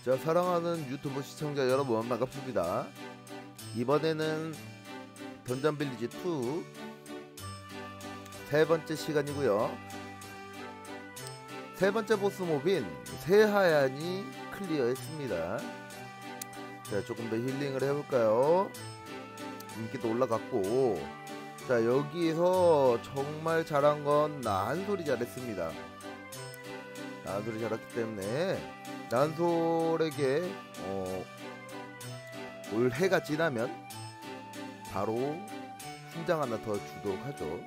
자, 사랑하는 유튜브 시청자 여러분 반갑습니다. 이번에는 던전 빌리지 2 세 번째 시간이고요. 세 번째 보스 몹인 새하얀이 클리어했습니다. 자, 조금 더 힐링을 해볼까요? 인기도 올라갔고, 자, 여기서 정말 잘한 건 나한솔이 잘했습니다. 나한솔이 잘했기 때문에 나한솔에게 올 해가 지나면 바로 훈장 하나 더 주도록 하죠.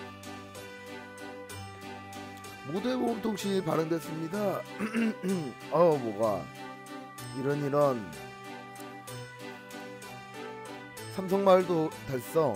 모두의 모험통신이 발행됐습니다. 뭐가 이런 삼성마을도 달성,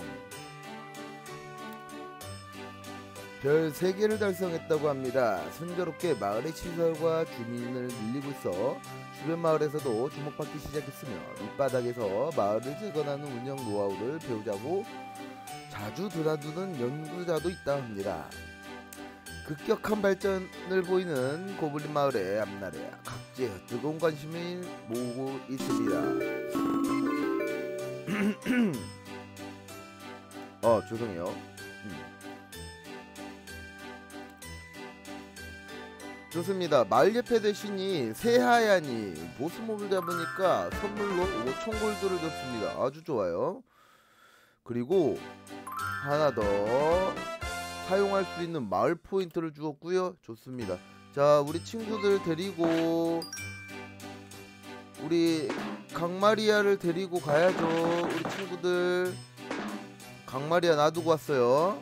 별 3개를 달성했다고 합니다. 순조롭게 마을의 시설과 주민을 늘리고 있어 주변 마을에서도 주목받기 시작했으며 밑바닥에서 마을을 재건하는 운영 노하우를 배우자고 자주 드나드는 연구자도 있다 합니다. 급격한 발전을 보이는 고블린 마을의 앞날에 각지에서 뜨거운 관심을 모으고 있습니다. 죄송해요. 좋습니다. 마을 예패 대신이 새하얀이 보스몹을 잡으니까 선물로 5,000 골드를 줬습니다. 아주 좋아요. 그리고 하나 더 사용할 수 있는 마을 포인트를 주었고요. 좋습니다. 자, 우리 친구들 데리고 우리 강마리아를 데리고 가야죠. 우리 친구들 강마리아 놔두고 왔어요.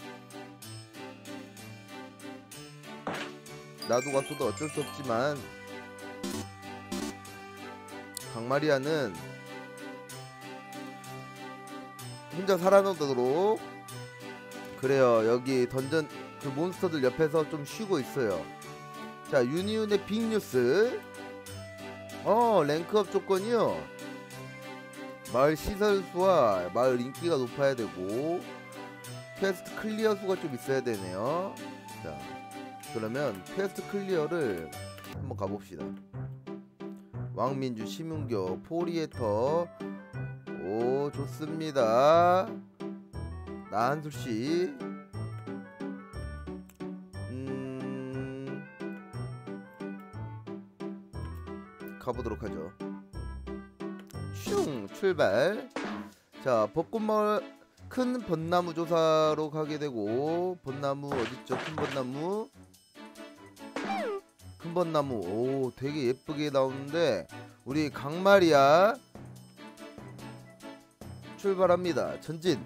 놔두고 왔어도 어쩔 수 없지만 강마리아는 혼자 살아남도록, 그래요. 여기 던전 그 몬스터들 옆에서 좀 쉬고 있어요. 자, 유니온의 빅뉴스. 랭크업 조건이요. 마을 시설수와 마을 인기가 높아야 되고 퀘스트 클리어 수가 좀 있어야 되네요. 자, 그러면 퀘스트 클리어를 한번 가봅시다. 왕민주, 심은교, 포리에터. 오, 좋습니다. 나한솔씨. 가보도록 하죠. 슝, 출발. 자, 벚꽃마을 큰 벚나무 조사로 가게 되고, 벚나무 어딨죠? 큰 벚나무. 큰 벚나무. 오, 되게 예쁘게 나오는데 우리 강마리아 출발합니다. 전진.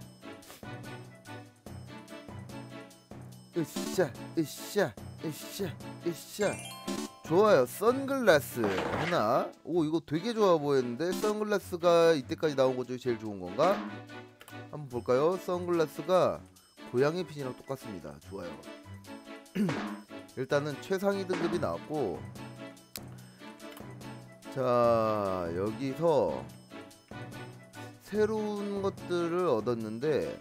으쌰 으쌰 으쌰 으쌰. 좋아요. 선글라스 하나. 오, 이거 되게 좋아 보였는데 선글라스가 이때까지 나온 것 중에 제일 좋은 건가? 한번 볼까요? 선글라스가 고양이 핀이랑 똑같습니다. 좋아요. 일단은 최상위 등급이 나왔고, 자, 여기서 새로운 것들을 얻었는데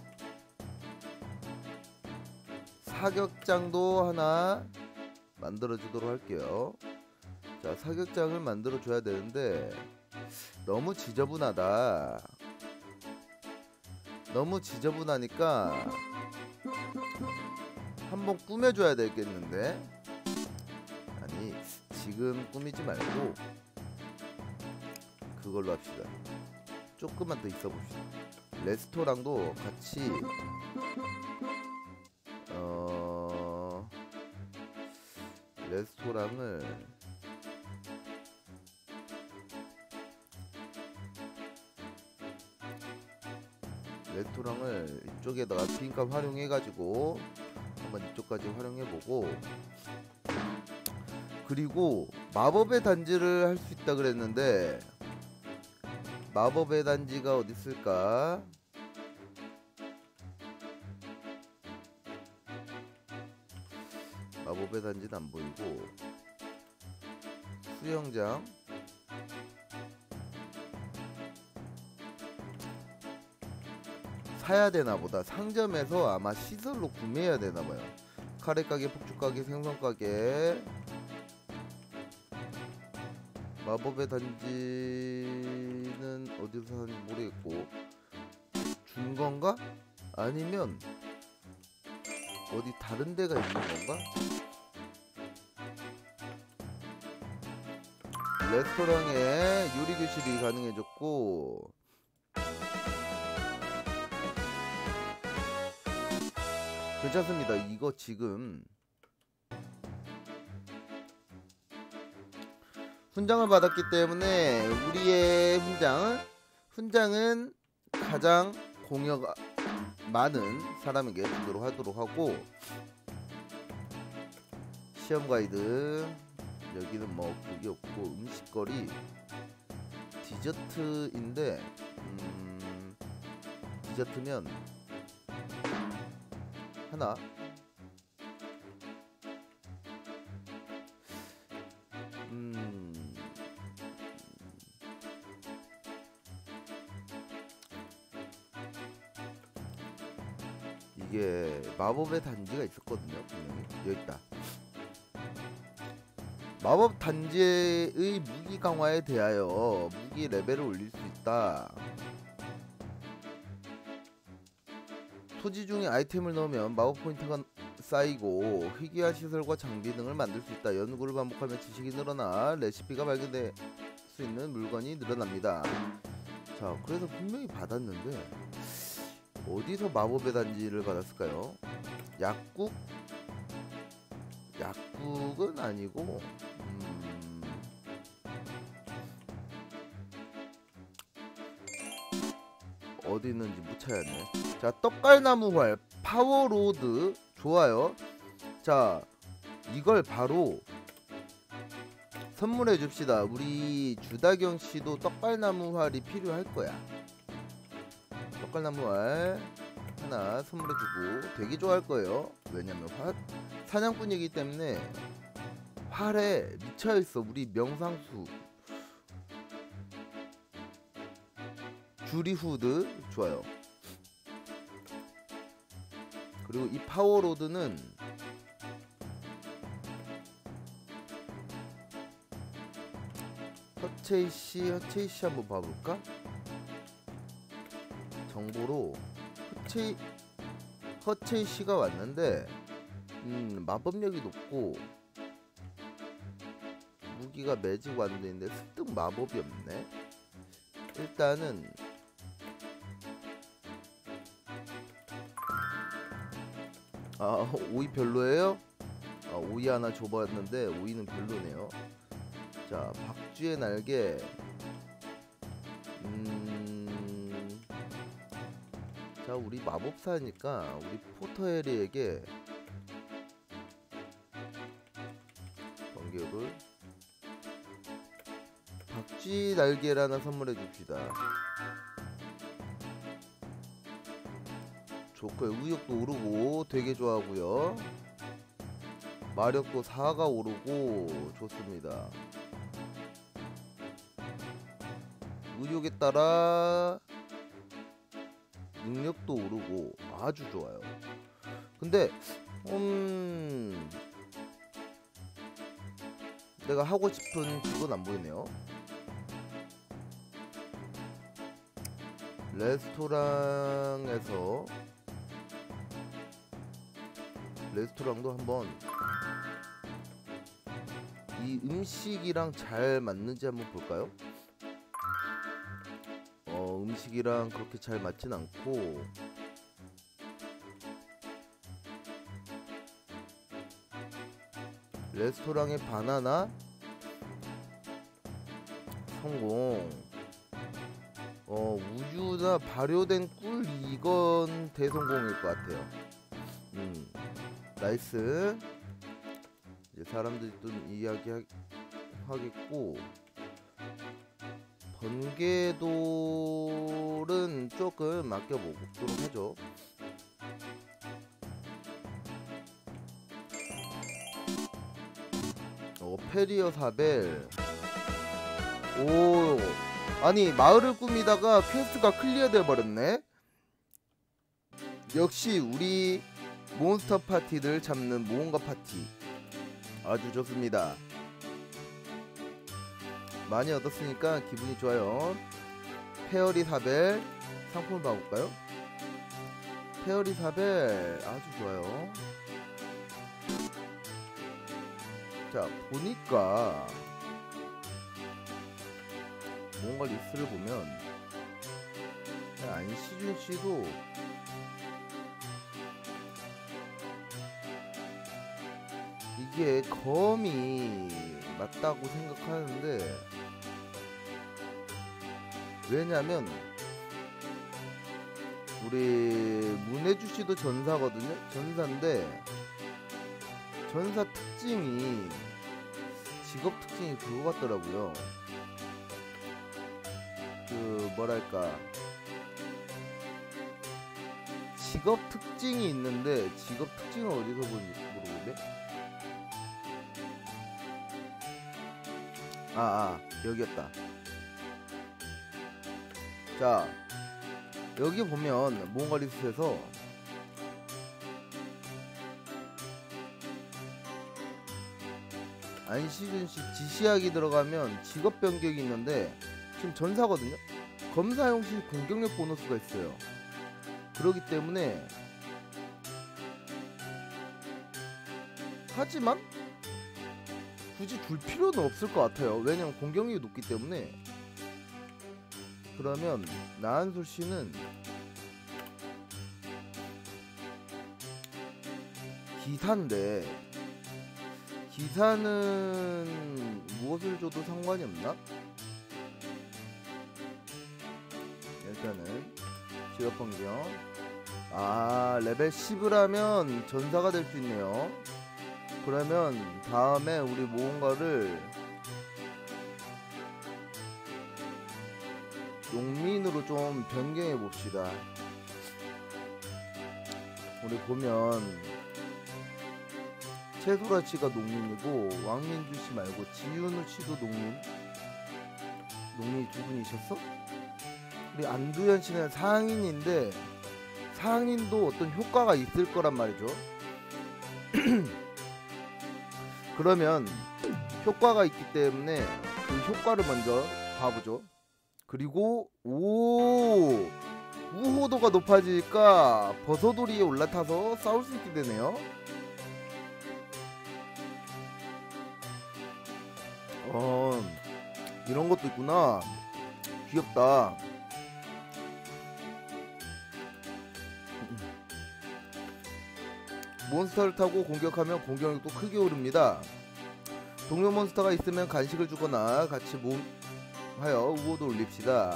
사격장도 하나 만들어 주도록 할게요. 자, 사격장을 만들어 줘야 되는데 너무 지저분하다. 너무 지저분하니까 한번 꾸며줘야 되겠는데. 아니, 지금 꾸미지 말고 그걸로 합시다. 조금만 더 있어 봅시다. 레스토랑도 같이 레스토랑을 이쪽에다가 빈값 활용해가지고 한번 이쪽까지 활용해보고, 그리고 마법의 단지를 할 수 있다 그랬는데 마법의 단지가 어디 있을까? 마법의 단지는 안 보이고, 수영장. 사야 되나 보다. 상점에서 아마 시설로 구매해야 되나 봐요. 카레 가게, 폭죽 가게, 생선 가게. 마법의 단지는 어디서 사는지 모르겠고, 준 건가? 아니면 어디 다른 데가 있는 건가? 레스토랑에 요리 교실이 가능해졌고, 괜찮습니다. 이거 지금 훈장을 받았기 때문에 우리의 훈장은 가장 공여가 많은 사람에게 주도록 하도록 하고, 시험 가이드 여기는 뭐 그게 없고, 음식거리 디저트인데 디저트면 하나, 이게 마법의 단지가 있었거든요. 분명히 여기 있다. 마법 단지의 무기 강화에 대하여 무기 레벨을 올릴 수 있다. 토지 중에 아이템을 넣으면 마법 포인트가 쌓이고 희귀한 시설과 장비 등을 만들 수 있다. 연구를 반복하면 지식이 늘어나 레시피가 발견될 수 있는 물건이 늘어납니다. 자, 그래서 분명히 받았는데 어디서 마법의 단지를 받았을까요? 약국은 아니고 어디 있는지 못 찾았네. 자, 떡갈나무활 파워로드 좋아요. 자, 이걸 바로 선물해 줍시다. 우리 주다경 씨도 떡갈나무 활이 필요할 거야. 떡갈나무 활 하나 선물해 주고 되게 좋아할 거예요. 왜냐면 사냥꾼이기 때문에 활에 미쳐 있어. 우리 명상수 주리후드 좋아요. 그리고 이 파워로드는 허체이씨 한번 봐볼까? 정보로 허체이씨가 왔는데 마법력이 높고 무기가 매직 완드인데 습득 마법이 없네. 일단은 오이 별로예요? 오이 하나 줘봤는데 오이는 별로네요. 자, 박쥐의 날개. 자, 우리 마법사니까 우리 포터헤리에게 번개를 박쥐 날개를 하나 선물해 줍시다. 좋고요. 의욕도 오르고 되게 좋아하고요. 마력도 4가 오르고 좋습니다. 의욕에 따라 능력도 오르고 아주 좋아요. 근데 내가 하고 싶은 그건 안 보이네요. 레스토랑도 한번 이 음식이랑 잘 맞는지 한번 볼까요? 음식이랑 그렇게 잘 맞진 않고 레스토랑의 바나나 성공. 우유나 발효된 꿀 이건 대성공일 것 같아요. 나이스. 이제 사람들이 또 이야기 하겠고, 번개돌은 조금 맡겨보도록 하죠. 페리어 사벨. 오, 아니 마을을 꾸미다가 퀘스트가 클리어 돼 버렸네. 역시 우리 몬스터 파티들 잡는 모험가 파티 아주 좋습니다. 많이 얻었으니까 기분이 좋아요. 페어리 사벨 상품을 봐볼까요? 페어리 사벨 아주 좋아요. 자, 보니까 뭔가 리스트를 보면 안시준씨도 이게 검이 맞다고 생각하는데, 왜냐면 우리 문혜주씨도 전사거든요. 전사인데 전사 특징이, 직업 특징이 그거 같더라고요. 그 뭐랄까, 직업 특징이 있는데 직업 특징은 어디서 보는지 모르겠네. 여기였다. 자, 여기 보면 몽가 리스트에서 안시준씨 지시하기 들어가면 직업 변경이 있는데 지금 전사거든요. 검사용 시 공격력 보너스가 있어요. 그렇기 때문에, 하지만 굳이 줄 필요는 없을 것 같아요. 왜냐면 공격력이 높기 때문에. 그러면 나한솔씨는 기사인데, 기사는 무엇을 줘도 상관이 없나? 일단은 직업 변경. 레벨 10을 하면 전사가 될 수 있네요. 그러면 다음에 우리 모험가를 용민으로 좀 변경해 봅시다. 우리 보면 최소라씨가 농민이고, 왕민주씨 말고 지윤우씨도 농민이 두 분이셨어? 우리 안두현씨는 상인인데, 상인도 어떤 효과가 있을 거란 말이죠. 그러면 효과가 있기 때문에 그 효과를 먼저 봐보죠. 그리고 우호도가 높아지니까 버섯돌이에 올라타서 싸울 수 있게 되네요. 이런 것도 있구나. 귀엽다. 몬스터를 타고 공격하면 공격력도 크게 오릅니다. 동료 몬스터가 있으면 간식을 주거나 같이 모험하여 우호도 올립시다.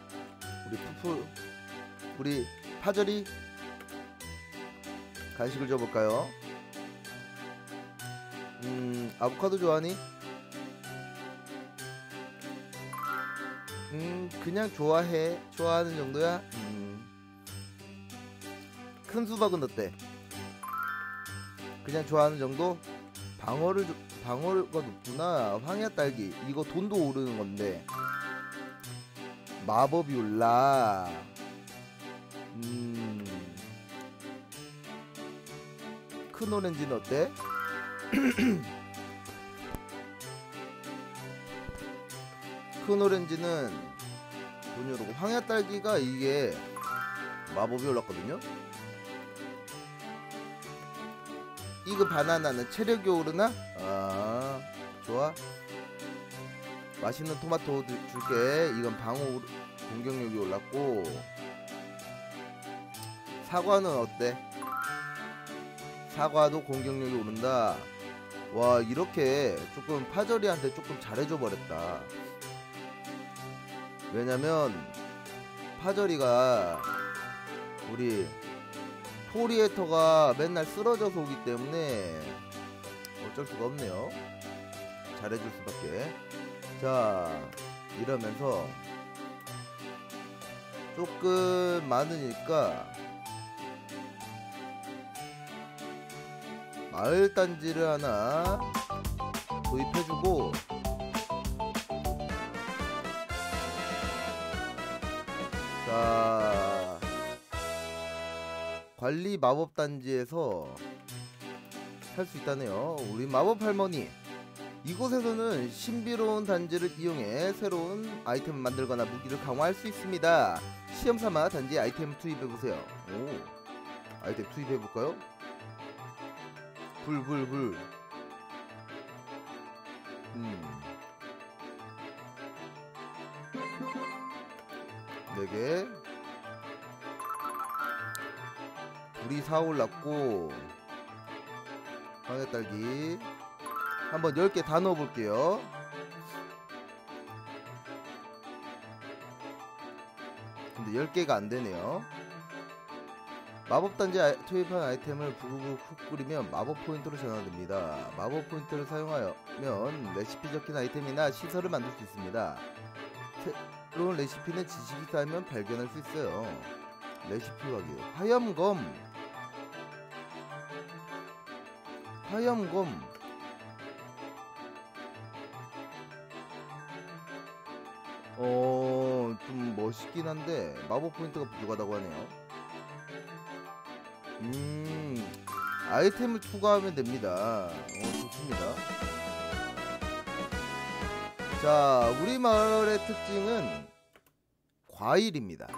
우리 파절이 간식을 줘볼까요? 아보카도 좋아하니? 그냥 좋아하는 정도야? 큰 수박은 어때? 그냥 좋아하는 정도? 방어가 높구나. 황야 딸기 이거 돈도 오르는 건데. 마법이 올라. 큰 오렌지는 어때? 큰 오렌지는 돈이 오르고, 황야 딸기가 이게 마법이 올랐거든요. 이거 바나나는 체력이 오르나? 좋아. 맛있는 토마토 줄게. 이건 방어 공격력이 올랐고, 사과는 어때? 사과도 공격력이 오른다. 와, 이렇게 조금 파절이한테 조금 잘해줘 버렸다. 왜냐면 파절이가 우리 포리에터가 맨날 쓰러져서 오기 때문에 어쩔 수가 없네요. 잘해줄 수밖에. 자, 이러면서 조금 많으니까 마을 단지를 하나 도입해주고, 자, 관리 마법 단지에서 할 수 있다네요. 우리 마법 할머니 이곳에서는 신비로운 단지를 이용해 새로운 아이템을 만들거나 무기를 강화할 수 있습니다. 시험삼아 단지 아이템을 투입해보세요. 오, 아이템 투입해볼까요? 불 4개. 불이 사올랐고 황해딸기 한번 10개 다 넣어볼게요. 근데 10개가 안되네요. 마법단지 투입한 아이템을 부글부글 쿡 끓이면 마법 포인트로 전환됩니다. 마법 포인트를 사용하면 레시피 적힌 아이템이나 시설을 만들 수 있습니다. 새로운 레시피는 지식이 쌓이면 발견할 수 있어요. 레시피 확인. 화염검 좀 멋있긴 한데 마법 포인트가 부족하다고 하네요. 아이템을 추가하면 됩니다. 좋습니다. 자, 우리 마을의 특징은 과일입니다.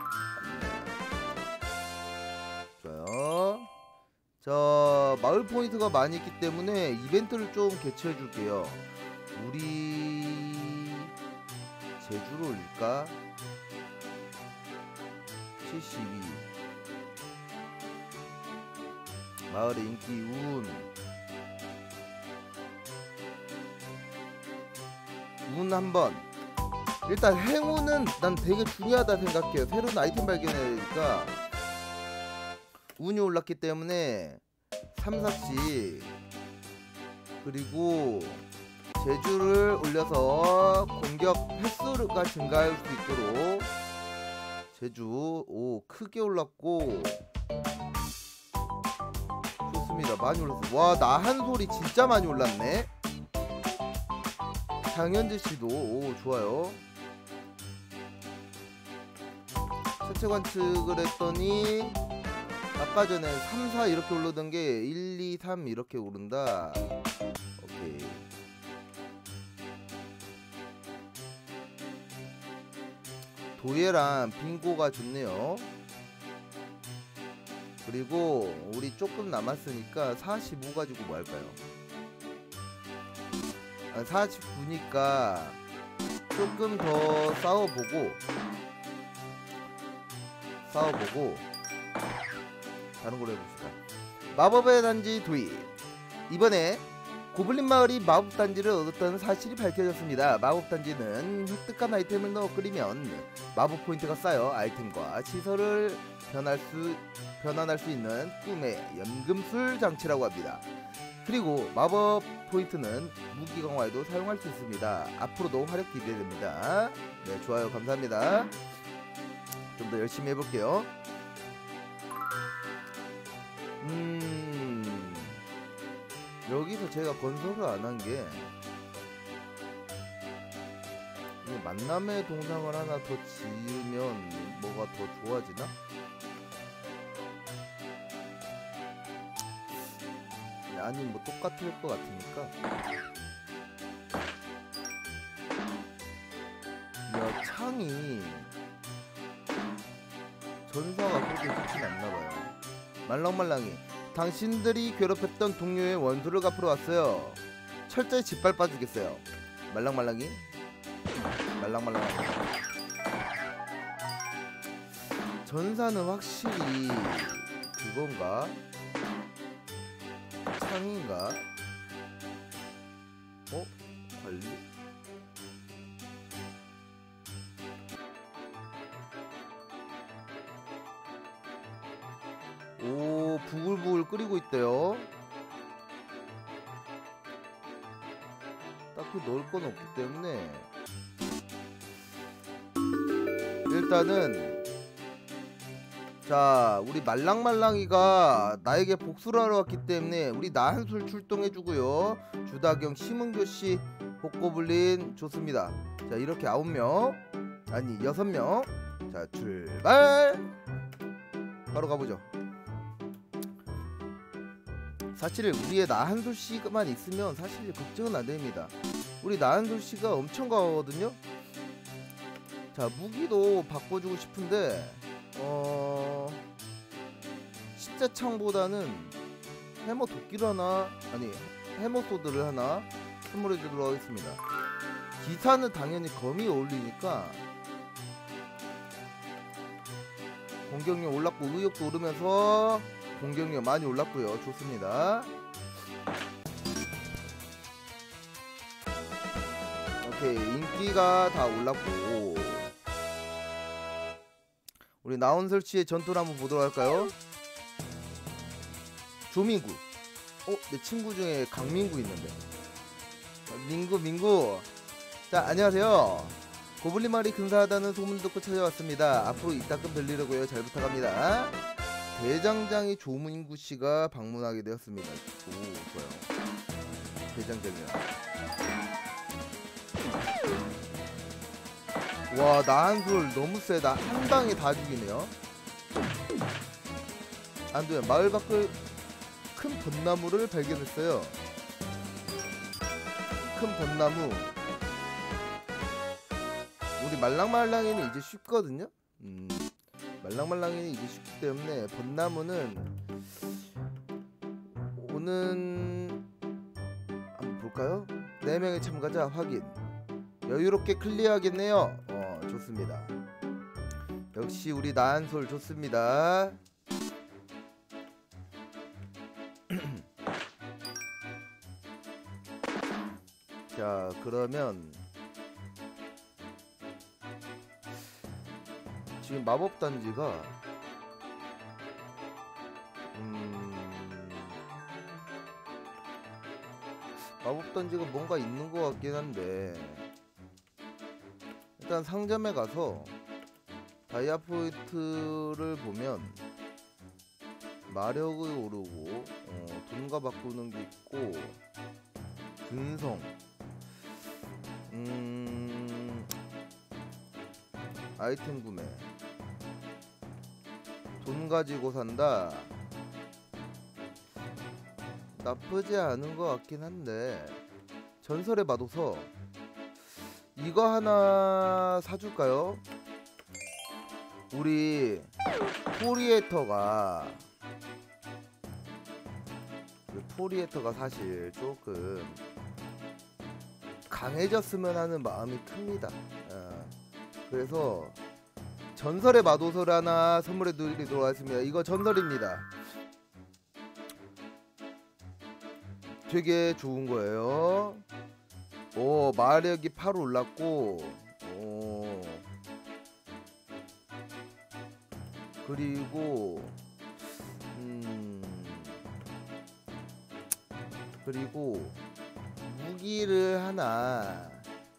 좋아요. 자, 마을 포인트가 많이 있기 때문에 이벤트를 좀 개최해 줄게요. 우리 제주로 올릴까? 72 마을의 인기 운 한번. 일단 행운은 난 되게 중요하다 생각해요. 새로운 아이템 발견하니까 운이 올랐기 때문에 3삭씩, 그리고 제주를 올려서 공격 횟수가 증가할 수 있도록 제주 크게 올랐고 좋습니다. 많이 올랐어. 와, 나한솔이 진짜 많이 올랐네. 장현재씨도 좋아요. 세체 관측을 했더니 아까 전에 3, 4 이렇게 오르던 게 1, 2, 3 이렇게 오른다. 오케이. 도예랑 빙고가 좋네요. 그리고 우리 조금 남았으니까 45 가지고 뭐 할까요? 49니까 조금 더 싸워보고 다른 걸로 해봅시다. 마법의 단지 도입. 이번에 고블린 마을이 마법 단지를 얻었다는 사실이 밝혀졌습니다. 마법 단지는 획득한 아이템을 넣어 끓이면 마법 포인트가 쌓여 아이템과 시설을 변환할 수 있는 꿈의 연금술 장치라고 합니다. 그리고 마법 포인트는 무기 강화에도 사용할 수 있습니다. 앞으로도 활약 기대됩니다. 네, 좋아요, 감사합니다. 좀 더 열심히 해볼게요. 여기서 제가 건설을 안 한 게 만남의 동상을 하나 더 지으면 뭐가 더 좋아지나? 아니 뭐 똑같을 것 같으니까. 야, 창이 전사가 그렇게 좋진 않나봐요. 말랑말랑이. 당신들이 괴롭혔던 동료의 원수를 갚으러 왔어요. 철저히 짓밟아주겠어요. 말랑말랑이. 말랑말랑하게. 전사는 확실히 그건가? 창인가? 관리? 오, 부글부글 끓이고 있대요. 딱히 넣을 건 없기 때문에 일단은, 자, 우리 말랑말랑이가 나에게 복수를 하러 왔기 때문에 우리 나한술 출동해주고요. 주다경, 심은교씨, 복고블린 좋습니다. 자, 이렇게 9명, 아니 6명. 자, 출발. 바로 가보죠. 사실 우리의 나한솔씨만 있으면 사실 걱정은 안됩니다. 우리 나한솔 씨가 엄청 강하거든요. 자, 무기도 바꿔주고 싶은데 십자창보다는 해머 도끼를 하나, 아니 해머 소드를 하나 선물해 주도록 하겠습니다. 기사는 당연히 검이 어울리니까 공격력 올랐고 의욕도 오르면서 공격력 많이 올랐고요. 좋습니다. 오케이, 인기가 다 올랐고 우리 나온설 씨의 전투를 한번 보도록 할까요? 조민구. 내 친구 중에 강민구 있는데. 민구. 자, 안녕하세요. 고블린 마을이 근사하다는 소문을 듣고 찾아왔습니다. 앞으로 이따금 뵐리려고요. 잘 부탁합니다. 대장장이 조민구 씨가 방문하게 되었습니다. 오, 좋아요. 대장장이야. 와, 나한솔 너무 세다. 한 방에 다 죽이네요. 안돼요. 마을 밖을 큰 벚나무를 발견했어요. 큰 벚나무. 우리 말랑말랑이는 이제 쉽거든요. 말랑말랑이는 이제 쉽기 때문에 벚나무는 오는 한번 볼까요? 4명의 참가자 확인. 여유롭게 클리어하겠네요. 좋습니다. 역시 우리 나한솔 좋습니다. 자, 그러면 지금 마법단지가 마법단지가 뭔가 있는 것 같긴 한데 일단 상점에 가서 다이아 포인트를 보면 마력이 오르고 돈과 바꾸는 게 있고 근성 아이템 구매 돈 가지고 산다. 나쁘지 않은 것 같긴 한데 전설의 마도서 이거 하나 사줄까요? 우리 포리에터가 사실 조금 강해졌으면 하는 마음이 큽니다. 그래서 전설의 마도서를 하나 선물해 드리도록 하겠습니다. 이거 전설입니다. 되게 좋은 거예요. 오, 마력이 8 올랐고, 오, 그리고 무기를 하나,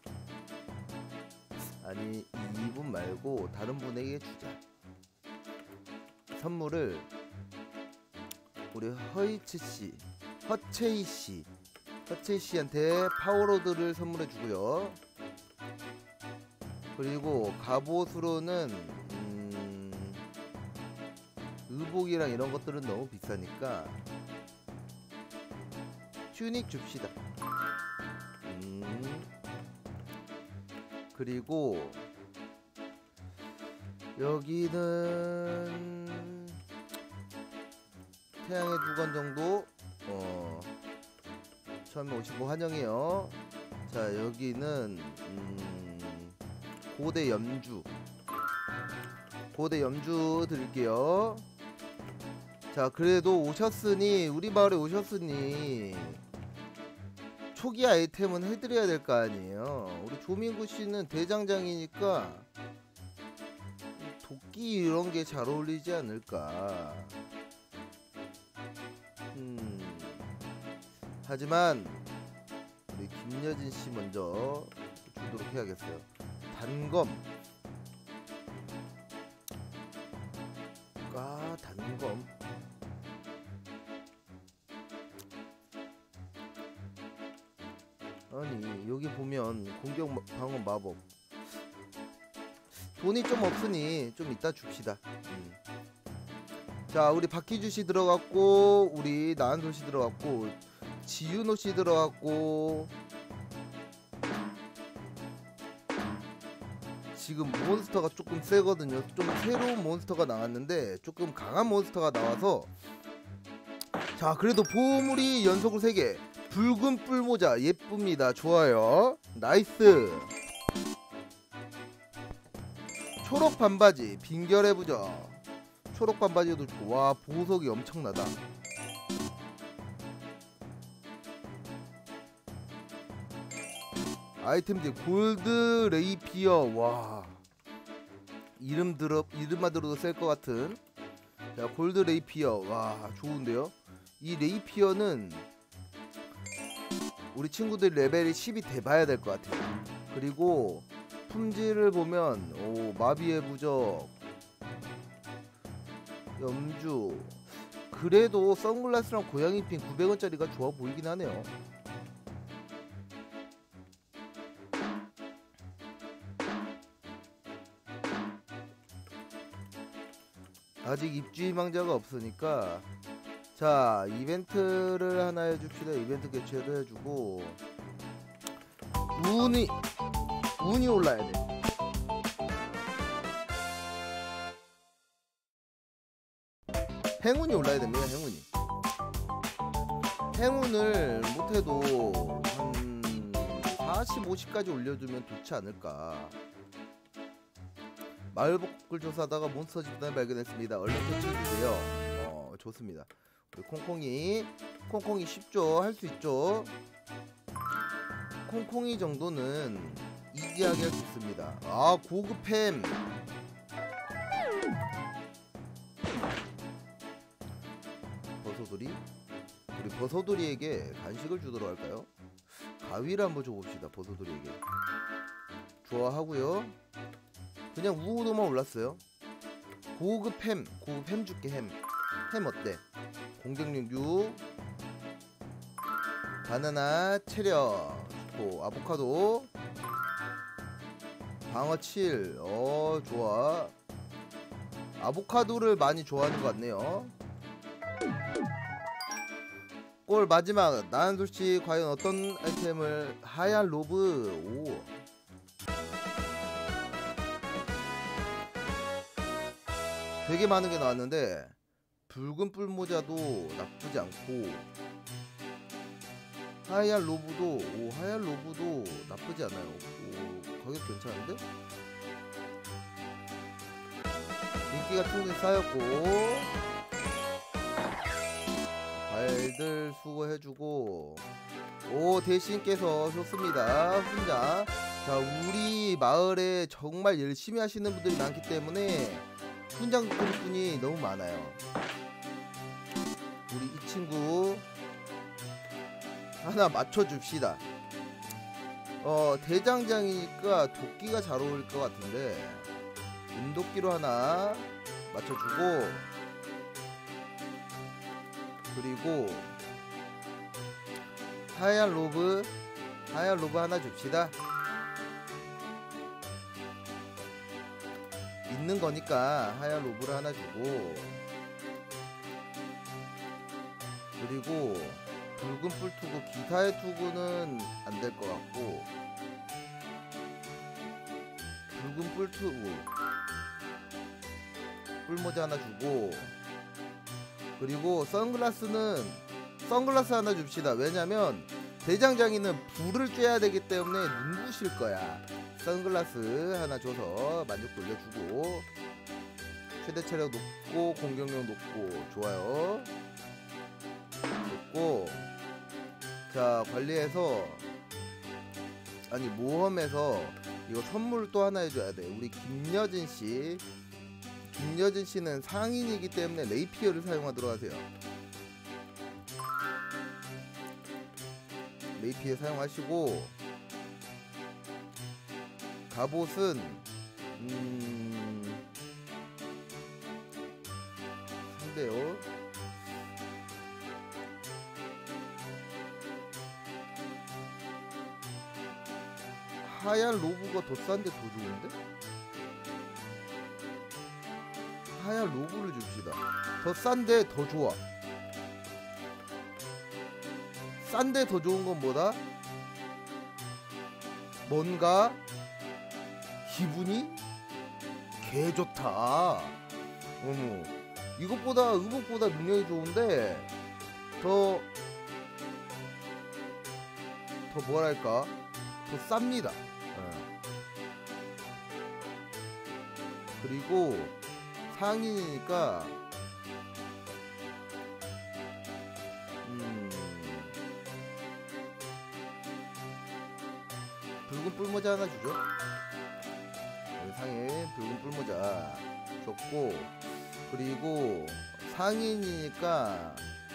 아니 이분 말고 다른 분에게 주자. 선물을 우리 허체이 씨한테 파워로드를 선물해 주고요. 그리고 갑옷으로는 의복이랑 이런 것들은 너무 비싸니까 튜닉 줍시다. 그리고 여기는 태양의 두건 정도 처음에 오시고 환영해요. 자, 여기는 고대 염주 드릴게요. 자, 그래도 오셨으니 우리 마을에 오셨으니 초기 아이템은 해드려야 될 거 아니에요. 우리 조민구 씨는 대장장이니까 도끼 이런 게 잘 어울리지 않을까. 하지만 우리 김여진 씨 먼저 주도록 해야겠어요. 단검. 단검. 아니 여기 보면 공격 방어 마법 돈이 좀 없으니 좀 이따 줍시다. 자, 우리 박희주씨 들어갔고 우리 나한솔씨 들어갔고 지윤호씨 들어갔고 지금 몬스터가 조금 세거든요. 좀 새로운 몬스터가 나왔는데 조금 강한 몬스터가 나와서, 자 그래도 보물이 연속으로 3개. 붉은 뿔모자 예쁩니다. 좋아요. 나이스. 초록 반바지 빙결해보자. 초록 반바지도 좋아. 보석이 엄청나다. 아이템들 골드 레이피어. 와, 이름만 들어도 셀 것 같은. 자 골드 레이피어. 와 좋은데요. 이 레이피어는 우리 친구들 레벨이 10이 돼봐야 될 것 같아요. 그리고 품질을 보면 오, 마비의 부적, 염주. 그래도 선글라스랑 고양이 핀 900원짜리가 좋아 보이긴 하네요. 아직 입주희망자가 없으니까, 자 이벤트를 하나 해줍시다. 이벤트 개최를 해주고, 운이 올라야 돼. 행운이 올라야 됩니다. 행운을 못해도 한 40, 50까지 올려주면 좋지 않을까. 마을복을 조사하다가 몬스터 집단을 발견했습니다. 얼른 퇴치해주세요. 좋습니다. 우리 콩콩이 쉽죠? 할 수 있죠? 콩콩이 정도는 이지하게 할 수 있습니다. 아 고급햄. 버섯돌이? 우리 버섯돌이에게 간식을 주도록 할까요? 가위를 한번 줘봅시다. 버섯돌이에게. 좋아하고요. 그냥 우호도만 올랐어요. 고급 햄 줄게. 햄 어때? 공격력 6, 바나나 체력 좋고, 아보카도 방어 7. 좋아. 아보카도를 많이 좋아하는 것 같네요. 골 마지막. 나은솔씨 과연 어떤 아이템을. 하얀 로브. 오, 되게 많은 게 나왔는데 붉은 뿔모자도 나쁘지 않고, 하얀 로브도 나쁘지 않아요. 오, 가격 괜찮은데? 인기가 충분히 쌓였고, 발들 수거해주고. 오, 대신께서 좋습니다. 훈장. 자 우리 마을에 정말 열심히 하시는 분들이 많기 때문에 훈장 분이 너무 많아요. 우리 이 친구 하나 맞춰줍시다. 대장장이니까 도끼가 잘 어울릴 것 같은데 은도끼로 하나 맞춰주고, 그리고 하얀 로브 하나 줍시다. 있는 거니까 하얀 로브를 하나 주고, 그리고 붉은 뿔투구. 기타의 투구는 안 될 것 같고, 붉은 뿔투구 뿔모자 하나 주고, 그리고 선글라스 하나 줍시다. 왜냐면 대장장이는 불을 쬐야 되기 때문에 눈부실 거야. 선글라스 하나 줘서 만족 돌려주고, 최대 체력 높고 공격력 높고. 좋아요. 좋고. 자 관리해서, 아니 모험에서 이거 선물 또 하나 해줘야 돼. 우리 김여진씨는 상인이기 때문에 레이피어를 사용하도록 하세요. 레이피어 사용하시고, 갑옷은 상대요. 하얀 로브가 더 싼데 더 좋은데? 하얀 로브를 줍시다. 더 싼데 더 좋아. 싼데 더 좋은 건 뭐다? 뭔가 기분이 개 좋다. 어머, 이것보다 의복보다 능력이 좋은데 더 뭐랄까, 더 쌉니다. 그리고 상인이니까 붉은 뿔모자 하나 주죠. 상인 붉은 뿔모자 줬고, 그리고 상인이니까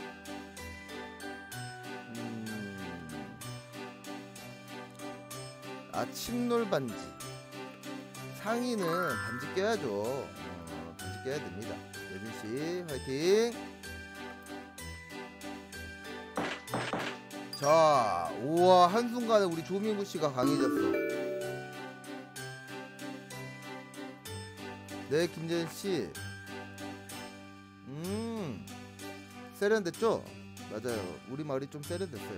아침놀 반지. 상의는 반지 껴야죠. 반지 껴야 됩니다. 예진씨 화이팅. 자, 우와, 한순간에 우리 조민구씨가 강해졌어. 네, 김재현씨. 세련됐죠? 맞아요, 우리 마을이 좀 세련됐어요.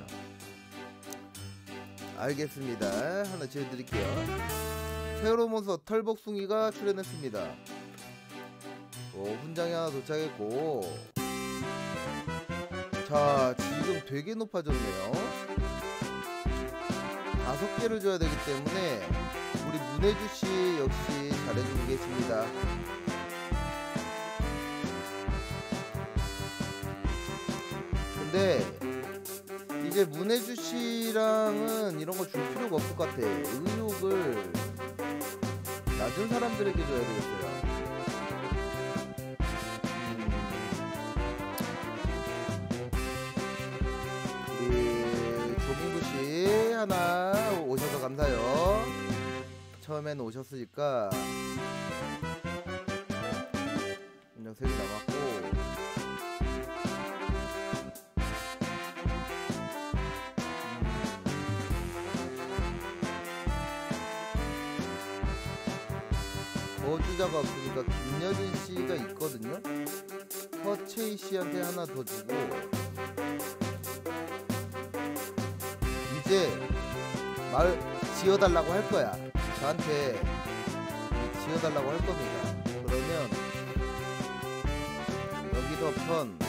알겠습니다. 하나 지어드릴게요. 새로운 몬스터 털복숭이가 출연했습니다. 훈장이 하나 도착했고, 자, 지금 되게 높아졌네요. 5개를 줘야 되기 때문에 우리 문혜주씨 역시 잘해주고 계십니다. 근데 이제 문혜주씨랑은 이런 거 줄 필요가 없을 것 같아. 의욕을 낮은 사람들에게 줘야 되겠어요. 우리 조민구씨 하나 오셔서 감사해요. 처음에는 오셨으니까 그냥 3개 남았고, 거주자가 없으니까 김여진씨가 있거든요. 허채희씨한테 하나 더 주고, 이제 말 지어달라고 할 거야. 저한테 지어달라고 할 겁니다. 그러면 여기서부턴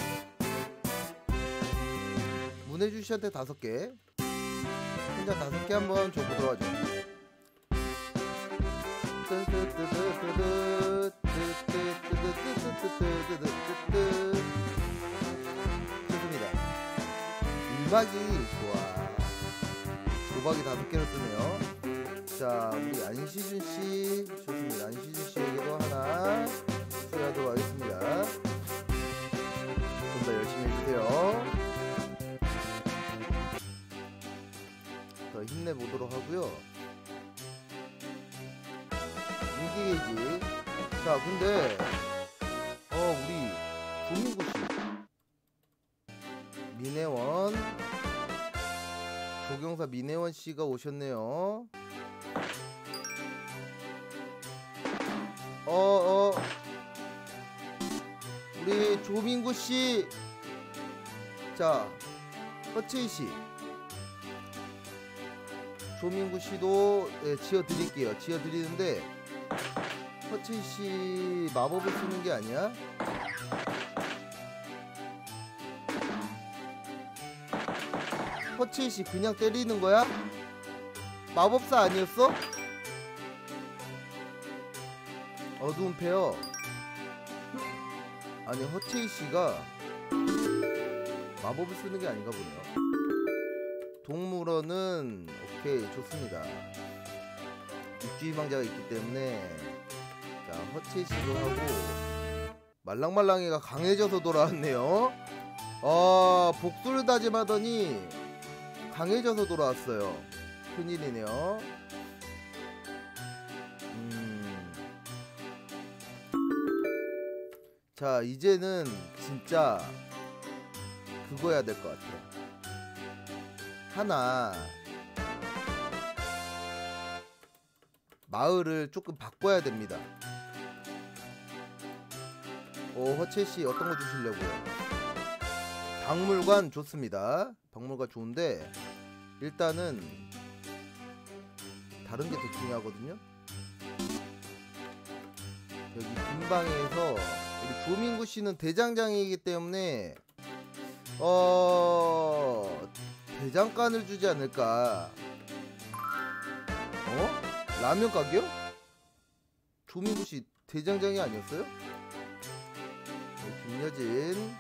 문혜주씨한테 5개, 혼자 5개 한번 줘보도록 하죠. 좋습니다. 일박이 좋아. 도박이 5개를 뜨네요. 자, 우리 안시준씨 좋습니다. 안시준씨에게도 하나 수여하도록 하겠습니다. 좀 더 열심히 해주세요. 더 힘내보도록 하고요. 인기게이지. 자, 근데 우리 조민구씨, 민혜원, 조경사 민혜원씨가 오셨네요. 우리 조민구씨, 자, 허채희씨, 조민구씨도 지어드릴게요. 지어드리는데 허채희씨 마법을 쓰는 게 아니야? 허채희씨 그냥 때리는 거야? 마법사 아니었어? 어두운 페어. 아니, 허채희씨가 마법을 쓰는 게 아닌가 보네요. 동물원은 오케이, 좋습니다. 육지희망자가 있기 때문에. 자, 허채희씨도 하고. 말랑말랑이가 강해져서 돌아왔네요. 복수를 다짐하더니 강해져서 돌아왔어요. 큰일이네요. 자, 이제는 진짜 그거 해야 될 것 같아요. 하나 마을을 조금 바꿔야 됩니다. 허채씨 어떤 거 주시려고요? 박물관 좋습니다. 박물관 좋은데 일단은 다른 게 더 중요하거든요. 여기 빈방에서 우리 조민구 씨는 대장장이기 때문에 대장간을 주지 않을까. 라면 가게요? 조민구 씨 대장장이 아니었어요? 네, 김여진.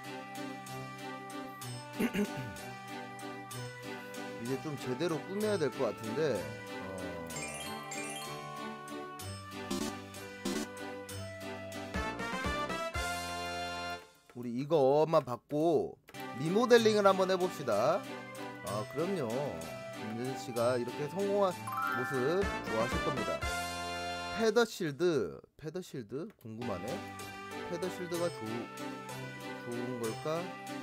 이제 좀 제대로 꾸며야 될 것 같은데. 우리 이거만 받고 리모델링을 한번 해봅시다. 그럼요. 김여진 씨가 이렇게 성공한 모습 좋아하실 겁니다. 패더실드 궁금하네. 패더실드가 좋은 걸까?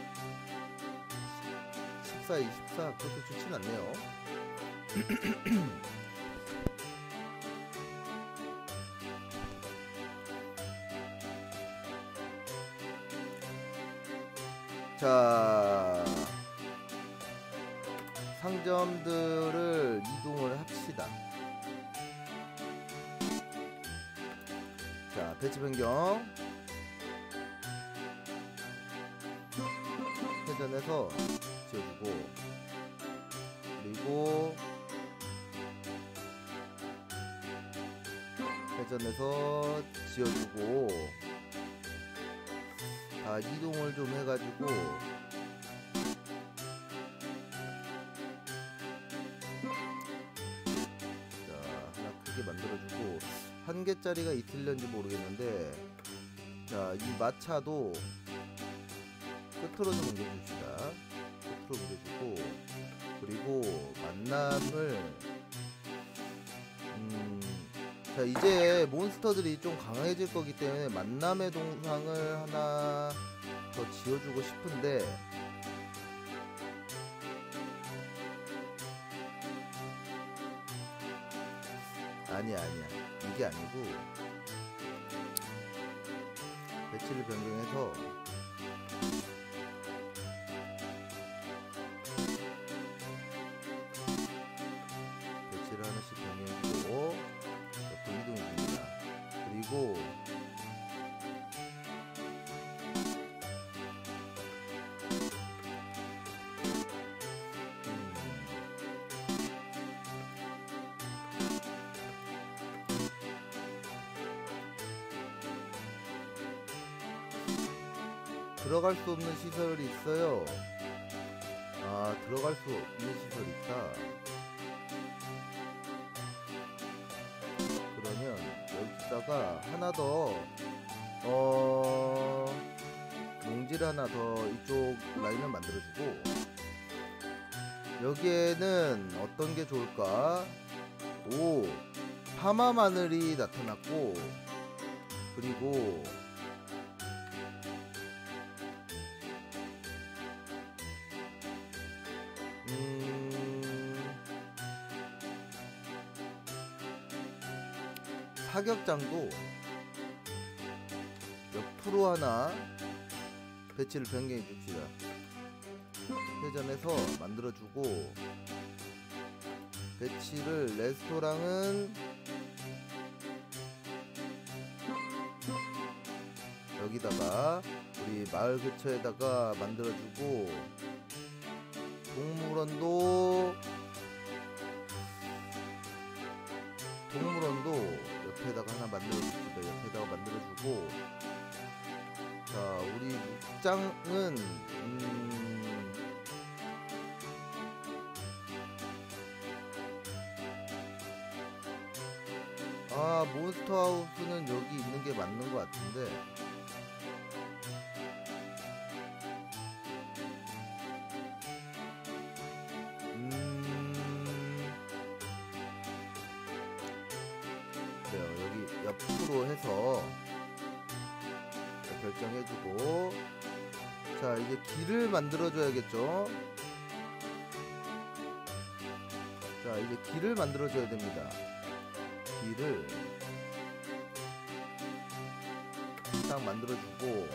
14, 24 그렇게 좋진 않네요. 자, 상점들을 이동을 합시다. 자, 배치 변경. 회전해서 지어주고, 그리고 회전해서 지어주고. 자, 이동을 좀 해가지고 하나 크게 만들어주고. 한 개짜리가 있을런지 모르겠는데, 자, 이 마차도 끝으로 좀 옮겨줍시다. 끝으로 옮겨주고, 그리고 만남을 자, 이제 몬스터들이 좀 강해질 거기 때문에 만남의 동상을 하나 더 지어주고 싶은데, 아니야 이게 아니고 배치를 변경해서 배치를 하나씩 변경해주고 옆으로 이동해줍니다. 그리고 들어갈 수 없는 시설이 있어요. 들어갈 수 없는 시설이 있다. 그러면 여기다가 하나 더 농지를 하나 더 이쪽 라인을 만들어주고, 여기에는 어떤 게 좋을까? 파마 마늘이 나타났고, 그리고 사격장도 옆으로 하나 배치를 변경해 줍시다. 회전해서 만들어주고, 배치를 레스토랑은 여기다가 우리 마을 근처에다가 만들어주고, 동물원도 옆에다가 하나 만들어줍시다. 옆에다가 만들어주고, 자, 우리 목장은 몬스터하우스는 여기 있는 게 맞는 것 같은데, 여기 옆으로 해서 결정해주고, 자, 이제 길을 만들어줘야겠죠. 자, 이제 길을 만들어줘야 됩니다. 길을 딱 만들어주고,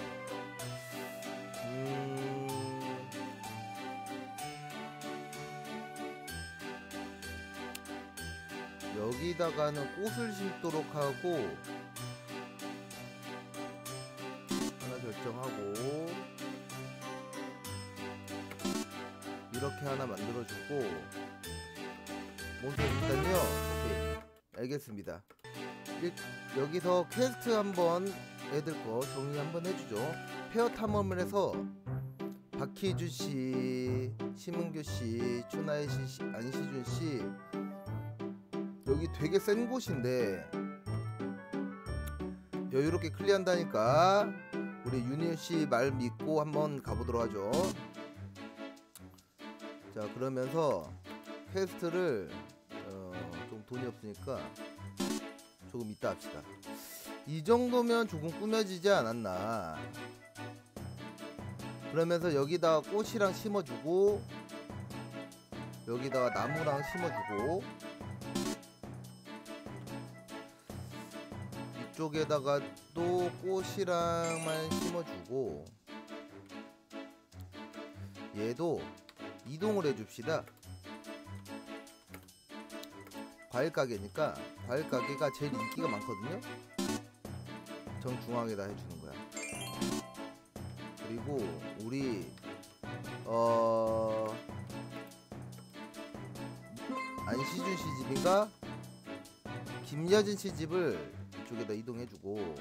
여기다가는 꽃을 심도록 하고, 결정하고 이렇게 하나 만들어주고 몬스터 일단요. 오케이, 알겠습니다. 여기서 퀘스트 한번 애들 거 정리 한번 해주죠. 페어 탐험을 해서 박희주씨, 심은규씨, 추나혜씨, 안시준씨 여기 되게 센 곳인데 여유롭게 클리어한다니까 우리 윤희씨 말 믿고 한번 가보도록 하죠. 자, 그러면서 퀘스트를 좀 돈이 없으니까 조금 이따 합시다. 이 정도면 조금 꾸며지지 않았나. 그러면서 여기다가 꽃이랑 심어주고 여기다가 나무랑 심어주고 이쪽에다가 또 꽃이랑만 심어주고 얘도 이동을 해줍시다. 과일 가게니까 과일 가게가 제일 인기가 많거든요. 정중앙에다 해주는 거야. 그리고 우리 안시준 씨 집인가 김여진 씨 집을 이쪽에다 이동해주고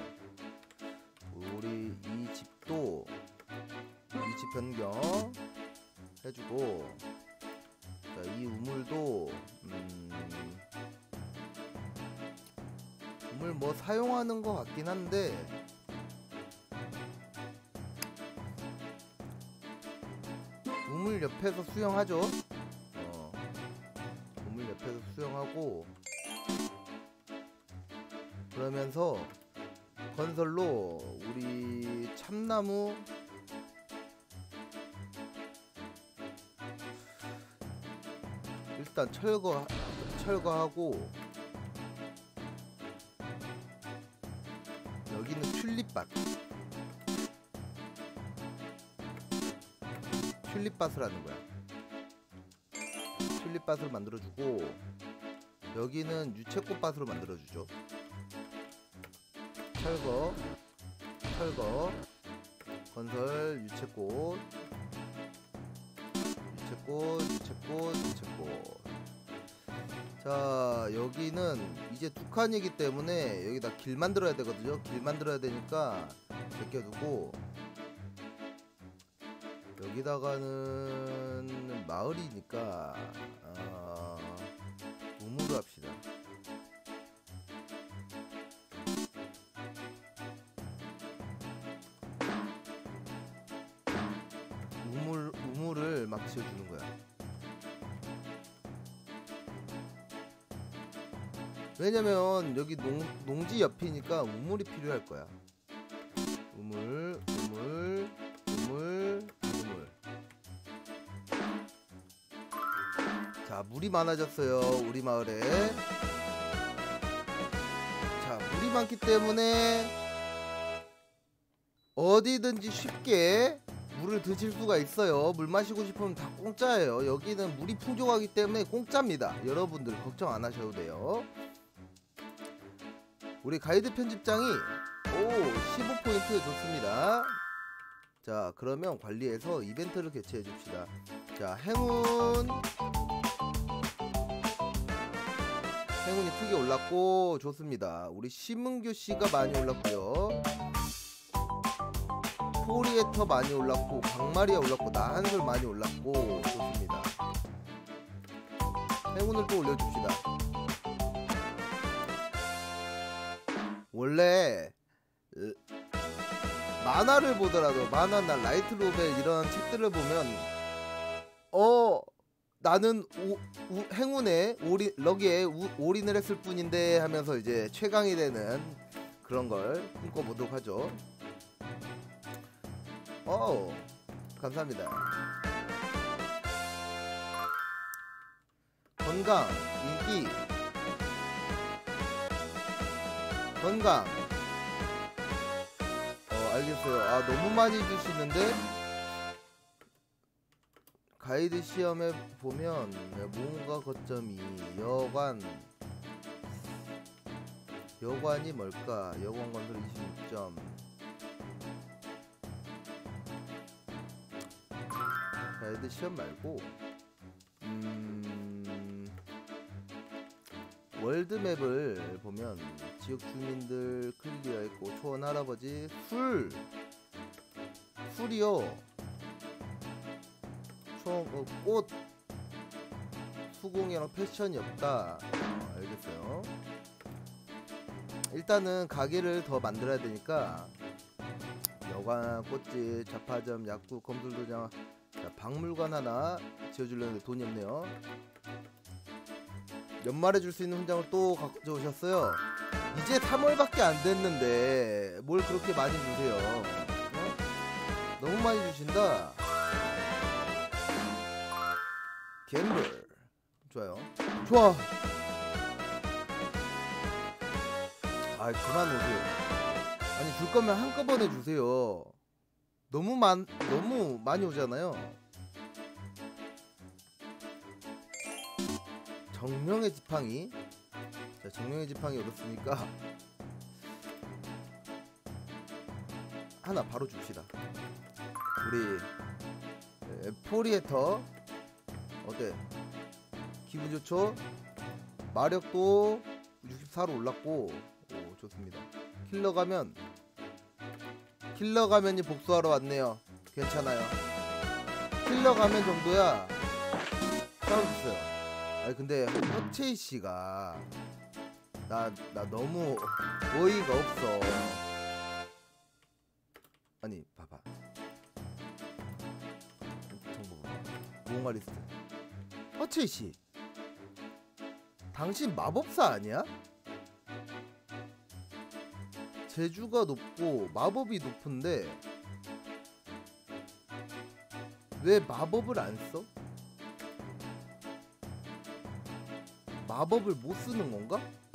우리 이 집도 위치 변경 해주고 자, 이 우물도 우물 뭐 사용하는 것 같긴 한데 우물 옆에서 수영하죠. 우물 옆에서 수영하고 그러면서 건설로 우리 참나무 일단 철거하고 여기는 튤립밭을 하는 거야. 튤립밭을 만들어주고 여기는 유채꽃밭으로 만들어주죠. 철거 건설 유채꽃 자, 여기는 이제 두 칸이기 때문에 여기다 길 만들어야 되거든요. 길 만들어야 되니까 제껴두고 여기다가는 마을이니까 우물을 합시다. 우물을 막 지어주는 거야. 왜냐면 여기 농지 옆이니까 우물이 필요할 거야. 우물. 자, 물이 많아졌어요. 우리 마을에. 자, 물이 많기 때문에 어디든지 쉽게 물을 드실 수가 있어요. 물 마시고 싶으면 다 공짜예요. 여기는 물이 풍족하기 때문에 공짜입니다. 여러분들 걱정 안 하셔도 돼요. 우리 가이드 편집장이 15포인트 좋습니다. 자, 그러면 관리해서 이벤트를 개최해 줍시다. 자, 행운이 크게 올랐고 좋습니다. 우리 심은규 씨가 많이 올랐고요. 포리에터 많이 올랐고 강마리아 올랐고 나한솔 많이 올랐고 좋습니다. 행운을 또 올려줍시다. 원래 만화를 보더라도 만화나 라이트 노벨 이런 책들을 보면 나는 행운에 럭에 올인을 했을 뿐인데 하면서 이제 최강이 되는 그런 걸 꿈꿔보도록 하죠. 감사합니다. 건강, 인기, 건강. 알겠어요. 너무 많이 주시는데 가이드 시험에 보면 모험가 거점이 여관이 뭘까? 여관 건설 26점. 자이드 시험 말고 월드맵을 보면 지역 주민들 클리어했고 초원 할아버지 술이요. 꽃 수공이랑 패션이 없다. 알겠어요. 일단은 가게를 더 만들어야 되니까 여관, 꽃집, 잡화점, 약국, 검술도장, 박물관 하나 지어주려는데 돈이 없네요. 연말에 줄 수 있는 훈장을 또 가져오셨어요. 이제 3월밖에 안 됐는데 뭘 그렇게 많이 주세요. 어? 너무 많이 주신다. 갬블 좋아요. 좋아. 아 그만 오세요. 아니 줄 거면 한꺼번에 주세요. 너무 많이 오잖아요. 정령의 지팡이. 자, 정령의 지팡이 얻었으니까 하나 바로 줍시다. 우리 포리에터 어때? 기분 좋죠? 마력도 64로 올랐고, 오 좋습니다. 킬러 가면이 복수하러 왔네요. 괜찮아요. 킬러 가면 정도야 싸워줬어요. 아니 근데 허채이 씨가 나 너무 어이가 없어. 아니 봐봐. 정보 봐봐. 무언가 리스트. 허채이 씨, 당신 마법사 아니야? 재주가 높고 마법이 높은데 왜 마법을 안 써? 마법을 못 쓰는 건가?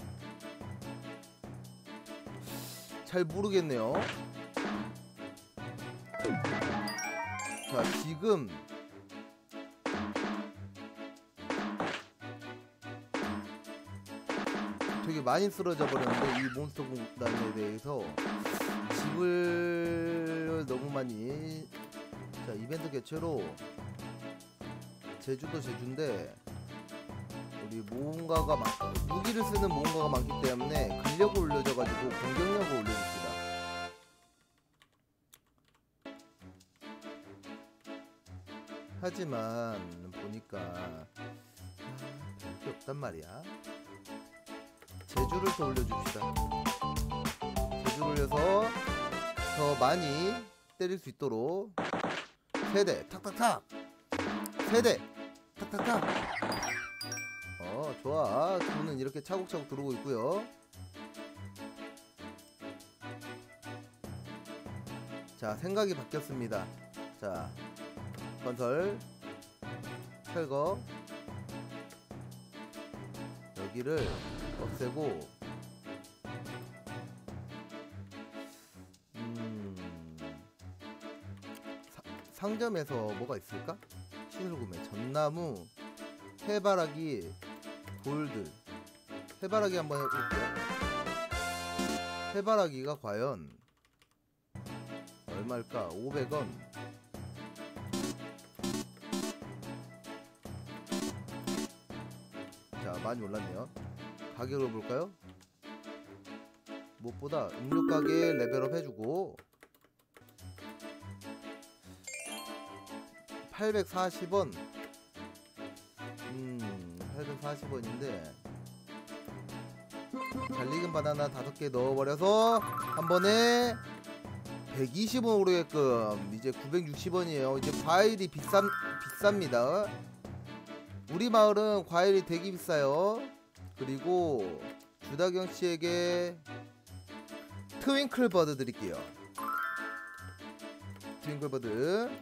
잘 모르겠네요. 자, 지금 되게 많이 쓰러져 버렸는데 이 몬스터 군단에 대해서 집을 너무 많이. 자, 이벤트 개최로 제주도 제주인데 우리 모험가가 무기를 쓰는 모험가가 많기 때문에 근력을 올려줘가지고 공격력을 올려줍시다. 하지만 보니까 별게 없단 말이야. 제주를 더 올려줍시다. 제주를 올려서 더 많이 때릴 수 있도록 세대 탁탁탁, 세대 탁탁탁. 좋아. 돈은 이렇게 차곡차곡 들어오고 있고요. 자, 생각이 바뀌었습니다. 자, 건설 철거 여기를 없애고 상점에서 뭐가 있을까? 신을 구매. 전나무, 해바라기, 골드. 해바라기 한번 해볼게요. 해바라기가 과연 얼마일까? 500원. 자, 많이 올랐네요. 가격을 볼까요? 무엇보다 음료 가게 레벨업 해주고 840원. 840원인데 잘 익은 바나나 5개 넣어버려서 한 번에 120원 오르게끔. 이제 960원이에요. 이제 과일이 비쌉니다. 우리 마을은 과일이 되게 비싸요. 그리고 주다경 씨에게 트윙클버드 드릴게요. 트윙클버드.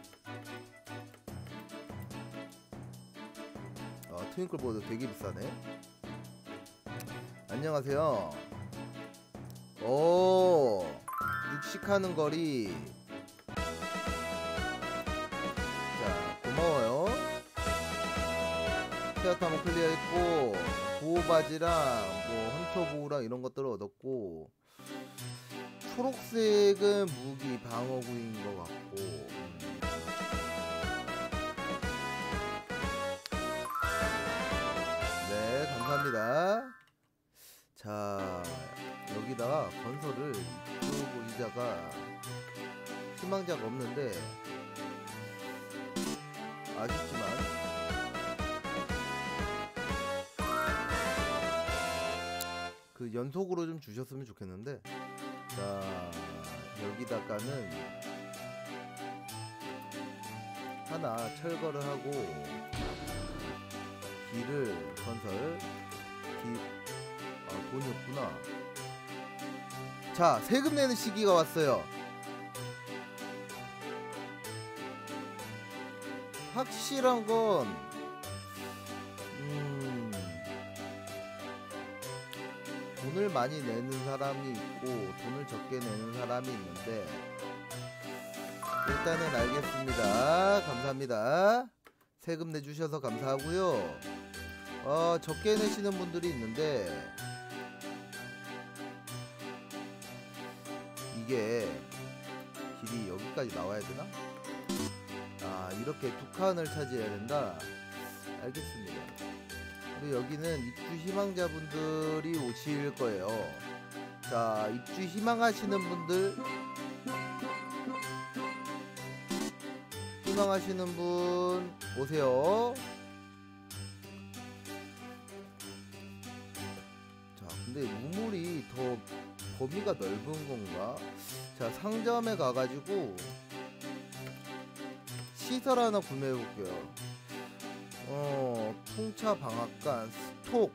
트윙클버드 되게 비싸네. 안녕하세요. 오, 육식하는 거리. 자, 고마워요. 페어타운 클리어했고 보호바지랑 뭐 헌터 보호랑 이런 것들을 얻었고 초록색은 무기 방어구인 것 같고 여기다가 건설을 입구 의자가 희망자가 없는데 아쉽지만 그 연속으로 좀 주셨으면 좋겠는데. 자, 여기다가는 하나 철거를 하고 길을 건설. 돈이 없구나. 자, 세금 내는 시기가 왔어요. 확실한 건 돈을 많이 내는 사람이 있고 돈을 적게 내는 사람이 있는데, 일단은 알겠습니다. 감사합니다. 세금 내주셔서 감사하고요. 적게 내시는 분들이 있는데 이게 길이 여기까지 나와야 되나? 이렇게 두 칸을 차지해야 된다. 알겠습니다. 그리고 여기는 입주 희망자분들이 오실 거예요. 자, 입주 희망하시는 분들, 희망하시는 분 오세요. 자, 근데 우물이 더 범위가 넓은 건가? 자, 상점에 가가지고 시설 하나 구매해 볼게요. 풍차 방앗간, 스톡,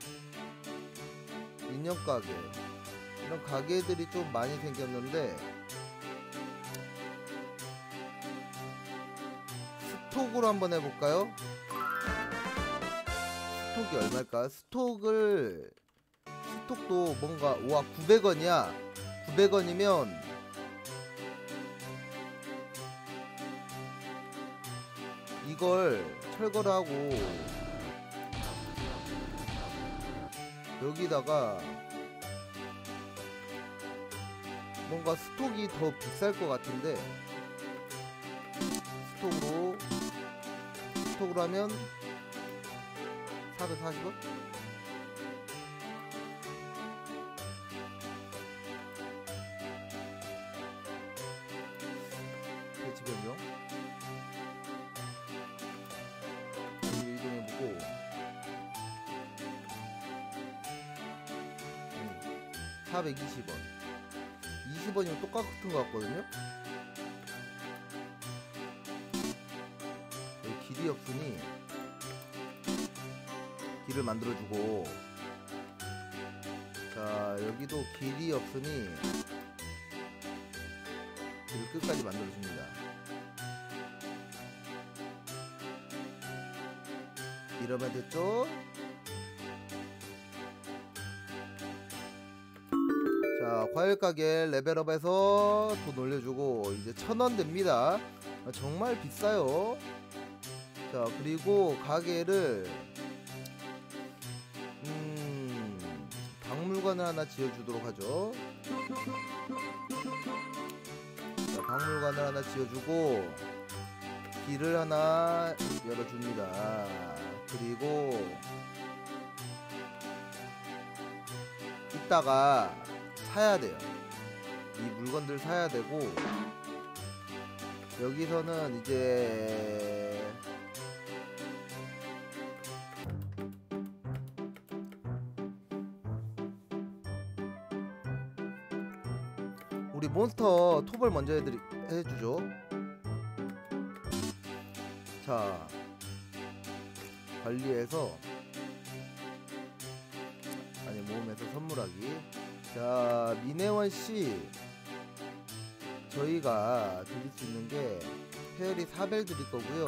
인형 가게, 이런 가게들이 좀 많이 생겼는데 스톡으로 한번 해볼까요? 스톡이 얼마일까? 스톡도 뭔가, 와, 900원이야 900원이면 이걸 철거를 하고 여기다가 뭔가 스톡이 더 비쌀 것 같은데, 스톡으로 하면 440원? 배치 변경 이동해보고 420원 20원이면 똑같은 것 같거든요. 여기 길이 없으니 길을 만들어주고, 자, 여기도 길이 없으니 길을 끝까지 만들어줍니다. 이러면 됐죠? 자, 과일가게 레벨업해서 돈 올려주고 이제 1000원 됩니다. 정말 비싸요. 자, 그리고 가게를 박물관을 하나 지어주도록 하죠. 자, 박물관을 하나 지어주고 길을 하나 열어줍니다. 그리고 이따가 사야 돼요. 이 물건들 사야 되고, 여기서는 이제 우리 몬스터 톱을 먼저 해주죠. 자, 관리해서, 아니, 모험에서 선물하기. 자, 미네원씨 저희가 드릴 수 있는 게 페어리 사벨 드릴 거고요.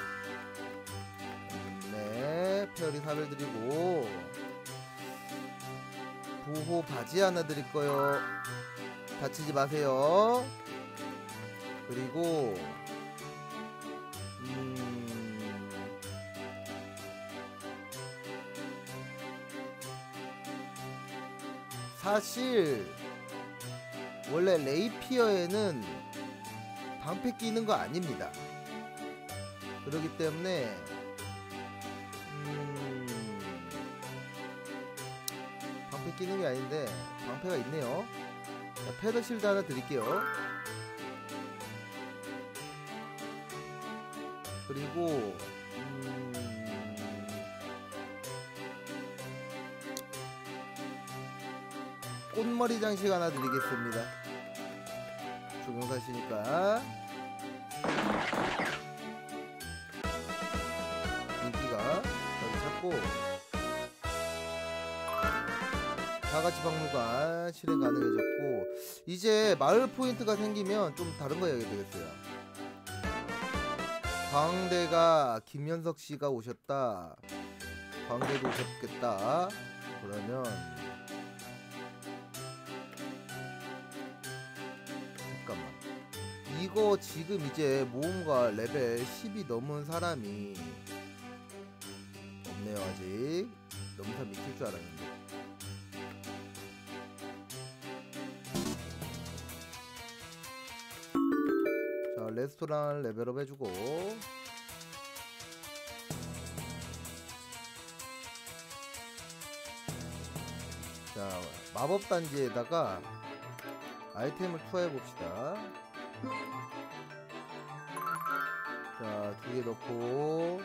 네, 페어리 사벨 드리고 보호 바지 하나 드릴 거요. 다치지 마세요. 그리고 사실 원래 레이피어에는 방패 끼는 거 아닙니다. 그렇기 때문에 방패 끼는 게 아닌데 방패가 있네요. 자, 패더 실드 하나 드릴게요. 그리고 꽃머리 장식 하나 드리겠습니다. 조경사시니까 인기가 여기 잡고 다같이 박물관 실행 가능해졌고, 이제 마을 포인트가 생기면 좀 다른 거 해야 되겠어요. 광대가 김현석씨가 오셨다, 광대도 오셨겠다. 그러면 잠깐만, 이거 지금 이제 모험가 레벨 10이 넘은 사람이 없네요. 아직 넘사 미칠 줄 알았는데. 자, 레스토랑 레벨업 해주고, 자, 마법단지에다가 아이템을 투하해봅시다. 자, 2개 넣고,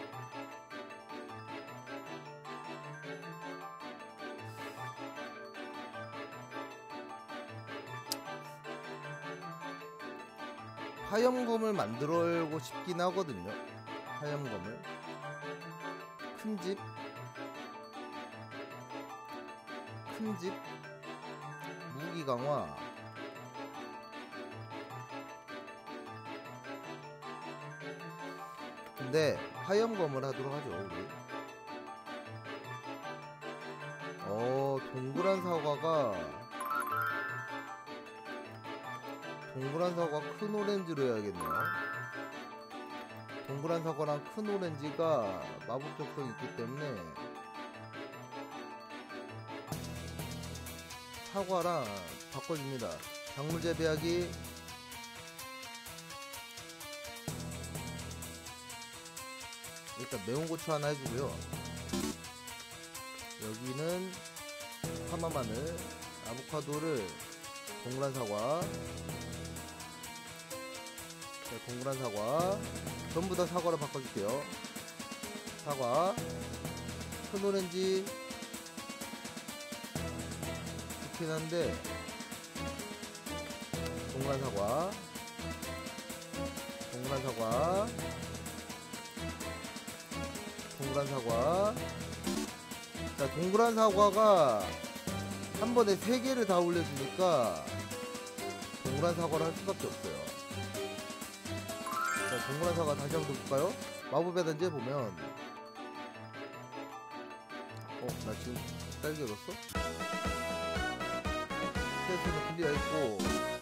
화염검을 만들고 싶긴 하거든요. 화염검을 큰집 무기 강화, 근데 화염검을 하도록 하죠 우리. 동그란 사과 큰 오렌지로 해야겠네요. 동그란 사과랑 큰 오렌지가 마법 적성이 있기 때문에 사과랑 바꿔줍니다. 작물 재배하기, 일단 매운 고추 하나 해주고요. 여기는 파마 마늘, 아보카도를 동그란 사과, 자, 동그란 사과 전부 다 사과로 바꿔줄게요. 사과, 큰 오렌지 좋긴 한데 동그란 사과, 동그란 사과, 동그란 사과. 자, 동그란 사과가 한 번에 3개를 다 올려주니까 동그란 사과를 할 수밖에 없어요. 자, 동그란 사과 다시 한번 볼까요? 마법의 단지에 보면 나 지금 딸기 얻었어? 스테이스는 클리어했고,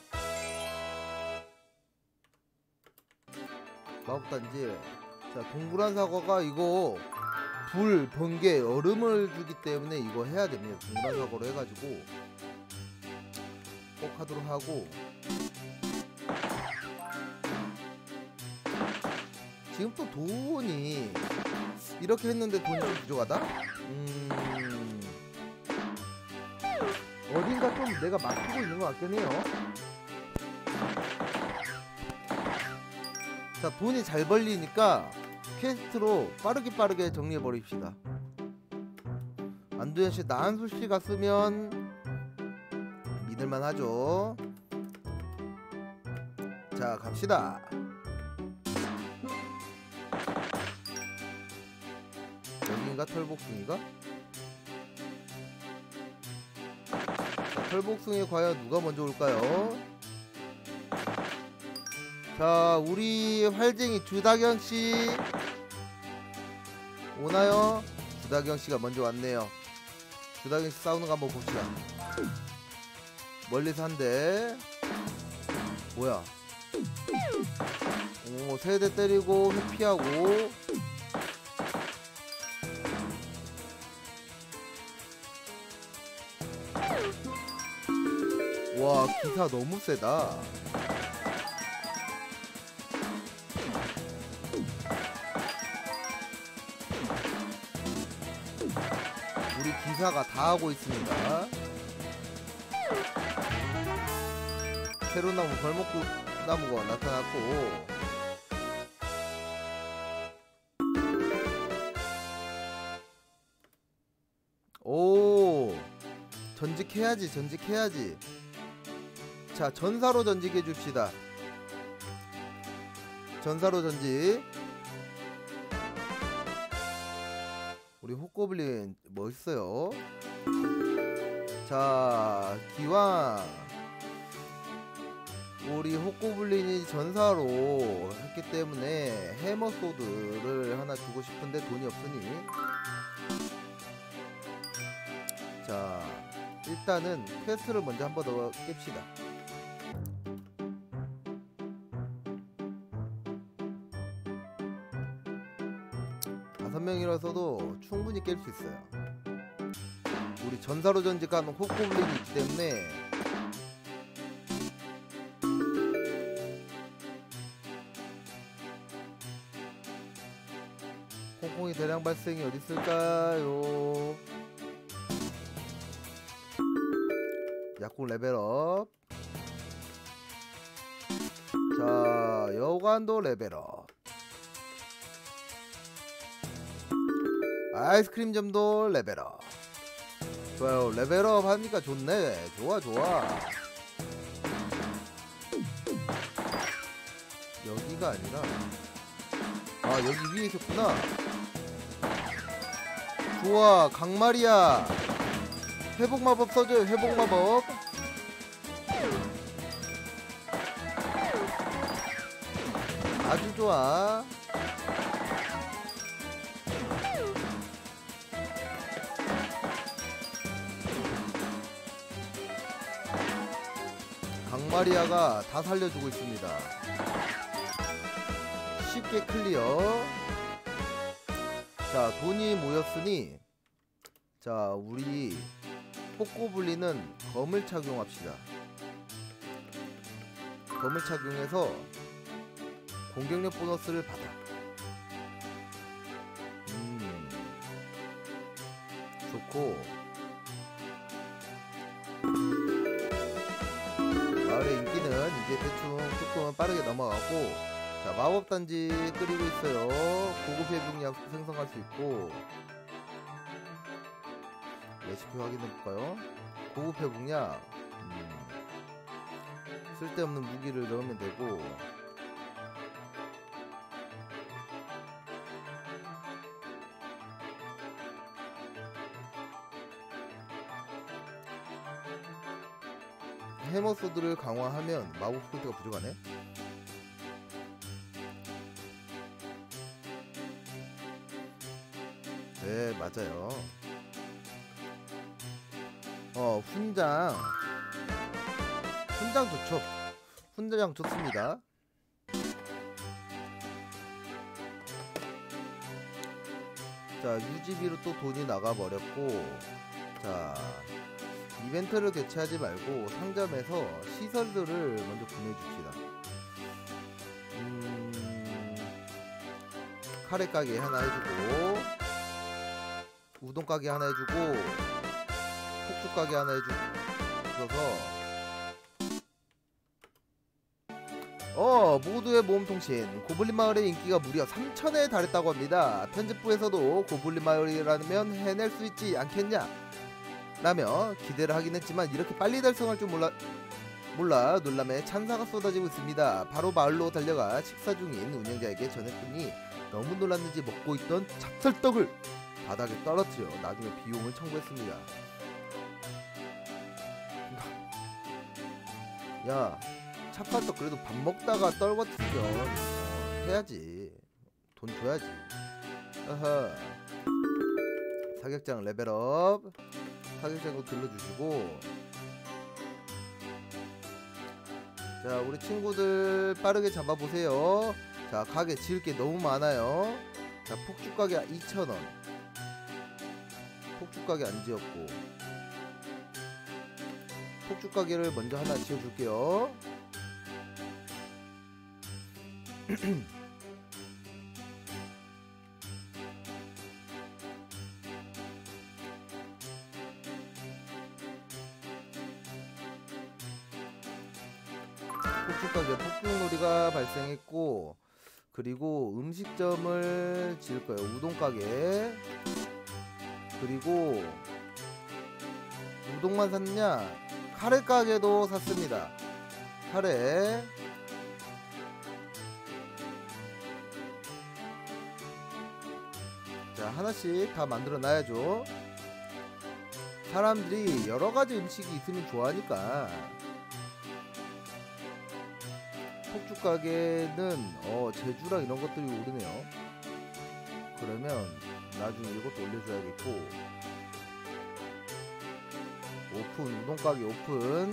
마법단지. 자, 동그란 사과가 이거 불, 번개, 얼음을 주기 때문에 이거 해야 됩니다. 동그란 사과로 해가지고 꼭 하도록 하고, 지금 또 돈이 이렇게 했는데 돈이 좀 부족하다? 어딘가 좀 내가 막히고 있는 것 같긴 해요. 자, 돈이 잘 벌리니까 퀘스트로 빠르게 정리해 버립시다. 안두현씨, 나한솔씨가 쓰면 믿을만 하죠. 자, 갑시다. 여기인가? 털복숭이가? 자, 털복숭이 과연 누가 먼저 올까요? 자, 우리 활쟁이 주다경씨 오나요? 주다경씨가 먼저 왔네요. 주다경씨 싸우는 거 한번 봅시다. 멀리서 한 대. 뭐야, 오, 3대 때리고 회피하고. 와, 기사 너무 세다. 우리 기사가 다 하고 있습니다. 새로운 나무 벌목나무가 나타났고, 오, 전직해야지, 전직해야지. 자, 전사로 전직해 줍시다. 전사로 전직. 우리 호고블린 멋있어요. 자, 기왕 우리 호고블린이 전사로 했기 때문에 해머소드를 하나 주고 싶은데 돈이 없으니, 자, 일단은 퀘스트를 먼저 한 번 더 깹시다. 다섯 명이라서도 충분히 깰 수 있어요. 우리 전사로 전직한 호고블린이 있기 때문에. 콩콩이 대량 발생이 어디 있을까요? 약국 레벨업. 자, 여관도 레벨업. 아이스크림점도 레벨업. 좋아요. 레벨업 하니까 좋네. 좋아 좋아. 여기가 아니라, 아, 여기 위에 있었구나. 좋아. 강마리아 회복마법 써줘요. 회복마법. 아주 좋아. 강마리아가 다 살려주고 있습니다. 쉽게 클리어. 자, 돈이 모였으니, 자, 우리 호고블린은 검을 착용합시다. 검을 착용해서 공격력 보너스를 받아. 좋고, 마을의 인기는 이제 대충 조금 빠르게 넘어가고, 자, 마법단지 끓이고 있어요. 고급 회복약 생성할 수 있고, 레시피 확인해볼까요? 고급 회복약, 쓸데없는 무기를 넣으면 되고, 해머소드를 강화하면 마법 포인트가 부족하네. 네, 맞아요. 훈장 좋죠. 훈장 좋습니다. 자, 유지비로 또 돈이 나가버렸고, 자, 이벤트를 개최하지 말고 상점에서 시설들을 먼저 구매해줍시다. 카레 가게 하나 해주고, 우동 가게 하나 해주고, 폭죽 가게 하나 해줘서, 모두의 모험통신. 고블린 마을의 인기가 무려 3,000회에 달했다고 합니다. 편집부에서도 고블린 마을이라면 해낼 수 있지 않겠냐 라며 기대를 하긴 했지만, 이렇게 빨리 달성할 줄 몰라 놀람에 찬사가 쏟아지고 있습니다. 바로 마을로 달려가 식사 중인 운영자에게 전했더니 너무 놀랐는지 먹고 있던 찹쌀떡을 바닥에 떨어뜨려 나중에 비용을 청구했습니다. 야, 찹쌀떡 그래도 밥 먹다가 떨궈뜨려 해야지. 돈 줘야지. 아하. 사격장 레벨업. 사격장도 들러주시고, 자, 우리 친구들 빠르게 잡아보세요. 자, 가게 지을 게 너무 많아요. 자, 폭죽 가게 2,000원. 폭죽 가게 안 지었고, 폭죽 가게를 먼저 하나 지어줄게요. 폭죽가게 폭죽놀이가 발생했고, 그리고 음식점을 지을 거예요. 우동가게. 그리고 우동만 샀냐? 카레 가게도 샀습니다. 카레. 자, 하나씩 다 만들어 놔야죠. 사람들이 여러가지 음식이 있으면 좋아하니까. 폭죽가게는 제주랑 이런 것들이 오르네요. 그러면 나중에 이것도 올려줘야겠고. 오픈, 우동가게 오픈.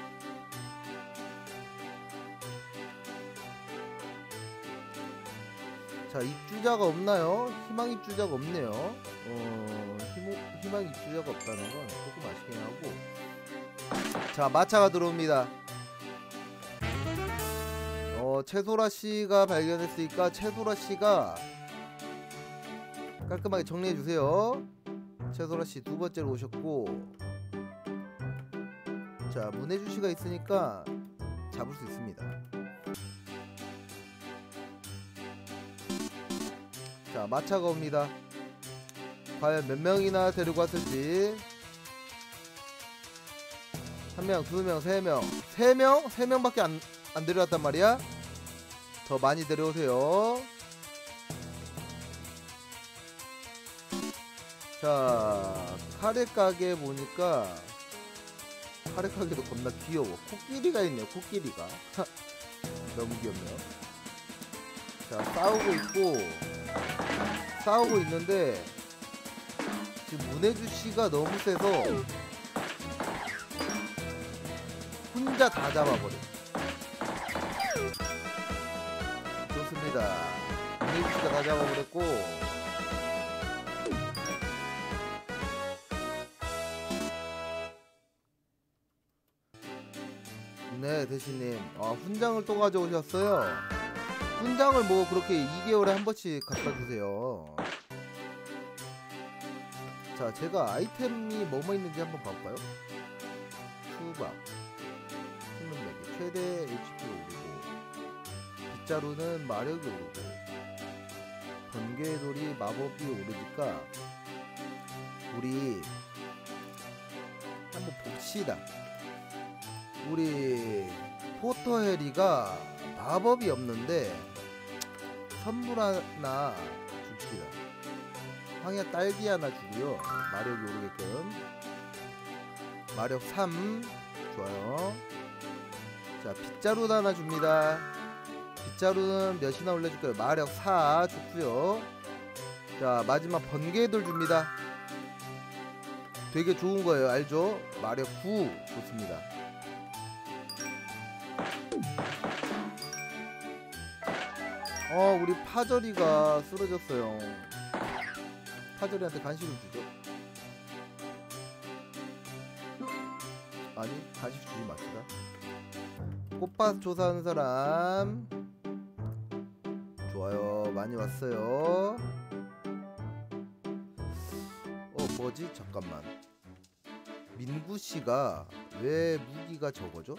자, 입주자가 없나요? 희망 입주자가 없네요. 희망 입주자가 없다는 건 조금 아쉽긴 하고. 자, 마차가 들어옵니다. 채소라씨가 발견했으니까 채소라씨가 깔끔하게 정리해주세요. 채소라씨 두 번째로 오셨고, 자, 문혜주씨가 있으니까 잡을 수 있습니다. 자, 마차가 옵니다. 과연 몇 명이나 데리고 왔을지. 1명, 2명, 3명. 3명? 3명밖에 안 데려왔단 말이야? 더 많이 데려오세요. 자, 카레 가게 보니까 카레 가게도 겁나 귀여워. 코끼리가 있네요. 코끼리가. 너무 귀엽네요. 자, 싸우고 있는데 지금 문혜주씨가 너무 세서 혼자 다 잡아버려. 좋습니다. 문혜주씨가 다 잡아버렸고, 네, 대신님 훈장을 또 가져오셨어요. 훈장을 뭐 그렇게 2개월에 한 번씩 갖다 주세요. 자, 제가 아이템이 뭐뭐 있는지 한번 봐볼까요? 수박, 생명매개, 최대 HP 오르고, 빗자루는 마력이 오르고, 번개돌이 마법이 오르니까 우리 한번 봅시다. 우리 포터해리가 마법이 없는데 선물 하나 줍시다. 황야 딸기 하나 주고요. 마력이 오르게끔. 마력 3. 좋아요. 자, 빗자루 하나 줍니다. 빗자루는 몇이나 올려줄까요? 마력 4 좋고요. 자, 마지막 번개돌 줍니다. 되게 좋은 거예요. 알죠? 마력 9 좋습니다. 우리 파절이가 쓰러졌어요. 파절이한테 간식을 주죠. 아니, 간식 주지 맙시다. 꽃밭 조사하는 사람. 좋아요. 많이 왔어요. 뭐지? 잠깐만. 민구씨가 왜 무기가 적어져?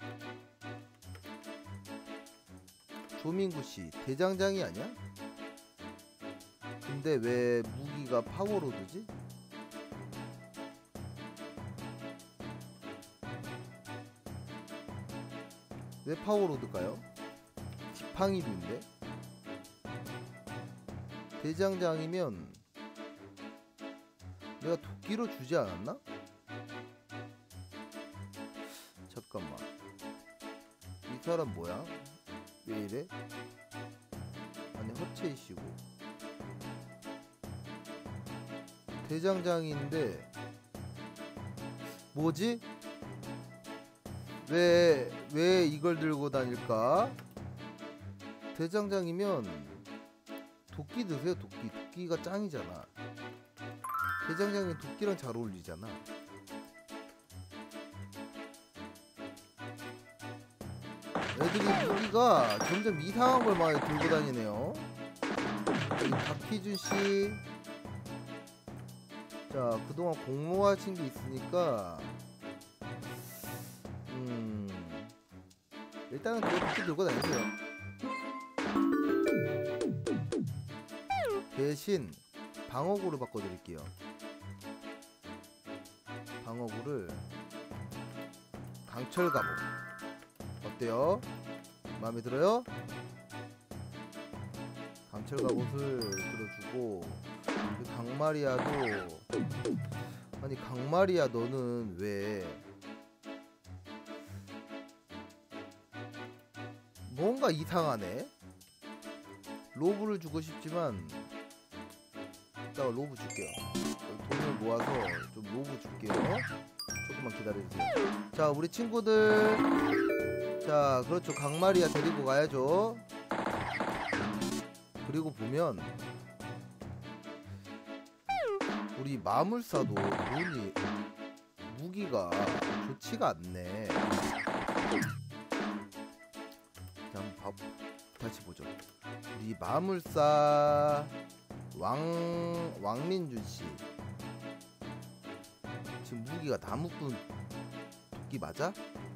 조민구씨 대장장이 아니야? 근데 왜 무기가 파워로드지? 왜 파워로드일까요? 지팡이류인데? 대장장이면 내가 도끼로 주지 않았나? 잠깐만, 이 사람 뭐야? 왜 이래? 아니, 허체이씨고 대장장인데 뭐지? 왜 이걸 들고 다닐까? 대장장이면 도끼 드세요. 도끼가 짱이잖아. 대장장이 도끼랑 잘 어울리잖아. 애들이 무기가 점점 이상한 걸 많이 들고 다니네요. 박희준씨, 자, 그동안 공모하신 게 있으니까 일단은 그거 도끼 들고 다니세요. 대신 방어구를 바꿔드릴게요. 방어구를 강철 갑옷 어때요? 마음에 들어요? 강철 갑옷을 들어주고, 강마리아도, 아니 강마리아 너는 왜 뭔가 이상하네. 로브를 주고 싶지만 이따가 로브 줄게요. 돈을 모아서 좀 로브 줄게요. 조금만 기다려주세요. 자, 우리 친구들, 자 그렇죠, 강마리아 데리고 가야죠. 그리고 보면 우리 마물사도 돈이, 무기가 좋지가 않네. 자, 한번 다시 보죠. 우리 마물사 왕민준씨 지금 무기가 나무꾼 도끼 맞아?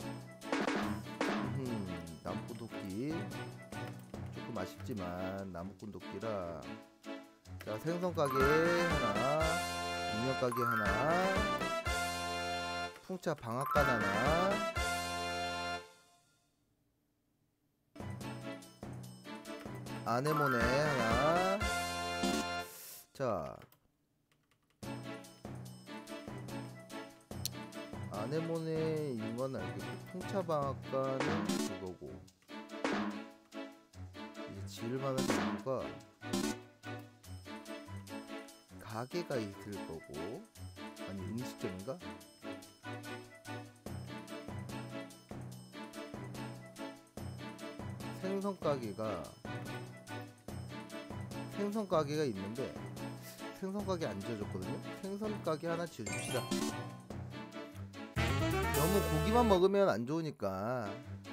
나무꾼 도끼 조금 아쉽지만 나무꾼 도끼라. 자, 생선가게 하나, 인형가게 하나, 풍차 방앗간 하나, 아네모네 하나. 자, 아네모네 인건 알겠고, 풍차 방앗간은 그거고. 이제 지을만한 정보가 가게가 있을 거고, 아니 음식점인가? 생선 가게가 있는데 생선 가게 안 지어줬거든요. 생선 가게 하나 지어줍시다. 너무 고기만 먹으면 안 좋으니까.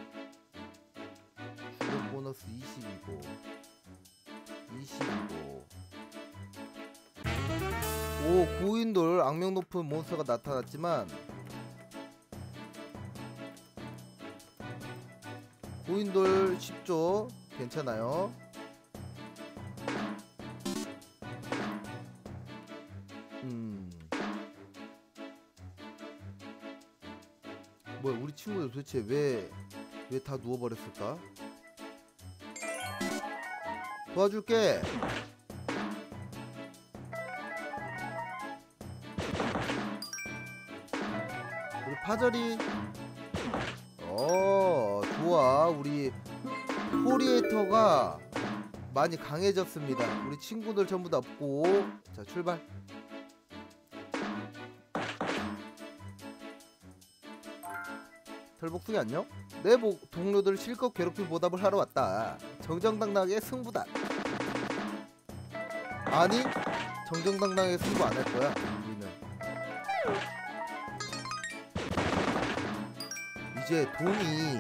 주력 보너스 20이고 오, 고인돌 악명 높은 몬스터가 나타났지만 고인돌 쉽죠? 괜찮아요. 뭐야, 우리 친구들 도대체 왜 다 누워버렸을까? 도와줄게. 우리 파절이, 좋아. 우리 포리에이터가 많이 강해졌습니다. 우리 친구들 전부 다 없고. 자, 출발. 털복숭이 안녕? 내 동료들 실컷 괴롭힌 보답을 하러 왔다. 정정당당하게 승부다. 아니, 정정당당하게 승부 안 할 거야. 우리는 이제 돈이,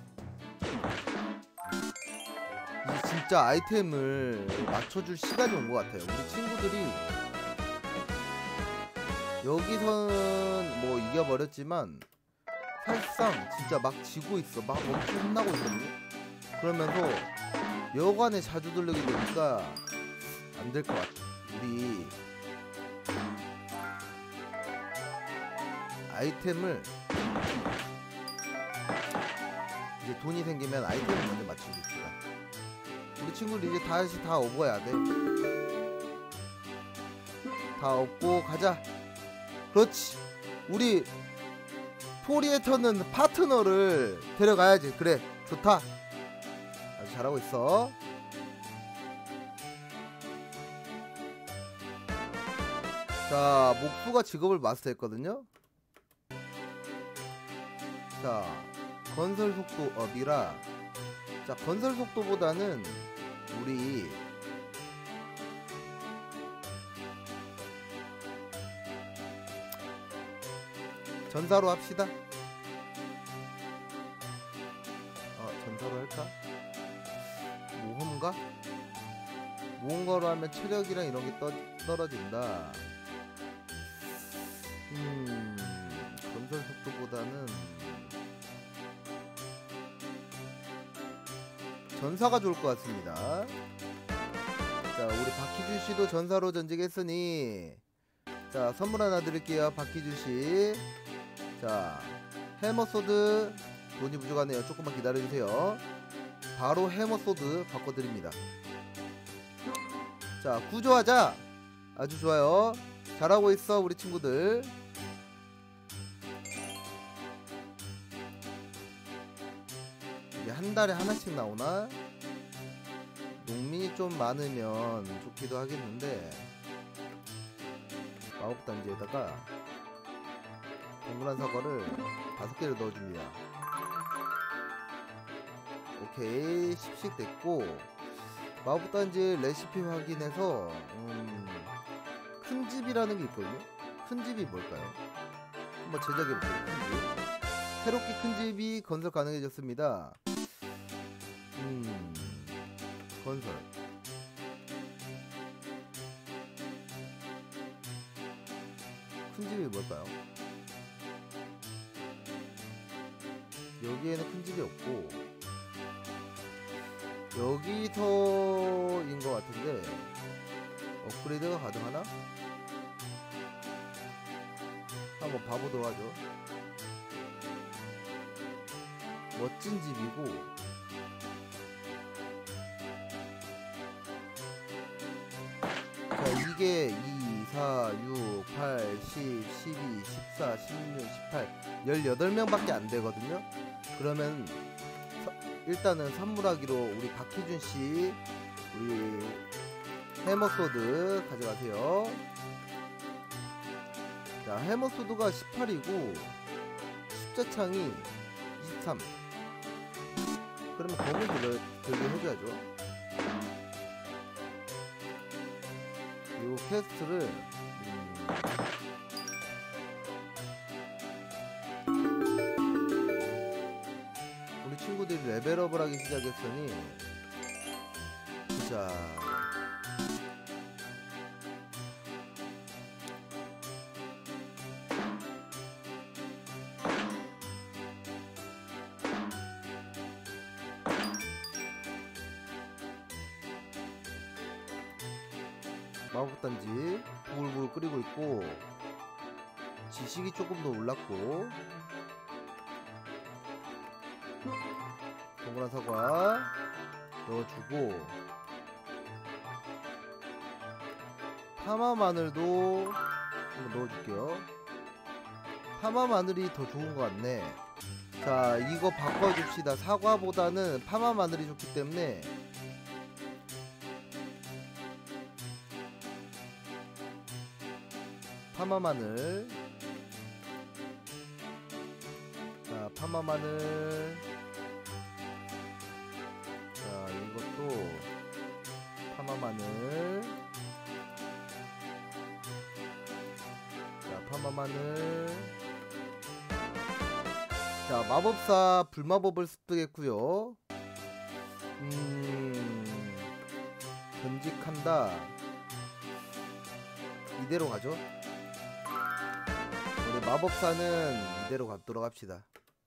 이제 진짜 아이템을 맞춰줄 시간이 온 것 같아요. 우리 친구들이 여기서는 뭐 이겨버렸지만 사실상 진짜 막 지고 있어. 막 엄청 혼나고 있거든요. 그러면서 여관에 자주 들르게 되니까 안 될 것 같아. 우리 아이템을, 이제 돈이 생기면 아이템을 먼저 맞춰줍시다. 우리 친구들 이제 다시 다 업어야 돼. 다 업고 가자. 그렇지. 우리 포리에터는 파트너를 데려가야지. 그래, 좋다. 아주 잘하고 있어. 자, 목수가 직업을 마스터했거든요. 자, 건설 속도 업이라. 자, 건설 속도보다는 우리 전사로 합시다. 전사로 할까? 모험가? 모험가로 하면 체력이랑 이런 게 떨어진다. 건설 속도보다는 전사가 좋을 것 같습니다. 자, 우리 박희준씨도 전사로 전직했으니 자, 선물 하나 드릴게요. 박희준씨. 자, 해머소드 돈이 부족하네요. 조금만 기다려주세요. 바로 해머소드 바꿔드립니다. 자, 구조하자. 아주 좋아요. 잘하고 있어 우리 친구들. 이게 한 달에 하나씩 나오나? 농민이 좀 많으면 좋기도 하겠는데 마법단지에다가 동그란 사과를 5개를 넣어줍니다. 오케이, 10씩 됐고 마법단지 레시피 확인해서 큰집이라는 게 있거든요. 큰집이 뭘까요? 한번 제작해볼게요. 큰집. 새롭게 큰집이 건설 가능해졌습니다. 건설. 큰집이 뭘까요? 여기에는 큰집이 없고 여기서인 것 같은데 업그레이드가 가능하나? 한번 봐보도록 하죠. 멋진 집이고 자, 이게 2, 4, 6, 8, 10, 12, 14, 16, 18 18명밖에 안 되거든요. 그러면 일단은 선물하기로 우리 박희준씨 우리 해머소드 가져가세요. 자, 해머소드가 18이고 십자창이 23. 그러면 검을 들게 해줘야죠. 그리고 퀘스트를 우리 친구들이 레벨업을 하기 시작했으니 자, 마법단지 부글부글 끓이고 있고 지식이 조금 더 올랐고 동그란 사과 넣어주고 파마 마늘도 한번 넣어줄게요. 파마 마늘이 더 좋은 것 같네. 자, 이거 바꿔줍시다. 사과보다는 파마 마늘이 좋기 때문에 파마 마늘. 자, 파마 마늘. 자, 이것도 파마 마늘. 자, 파마 마늘. 자, 마법사 불마법을 습득했고요. 전직한다. 이대로 가죠. 우리 마법사는 이대로 가도록 합시다.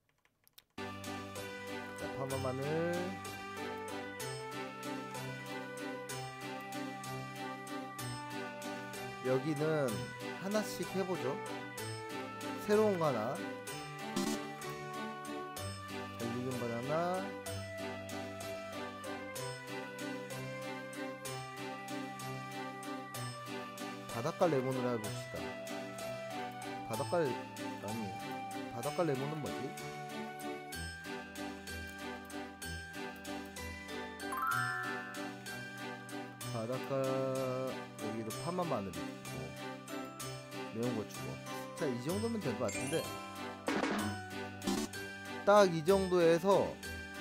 자, 파마 마늘. 여기는 하나씩 해보죠. 새로운 거 하나. 잘 익은 바나나. 바닷가 레몬을 해봅시다. 바닷가 레몬은 뭐지? 바닷가 여기도 파마 마늘 있고 매운 거 주고. 자, 이 정도면 될 것 같은데 딱 이 정도에서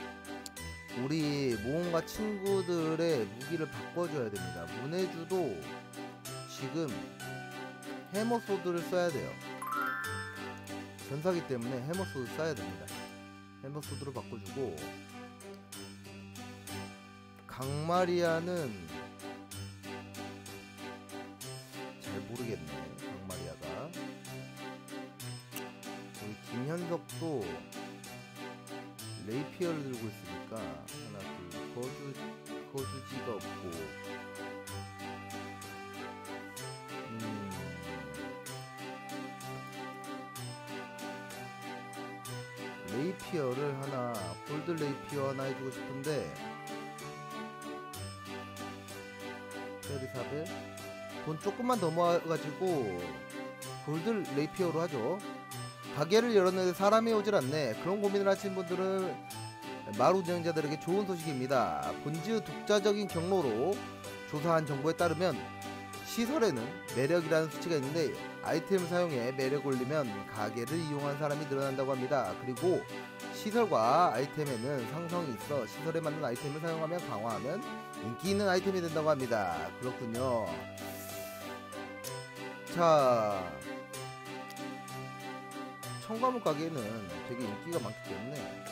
우리 모험가 친구들의 무기를 바꿔줘야 됩니다. 문해주도 지금 해머소드를 써야 돼요. 전사기 때문에 해머소드 써야 됩니다. 해머소드로 바꿔주고 강마리아는 잘 모르겠네. 강마리아가 우리 김현석도 레이피어를 들고 있으니까 하나 거주지가 없고 레이피어를 하나 골드 레이피어 하나 해주고 싶은데 페리사벨 돈 조금만 더 모아가지고 골드 레이피어로 하죠. 가게를 열었는데 사람이 오질 않네. 그런 고민을 하시는 분들은 마을 운영자들에게 좋은 소식입니다. 본즈 독자적인 경로로 조사한 정보에 따르면 시설에는 매력이라는 수치가 있는데 아이템을 사용해 매력 올리면 가게를 이용한 사람이 늘어난다고 합니다. 그리고 시설과 아이템에는 상성이 있어 시설에 맞는 아이템을 사용하면 강화하면 인기 있는 아이템이 된다고 합니다. 그렇군요. 자, 청과물 가게는 되게 인기가 많기 때문에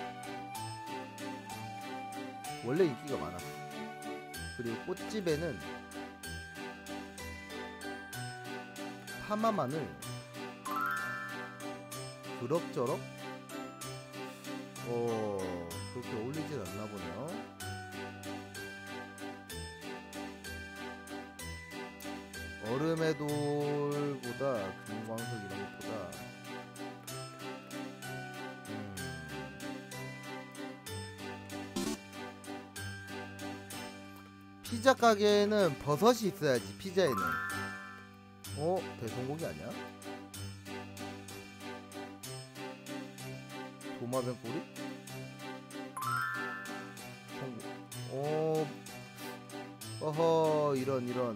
원래 인기가 많았어. 그리고 꽃집에는 파마마늘 그럭저럭 그렇게 어울리진 않나 보네요. 얼음의 돌보다 금광석 이런 것보다 피자 가게에는 버섯이 있어야지. 피자에는 대성공이 아니야? 도마뱀 꼬리? 성공. 어허, 이런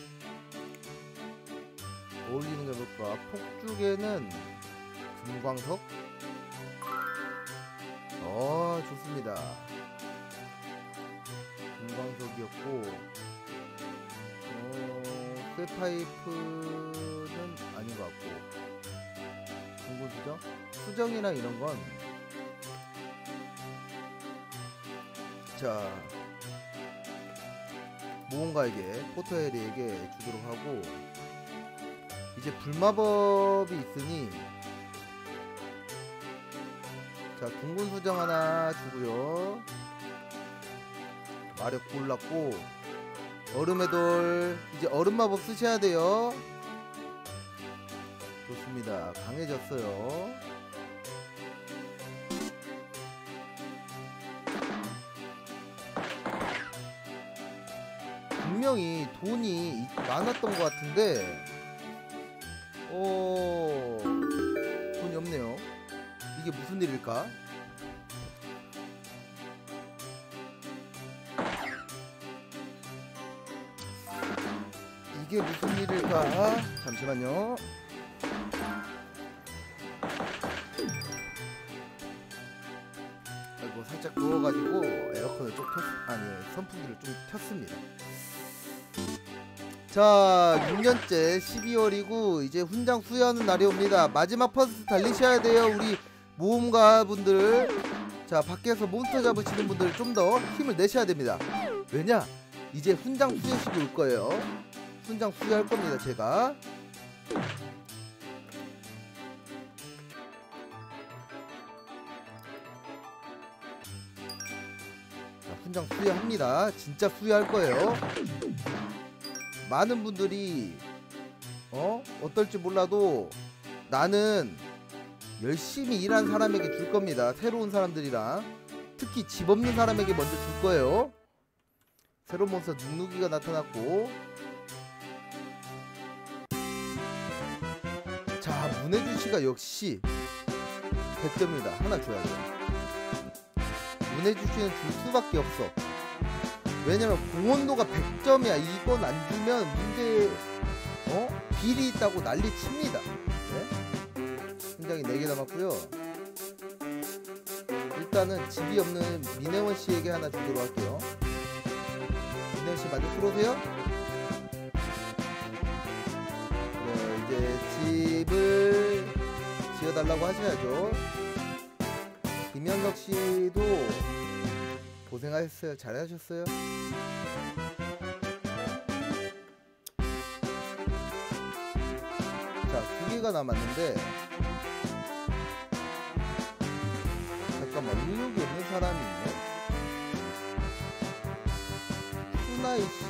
어울리는 게 뭘까? 폭죽에는 금광석? 좋습니다. 금광석이었고 쇠파이프는 아닌 것 같고 중고수정? 수정이나 이런건 자 모험가에게 포터헤리에게 주도록 하고 이제 불마법이 있으니 자 둥근 수정 하나 주고요. 마력 골랐고 얼음의 돌 이제 얼음 마법 쓰셔야 돼요. 좋습니다. 강해졌어요. 분명히 돈이 많았던 것 같은데 돈이 없네요. 이게 무슨 일일까? 이게 무슨 일일까? 잠시만요. 아이고 살짝 누워가지고 에어컨을 좀 선풍기를 좀 켰습니다. 자 6년째 12월이고 이제 훈장 수여하는 날이 옵니다. 마지막 퍼스트 달리셔야 돼요. 우리 모험가 분들. 자 밖에서 몬스터 잡으시는 분들 좀 더 힘을 내셔야 됩니다. 왜냐? 이제 훈장 수여식이 올 거예요. 훈장 수여할 겁니다. 제가 자, 훈장 수여합니다. 진짜 수여할 거예요. 많은 분들이 어떨지 몰라도 나는 열심히 일한 사람에게 줄 겁니다. 새로운 사람들이랑 특히 집 없는 사람에게 먼저 줄 거예요. 새로운 몬스터 눅눅이가 나타났고 자 문해주씨가 역시 100점입니다. 하나 줘야 돼. 문해주씨는 줄 수밖에 없어. 왜냐면 공헌도가 100점이야. 이건 안 주면 문제 비리 있다고 난리 칩니다. 네? 훈장이 4개 남았고요. 일단은 집이 없는 민혜원씨에게 하나 주도록 할게요. 민혜원씨 만족 들어오세요? 이제 집을 지어달라고 하셔야죠. 김현석씨도 고생하셨어요. 잘하셨어요. 자 2개가 남았는데 잠깐만, 의욕이 없는 사람이 있네. 후나이씨,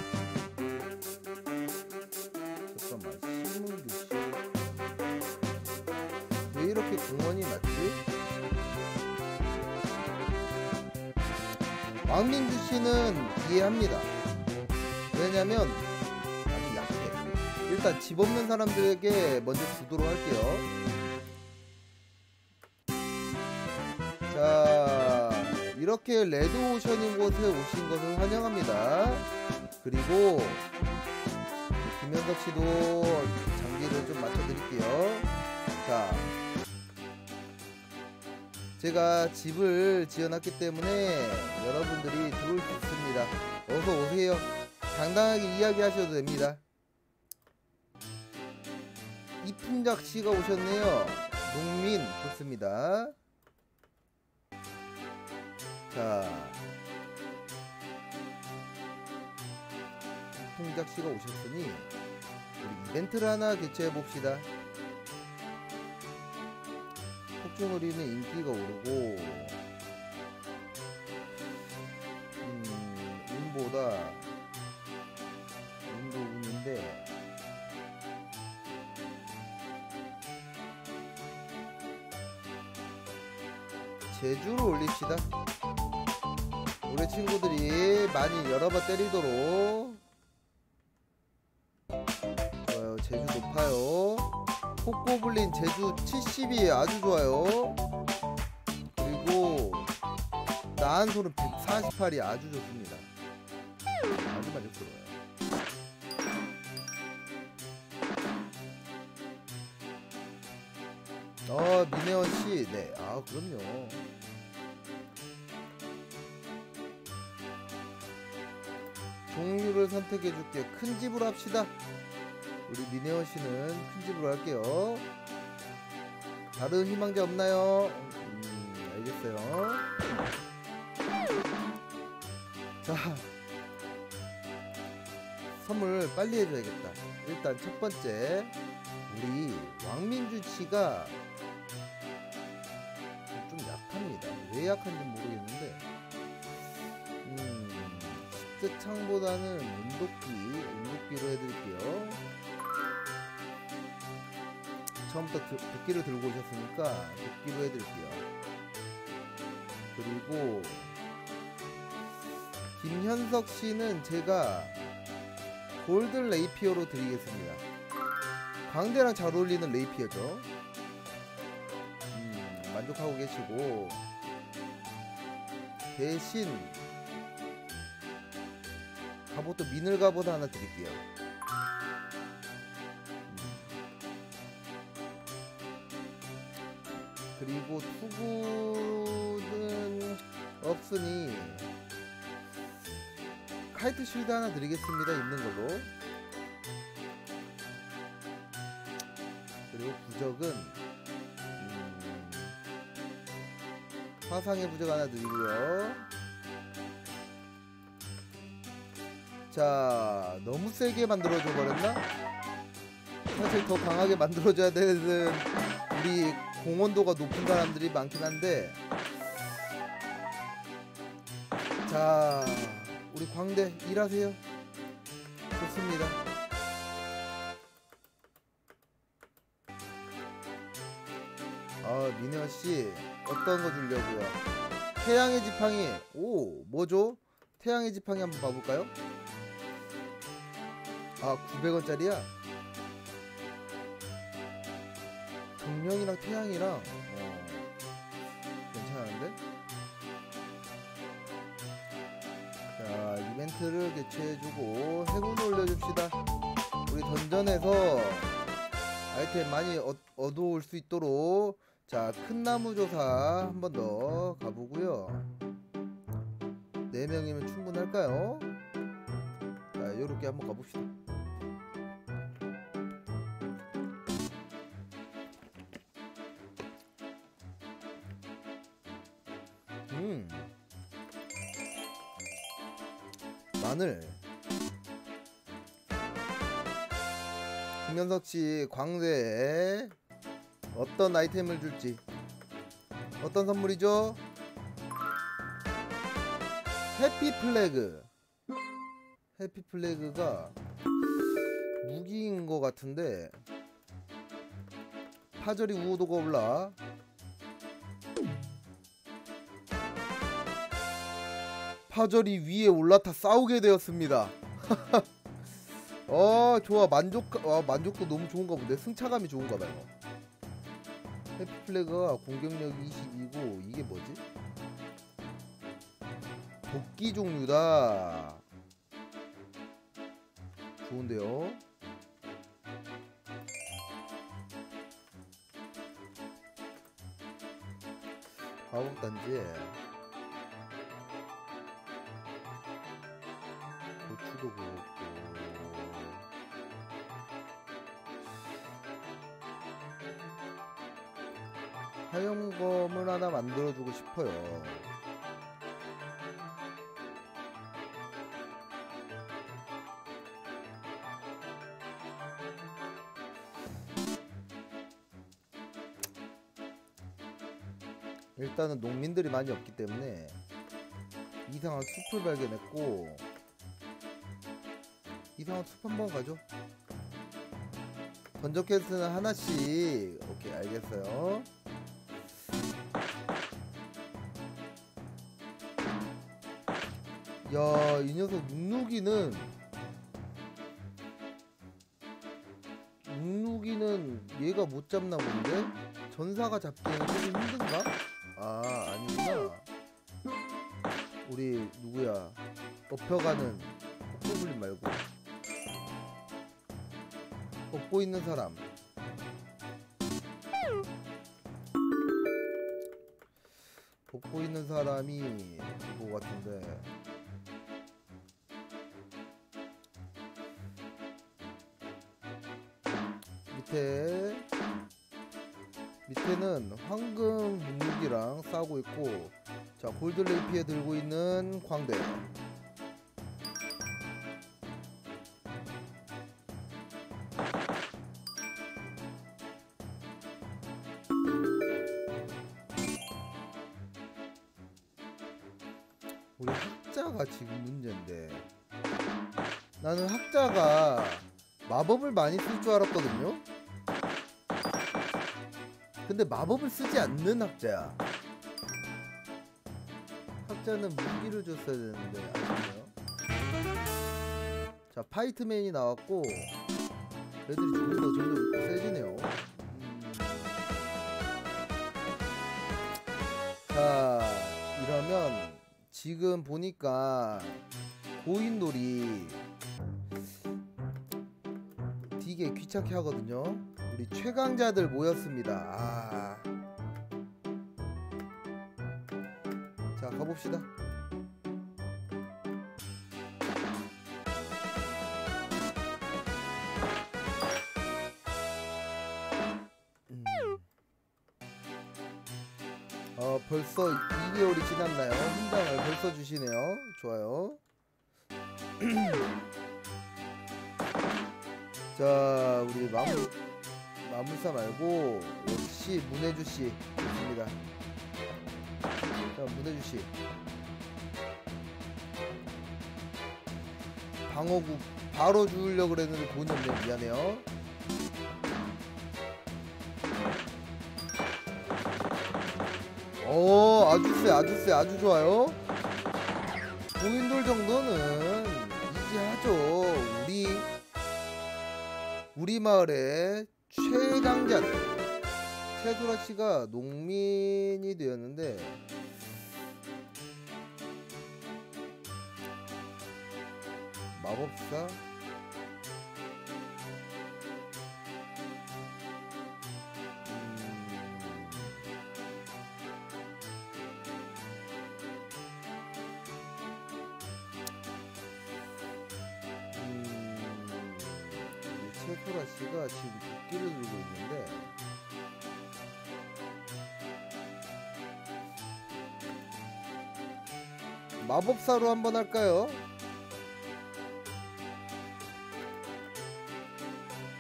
잠깐만, 심은규씨, 왜 이렇게 공원이 많지? 왕민주씨는 이해합니다. 왜냐면 아주 약해. 일단 집 없는 사람들에게 먼저 주도록 할게요. 자, 이렇게 레드오션인 곳에 오신 것을 환영합니다. 그리고 김현석씨도 장비를 좀 맞춰드릴게요. 자, 제가 집을 지어놨기 때문에 여러분들이 들어올 수 있습니다. 어서 오세요. 당당하게 이야기하셔도 됩니다. 이풍작씨가 오셨네요. 농민 좋습니다. 자, 이풍작씨가 오셨으니 우리 이벤트를 하나 개최해봅시다. 폭죽놀이는 인기가 오르고 운보다 운도 운인데 제주를 올립시다. 우리 친구들이 많이 여러 번 때리도록. 좋아요. 제주 높아요. 폭고블린 제주 70이 아주 좋아요. 그리고 나한 손은 148이 아주 좋습니다. 아주 만족스러워요. 민혜원씨, 네, 그럼요. 종류를 선택해줄게. 큰 집으로 합시다. 우리 민혜원씨는 큰 집으로 할게요. 다른 희망자 없나요? 알겠어요. 자, 선물 빨리 해줘야겠다. 일단 첫 번째, 우리 왕민주씨가 좀 약합니다. 왜 약한지 모르겠는데, 십대창보다는 운도끼로 해드릴게요. 처음부터 도끼를 들고 오셨으니까 도끼로 해드릴게요. 그리고 김현석씨는 제가 골든 레이피어로 드리겠습니다. 광대랑 잘 어울리는 레이피어죠. 만족하고 계시고, 대신 갑옷도 미늘 갑옷 하나 드릴게요. 그리고 투구는 없으니 카이트 쉴드 하나 드리겠습니다. 있는 걸로. 그리고 부적은 화상의 부적 하나 드리고요. 자, 너무 세게 만들어줘 버렸나? 사실 더 강하게 만들어줘야 되는 우리 공헌도가 높은 사람들이 많긴 한데, 자, 우리 광대 일하세요. 좋습니다. 민혜원씨 어떤 거 주려고요? 태양의 지팡이. 오, 뭐죠? 태양의 지팡이 한번 봐볼까요? 900원짜리야? 정령이랑 태양이랑 괜찮은데? 자, 이벤트를 개최해주고 행운 올려줍시다. 우리 던전에서 아이템 많이 얻어올 수 있도록. 자, 큰 나무 조사 한 번 더 가보고요. 4명이면 충분할까요? 자, 요렇게 한번 가봅시다. 마늘. 김현석씨 광대에 어떤 아이템을 줄지. 어떤 선물이죠? 해피 플래그. 해피 플래그가 무기인 것 같은데 파절이 우호도가 올라. 파절이 위에 올라타 싸우게 되었습니다. 좋아. 만족도 너무 좋은가 본데. 승차감이 좋은가 봐요. 해피 플래그가 공격력이 22고 이게 뭐지? 도끼 종류다. 좋은데요? 마법단지 고추도 그렇고 화염검을 하나 만들어주고 싶어요. 일단은 농민들이 많이 없기 때문에 이상한 숲을 발견했고, 이상한 숲 한번 가죠. 던전 퀘스트는 하나씩. 오케이, 알겠어요. 야, 이 녀석 눅눅이는 얘가 못 잡나 본데? 전사가 잡기에는 좀 힘든가? 아, 아니구나. 우리 누구야? 업혀가는 폭포블린 말고 업고 있는 사람. 업고 있는 사람이 그거 같은데. 밑에는 황금 묵묵이랑 싸우고 있고, 자, 골드 레이피에 들고 있는 광대. 우리 학자가 지금 문제인데, 나는 학자가 마법을 많이 쓸 줄 알았거든요. 근데 마법을 쓰지 않는 학자야. 학자는 무기를 줬어야 되는데 아쉽네요. 자, 파이트맨이 나왔고 애들이 조금 더 점점 세지네요. 자, 이러면 지금 보니까 고인돌이 되게 귀찮게 하거든요. 우리 최강자들 모였습니다. 자, 가봅시다. 벌써 2개월이 지났나요? 훈장을 벌써 주시네요. 좋아요. 자, 우리 마물사 말고 역시 문해주씨 좋습니다. 자, 문해주씨 방어구 바로 주려고 그랬는데 돈이 없네. 미안해요. 아주 좋아요. 고인돌 정도는 이지하죠. 우리 마을의 최강자들. 최도라씨가 농민이 되었는데 마법사? 최도라씨가 지금 도끼를 들고 있는데 마법사로 한번 할까요?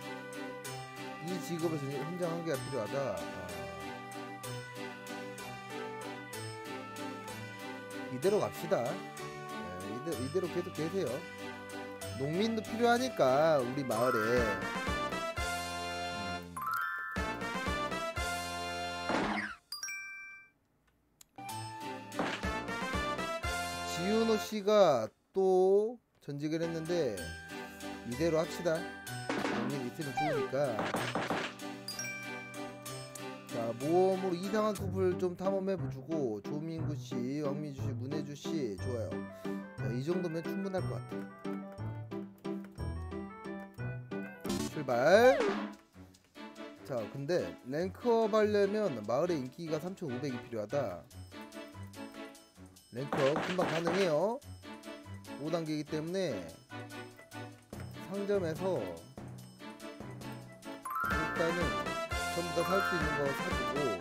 이 직업에서 훈장 한 개가 필요하다. 이대로 갑시다. 네, 이대로 계속 계세요. 농민도 필요하니까 우리 마을에. 지윤호 씨가 또 전직을 했는데 이대로 합시다. 농민 있으면 좋으니까. 자, 모험으로 이상한 숲을 좀 탐험해주고 조민구씨, 왕민주씨, 문혜주씨 좋아요. 자, 이 정도면 충분할 것 같아. 출발. 자, 근데 랭크업 하려면 마을의 인기가 3500이 필요하다. 랭크업 금방 가능해요. 5단계이기 때문에 상점에서 일단은 전부 다 살 수 있는 거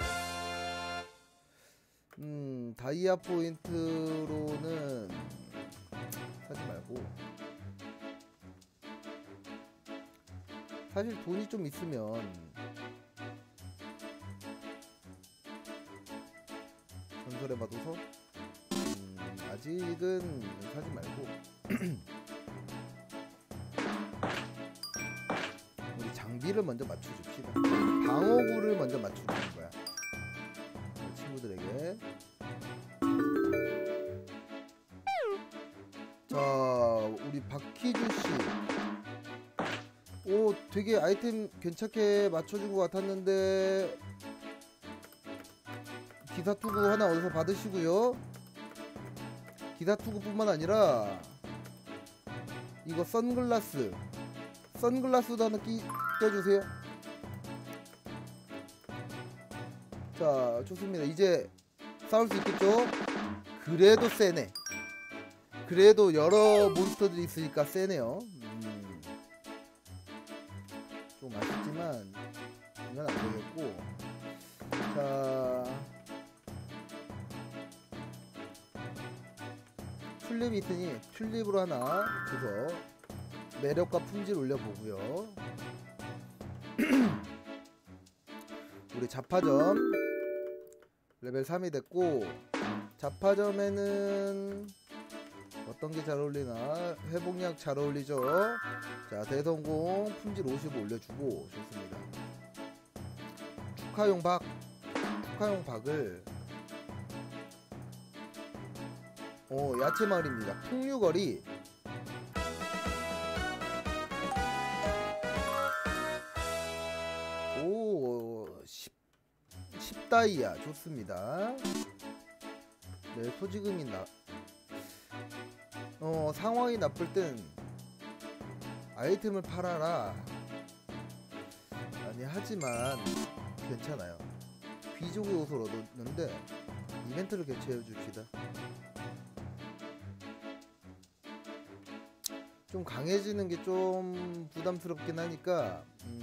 사주고, 다이아 포인트로는 사지 말고, 사실 돈이 좀 있으면 전설의 마도서 아직은 사지 말고 우리 장비를 먼저 맞춰줍시다. 방어구를 먼저 맞춰주는 거야 친구들에게. 자, 우리 박희주씨, 오 되게 아이템 괜찮게 맞춰준 것 같았는데 기사투구 하나 어디서 받으시고요. 기사투구뿐만 아니라 이거 선글라스도 하나 껴주세요. 자, 좋습니다. 이제 싸울 수 있겠죠? 그래도 세네. 그래도 여러 몬스터들이 있으니까 세네요. 좀 아쉽지만 이건 안되겠고, 자, 튤립이 있으니 튤립으로 하나 줘서 매력과 품질 올려보고요. 우리 자파점 레벨 3이 됐고, 자파점에는 어떤게 잘 어울리나, 회복약 잘 어울리죠. 자, 대성공 품질 55 올려주고. 좋습니다. 축하용 박을 야채마을입니다. 풍류거리. 오, 10다이아 좋습니다. 네, 소지금이 상황이 나쁠 땐 아이템을 팔아라. 아니, 하지만 괜찮아요. 귀족의 옷을 얻었는데 이벤트를 개최해 줍시다. 좀 강해지는 게 좀 부담스럽긴 하니까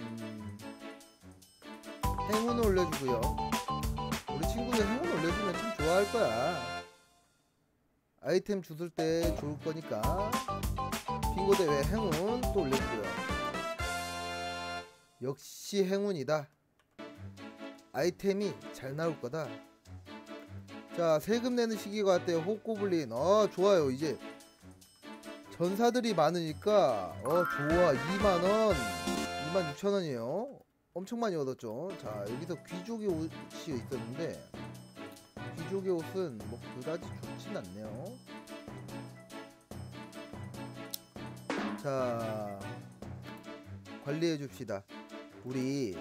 행운을 올려주고요. 우리 친구들 행운 올려주면 참 좋아할 거야. 아이템 주술 때 좋을 거니까 빙고 대회 행운 또 올려주고요. 역시 행운이다. 아이템이 잘 나올 거다. 자, 세금 내는 시기가 왔대요. 호고블린. 좋아요. 이제 전사들이 많으니까 좋아. 2만원 26,000원이에요 엄청 많이 얻었죠. 자, 여기서 귀족의 옷이 있었는데 귀족의 옷은 뭐 그다지 좋진 않네요. 자, 관리해 줍시다. 우리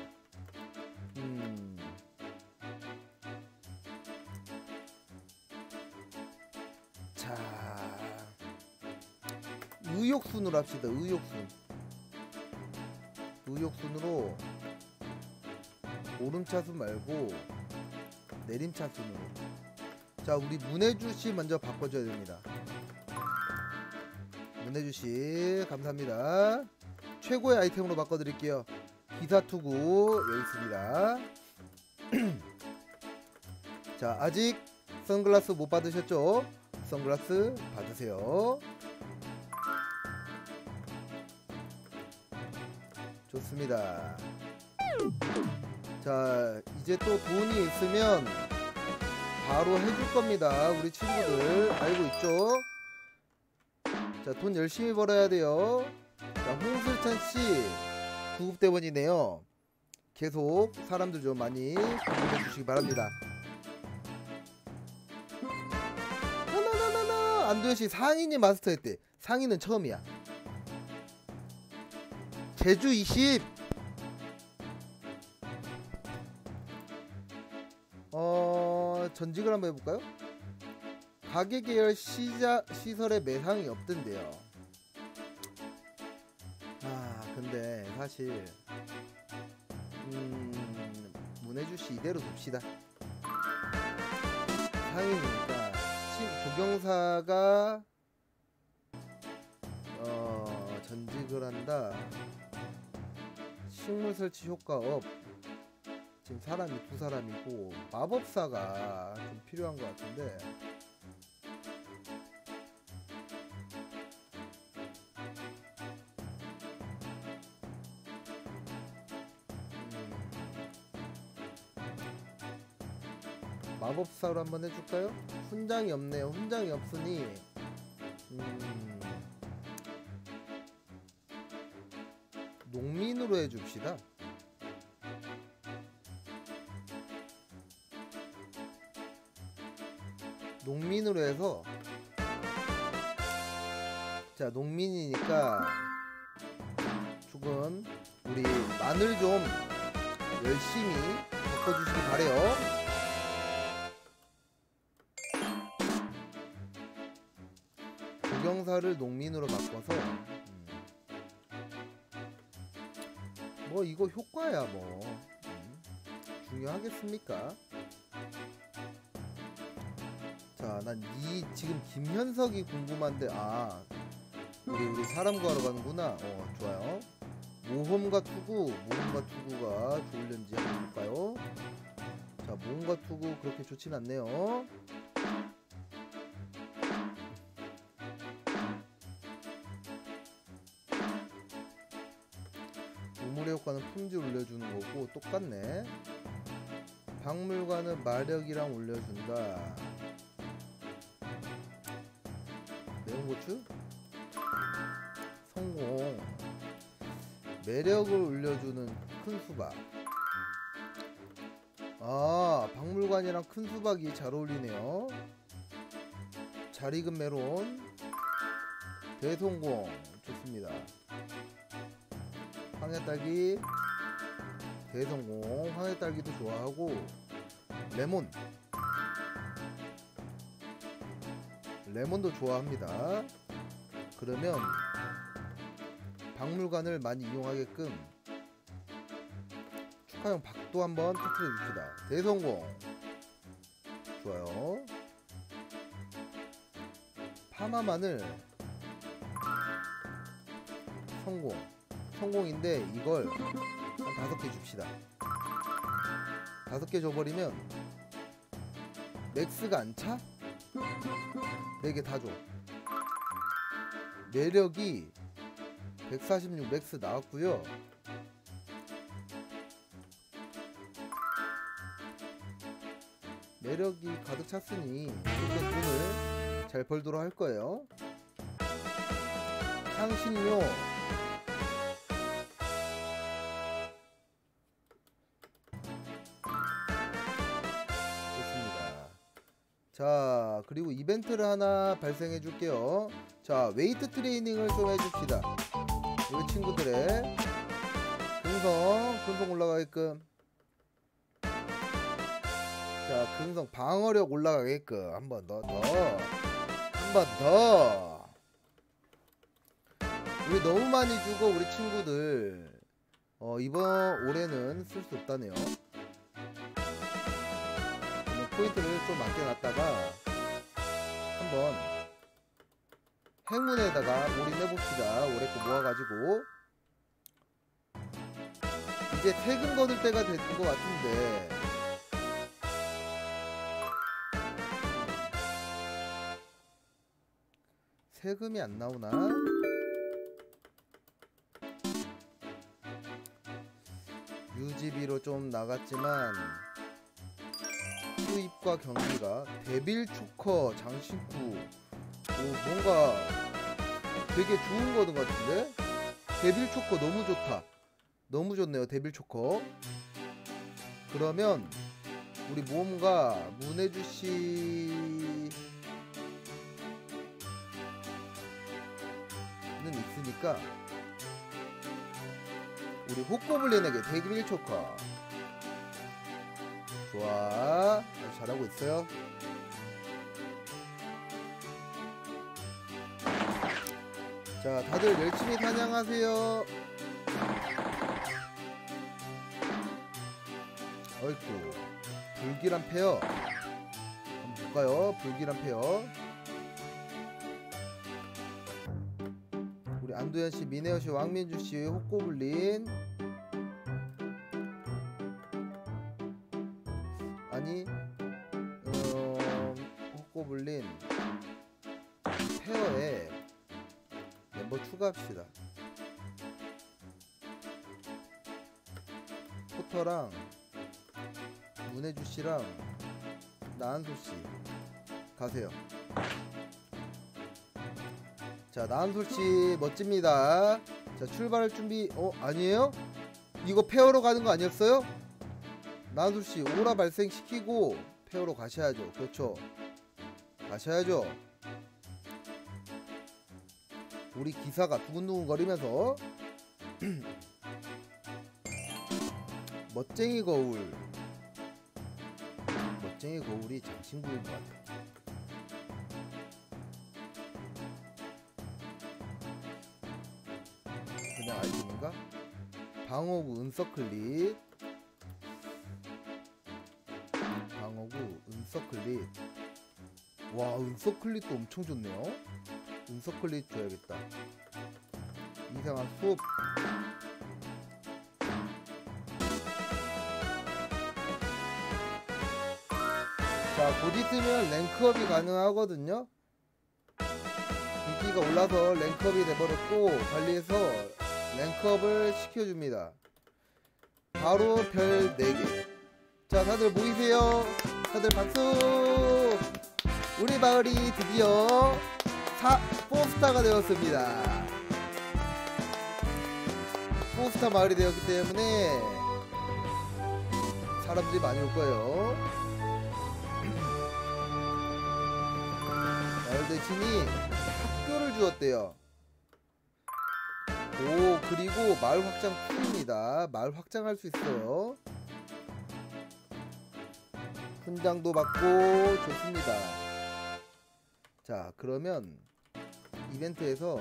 자, 의욕순으로 합시다. 의욕순으로 오름차순 말고 내림차순으로. 자, 우리 문혜주씨 먼저 바꿔줘야 됩니다. 문혜주씨 감사합니다. 최고의 아이템으로 바꿔드릴게요. 기사투구 여기 있습니다. 자, 아직 선글라스 못 받으셨죠? 선글라스 받으세요. 좋습니다. 자, 이제 또 돈이 있으면 바로 해줄 겁니다. 우리 친구들 알고 있죠? 자, 돈 열심히 벌어야 돼요. 자, 홍슬찬씨 구급대원이네요. 계속 사람들 좀 많이 구독해 주시기 바랍니다. 나나나나나 안도현씨 상인이 마스터했대. 상인은 처음이야. 제주 20 전직을 한번 해볼까요? 가게 계열 시설에 매상이 없던데요. 근데 사실 문혜주씨 이대로 둡시다. 상인이니까 조경사가 전직을 한다. 식물 설치 효과 업. 지금 사람이 2사람이고 마법사가 좀 필요한 것 같은데 마법사로 한번 해줄까요? 훈장이 없네요. 훈장이 없으니 농민으로 해줍시다. 농민으로 해서 자 농민이니까 조금 우리 마늘 좀 열심히 바꿔주시기 바래요. 조경사를 농민으로 바꿔서 뭐 이거 효과야 뭐 중요하겠습니까? 자, 난 지금 김현석이 궁금한데 우리 사람 구하러 가는구나. 좋아요. 모험과 투구가 좋을는지 한번 볼까요? 자, 모험과 투구 그렇게 좋진 않네요. 우물의 효과는 품질 올려주는 거고 똑같네. 박물관은 마력이랑 올려준다. 매운고추? 성공. 매력을 올려주는 큰 수박. 박물관이랑 큰 수박이 잘 어울리네요. 잘 익은 메론. 대성공. 좋습니다. 황해딸기. 대성공. 황해딸기도 좋아하고 레몬도 좋아합니다. 그러면 박물관을 많이 이용하게끔 축하용 박도 한번 터뜨려 줍시다. 대성공. 좋아요. 파마마늘 성공인데 이걸 한 5개 줍시다. 5개 줘버리면 맥스가 안 차? 4개 다 줘. 매력이 146 맥스 나왔고요. 매력이 가득 찼으니 이렇게 돈을 잘 벌도록 할 거예요. 향신료 좋습니다. 자, 그리고 이벤트를 하나 발생해 줄게요. 자, 웨이트 트레이닝을 좀 해줍시다. 우리 친구들의 근성 올라가게끔. 자, 근성 방어력 올라가게끔 한 번 더. 우리 너무 많이 주고 우리 친구들 이번 올해는 쓸 수 없다네요. 포인트를 좀 아껴놨다가 한번 행운에다가 올인해봅시다. 올해 거 모아가지고 이제 세금 거둘 때가 된 것 같은데 세금이 안 나오나? 유지비로 좀 나갔지만 수입과 경기가 데빌 초커 장신구. 뭔가 되게 좋은 거는 같은데? 데빌 초커 너무 좋다. 너무 좋네요, 데빌 초커. 그러면 우리 모험가 문해주씨는 있으니까 우리 호꼬블린에게 데빌 초커. 좋아, 아주 잘하고 있어요. 자, 다들 열심히 사냥하세요. 어이쿠, 불길한 페어 한번 볼까요? 불길한 페어. 우리 안도현씨, 미네어씨, 왕민주씨, 호꼬블린. 아니 호꼬블린 페어에 멤버 추가합시다. 포터랑 문혜주씨랑 나한솔씨 가세요. 자, 나한솔씨 멋집니다. 자, 출발할 준비. 아니에요? 이거 페어로 가는 거 아니었어요? 나한솔씨 오라 발생시키고 페어로 가셔야죠. 그렇죠, 가셔야죠. 우리 기사가 두근두근 거리면서 멋쟁이 거울. 멋쟁이 거울이 장신구인 것 같아요. 그냥 아이템인가? 방어구 은서클릿. 방어구 은서클릿. 와, 은서클릿도 엄청 좋네요. 은서클릿 줘야겠다. 이상한 수업. 자, 곧 있으면 랭크업이 가능하거든요. 인기가 올라서 랭크업이 돼버렸고, 관리해서 랭크업을 시켜줍니다. 바로 별 4개. 자, 다들 모이세요. 다들 박수. 우리 마을이 드디어 4스타가 되었습니다. 4스타 마을이 되었기 때문에 사람들이 많이 올 거예요. 마을 대신이 학교를 주었대요. 오, 그리고 마을 확장 2입니다. 마을 확장할 수 있어요. 훈장도 받고 좋습니다. 자, 그러면 이벤트에서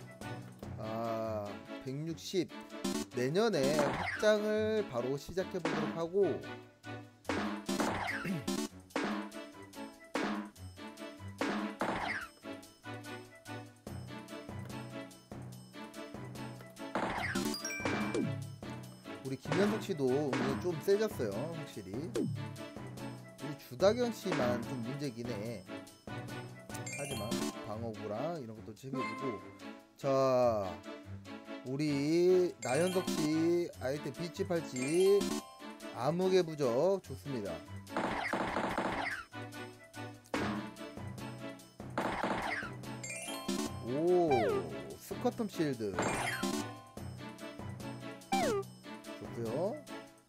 160 내년에 확장을 바로 시작해 보도록 하고, 우리 김현석 씨도 오늘 좀 세졌어요, 확실히. 우리 주다경 씨만 좀 문제긴 해. 하지만 방어구랑 이런 것도 챙겨주고. 자, 우리 나현석 씨 아이템 비치 팔찌 암흑의 부적 좋습니다. 오, 스커텀 실드 좋고요.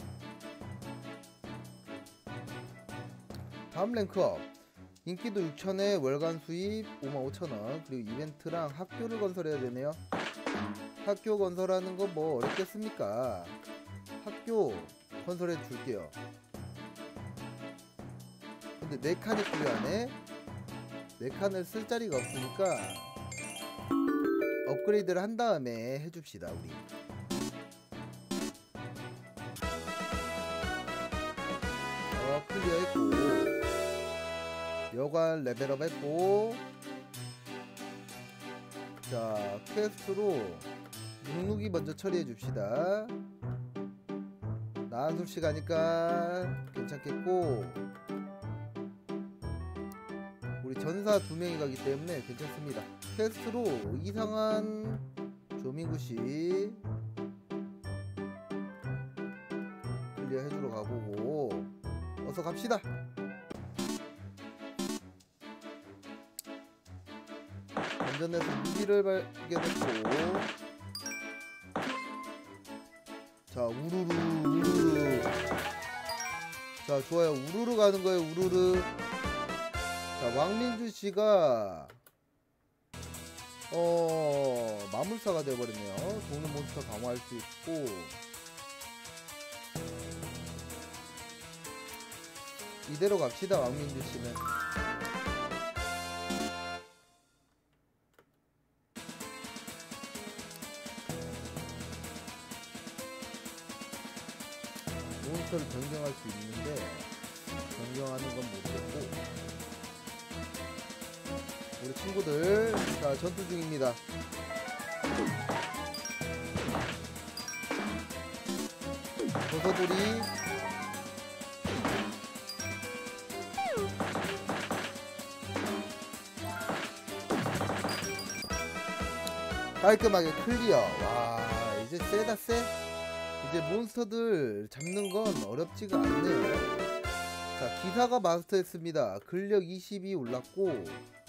다음 랭크업 인기도 6,000에 월간 수입 55,000원. 그리고 이벤트랑 학교를 건설해야 되네요. 학교 건설하는 거 뭐 어렵겠습니까? 학교 건설해 줄게요. 근데 4칸이 필요하네. 4칸을 쓸 자리가 없으니까 업그레이드를 한 다음에 해줍시다. 우리 클리어했고, 여관 레벨업 했고, 자, 퀘스트로 눅눅이 먼저 처리해 줍시다. 나한솔씨 가니까 괜찮겠고, 우리 전사 2명이 가기 때문에 괜찮습니다. 퀘스트로 이상한 조민구씨 클리어 해주러 가보고, 어서 갑시다. 던전에서 무기를 발견했고, 자 우르르. 자 좋아요. 우르르 가는 거예요. 우르르. 자 왕민주씨가 마물사가 되어버렸네요. 동료 몬스터 강화할 수 있고, 이대로 갑시다. 왕민주씨는 몬스터를 변경할 수 있는데 변경하는 건 모르겠고, 우리 친구들 자 전투 중입니다. 버섯돌이 깔끔하게 클리어. 와 이제 세다 세. 이제 몬스터들 잡는 건 어렵지가 않네요. 자 기사가 마스터했습니다. 근력 20이 올랐고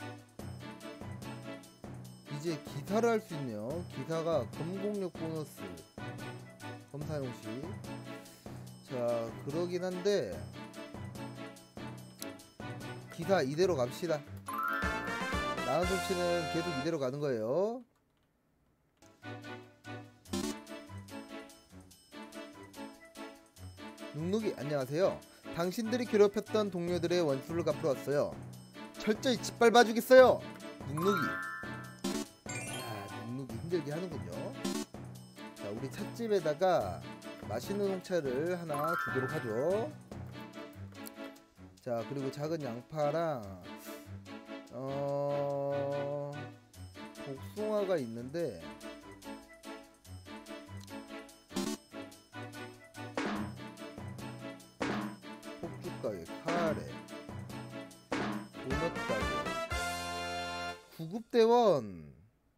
이제 기사를 할 수 있네요. 기사가 검공력 보너스 검사용시. 자 그러긴 한데 기사 이대로 갑시다. 나은 손치는 계속 이대로 가는 거예요. 눅눅이 안녕하세요. 당신들이 괴롭혔던 동료들의 원수를 갚으러 왔어요. 철저히 짓밟아주겠어요. 눅눅이. 야 눅눅이 힘들게 하는군요. 자 우리 찻집에다가 맛있는 홍차를 하나 주도록 하죠. 자 그리고 작은 양파랑 복숭아가 있는데 폭죽가게, 카레, 도넛가게, 구급대원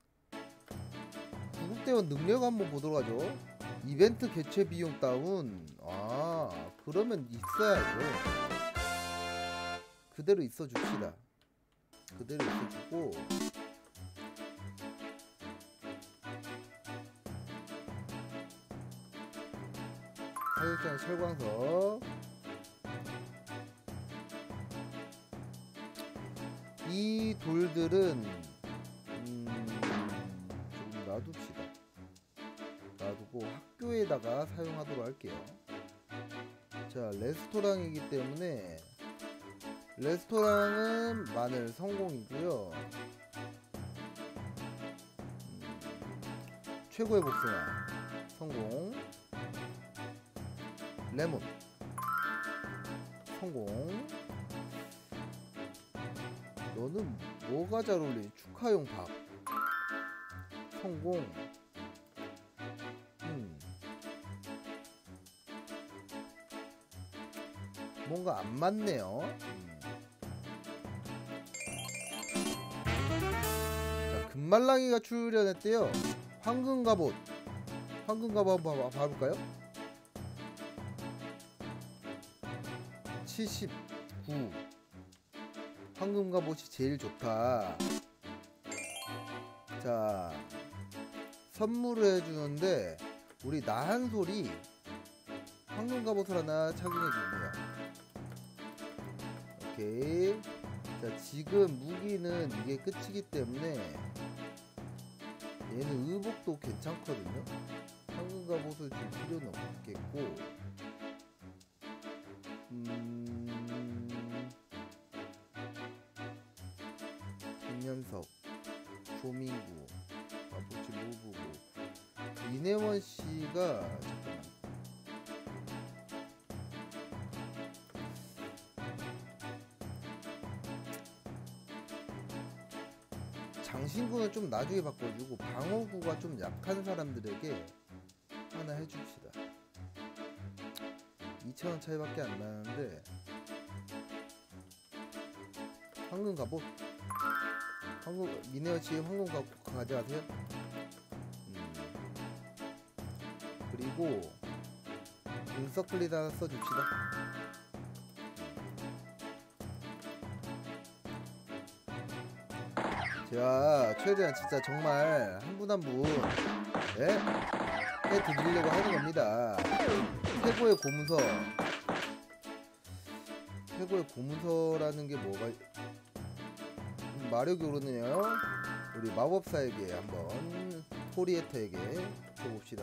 능력 한번 보도록 하죠. 이벤트 개최 비용 다운. 아 그러면 있어야죠. 그대로 있어 줍시다. 그대로 있어 주고, 사육장 철광석. 이 돌들은 조금 놔둡시다. 놔두고 학교에다가 사용하도록 할게요. 자 레스토랑이기 때문에 레스토랑은 마늘 성공이고요. 최고의 복숭아 성공. 레몬 성공. 너는 뭐가 잘 어울리니? 축하용 밥 성공. 뭔가 안 맞네요. 자 금말랑이가 출연했대요. 황금갑옷 한번 봐볼까요? 79. 황금갑옷이 제일 좋다. 자 선물을 해주는데 우리 나한솔이 황금갑옷을 하나 착용해주네요. 오케이. 자 지금 무기는 이게 끝이기 때문에 얘는 의복도 괜찮거든요. 황금갑옷을 줄 필요는 없겠고, 김현석, 조민구, 아버지 모부고, 이내원씨가 잠깐만. 장신구는 좀 나중에 바꿔주고 방어구가 좀 약한 사람들에게 하나 해줍시다. 2,000원 차이밖에 안 나는데. 황금갑옷 미네어치 황금갑옷 가져가세요. 그리고 인서클릿 하나 써줍시다. 제가 최대한 진짜 정말 한 분 한 분 해드리려고 하는 겁니다. 최고의 고문서. 최고의 고문서라는 게 뭐가 마력이 오르네요. 우리 마법사에게 한번 포리에터에게 줘봅시다.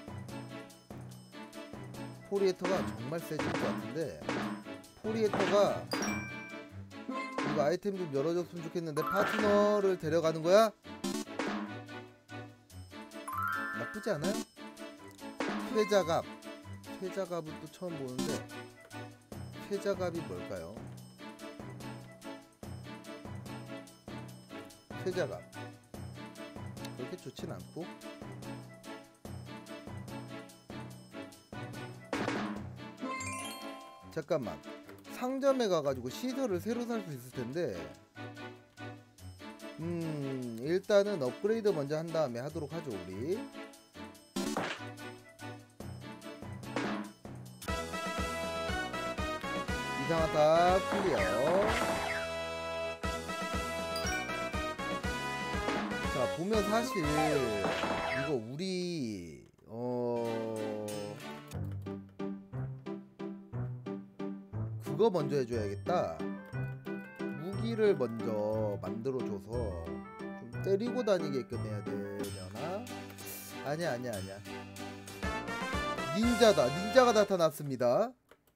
포리에터가 정말 세질 것 같은데, 포리에터가 이거 아이템 좀 열어줬으면 좋겠는데. 파트너를 데려가는 거야? 나쁘지 않아요? 퇴자갑. 퇴자갑은 또 처음 보는데, 퇴자갑이 뭘까요? 퇴자갑 그렇게 좋진 않고, 잠깐만, 상점에 가가지고 시설을 새로 살 수 있을 텐데, 일단은 업그레이드 먼저 한 다음에 하도록 하죠. 우리 이상하다 클리어. 자, 보면 사실 이거 우리 그거 먼저 해줘야겠다. 무기를 먼저 만들어줘서 좀 때리고 다니게끔 해야 되려나? 아니야. 닌자다. 닌자가 나타났습니다.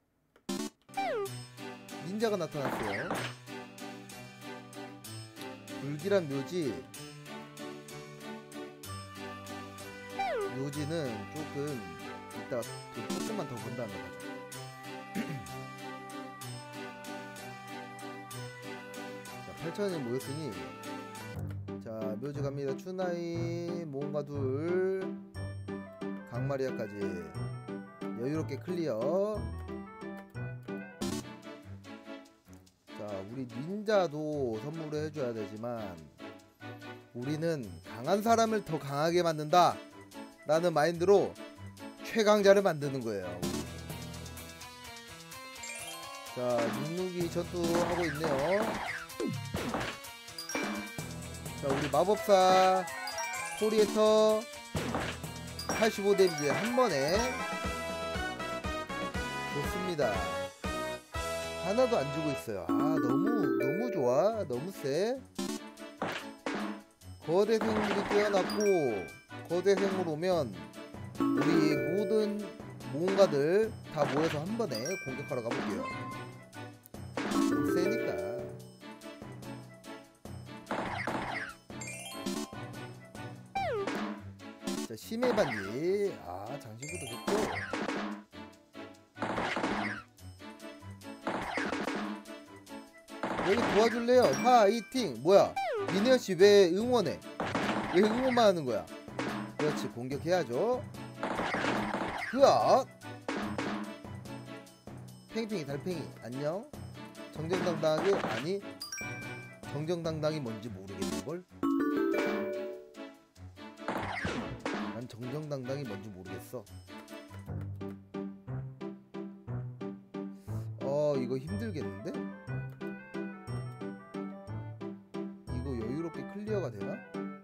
닌자가 나타났어요. 불길한 묘지. 묘지는 조금 이따가 조금만 더 본 다음에 가자. 자, 8,000이 모였으니, 자, 묘지 갑니다. 추나이 모험가 둘, 강마리아까지 여유롭게 클리어. 자, 우리 닌자도 선물을 해줘야 되지만, 우리는 강한 사람을 더 강하게 만든다 라는 마인드로 최강자를 만드는 거예요. 자, 눅눅이 전투하고 있네요. 자, 우리 마법사 포리에터 85 데미지 한 번에. 좋습니다. 하나도 안 주고 있어요. 아, 너무 좋아. 너무 세. 거대 생물이 뛰어났고, 거대 생물 오면 우리 모든 모험가들 다 모여서 한 번에 공격하러 가볼게요. 너무 세니까. 자, 심해 반지. 아, 장신구도 좋고. 여기 도와줄래요? 파이팅. 뭐야, 미네어씨 왜 응원해? 왜 응원만 하는 거야? 그렇지, 공격해야죠. 흐아. 팽팽이 달팽이 안녕. 정정당당하게. 아니, 정정당당이 뭔지 모르겠는걸? 난 정정당당이 뭔지 모르겠어. 이거 힘들겠는데? 이거 여유롭게 클리어가 되나?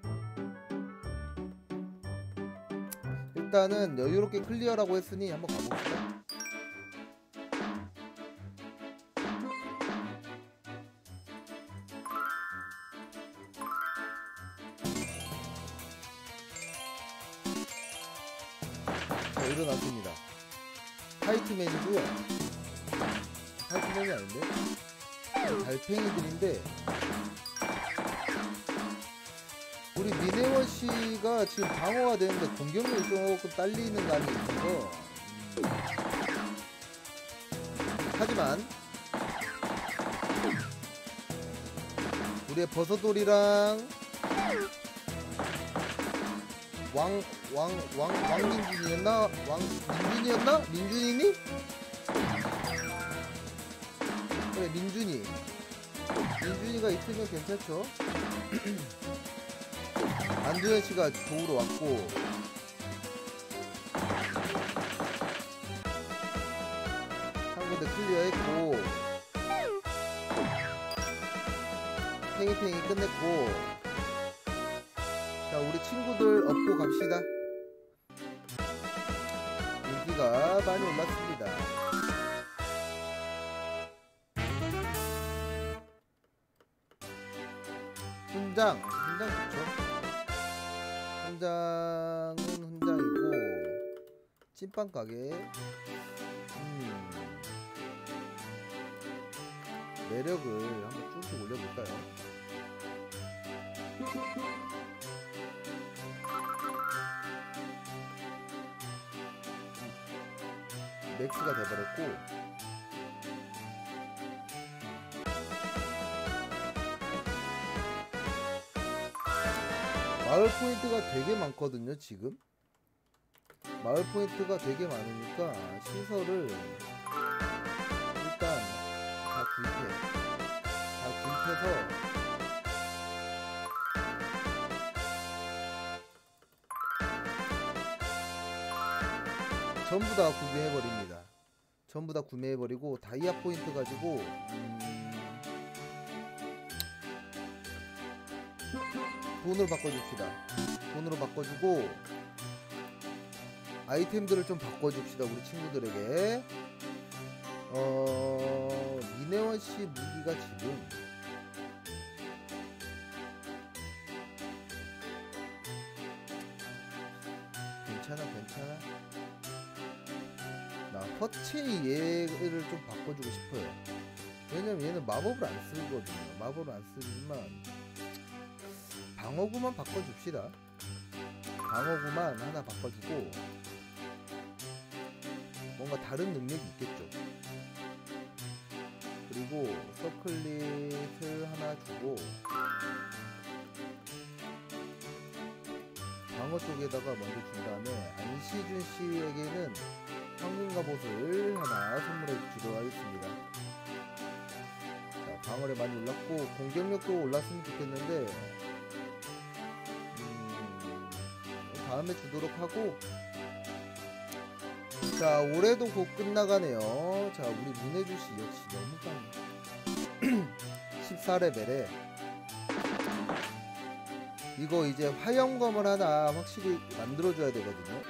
일단은 여유롭게 클리어라고 했으니 한번 가봅시다. 자, 일어났습니다. 화이트맨이고요. 화이트맨이 아닌데? 달팽이들인데, 우리 미네원 씨가 지금 방어가 되는데 공격력이 조금 딸리는 감이 있어서, 하지만 우리의 버섯돌이랑 왕민준이었나? 민준이었나? 민준이니? 그래, 민준이가 있으면 괜찮죠. 안두현씨가 도우러 왔고, 한군데 클리어했고, 팽이팽이 끝냈고, 자, 우리 친구들 업고 갑시다. 인기가 많이 올랐습니다. 훈장 좋죠. 훈장은 훈장이고, 찐빵 가게. 매력을 한번 쭉쭉 올려볼까요? 맥스가 돼버렸고, 마을 포인트가 되게 많거든요. 지금 마을 포인트가 되게 많으니까 시설을 일단 다 구입해서 전부 다 구매해버립니다. 전부 다 구매해버리고 다이아 포인트 가지고 돈으로 바꿔줍시다. 돈으로 바꿔주고 아이템들을 좀 바꿔줍시다. 우리 친구들에게. 미네원씨 무기가 지금 괜찮아. 나 허체이 얘를 좀 바꿔주고 싶어요. 왜냐면 얘는 마법을 안 쓰거든요. 마법을 안 쓰지만 방어구만 바꿔줍시다. 방어구만 하나 바꿔주고 뭔가 다른 능력이 있겠죠. 그리고 서클릿을 하나 주고 방어 쪽에다가 먼저 준 다음에 안시준 씨에게는 황금 갑옷을 하나 선물해 주도록 하겠습니다. 자, 방어력 많이 올랐고 공격력도 올랐으면 좋겠는데 다음에 주도록 하고, 자, 올해도 곧 끝나가네요. 자, 우리 문혜주씨 역시 너무 짱. 14레벨에 이거 이제 화염검을 하나 확실히 만들어줘야 되거든요.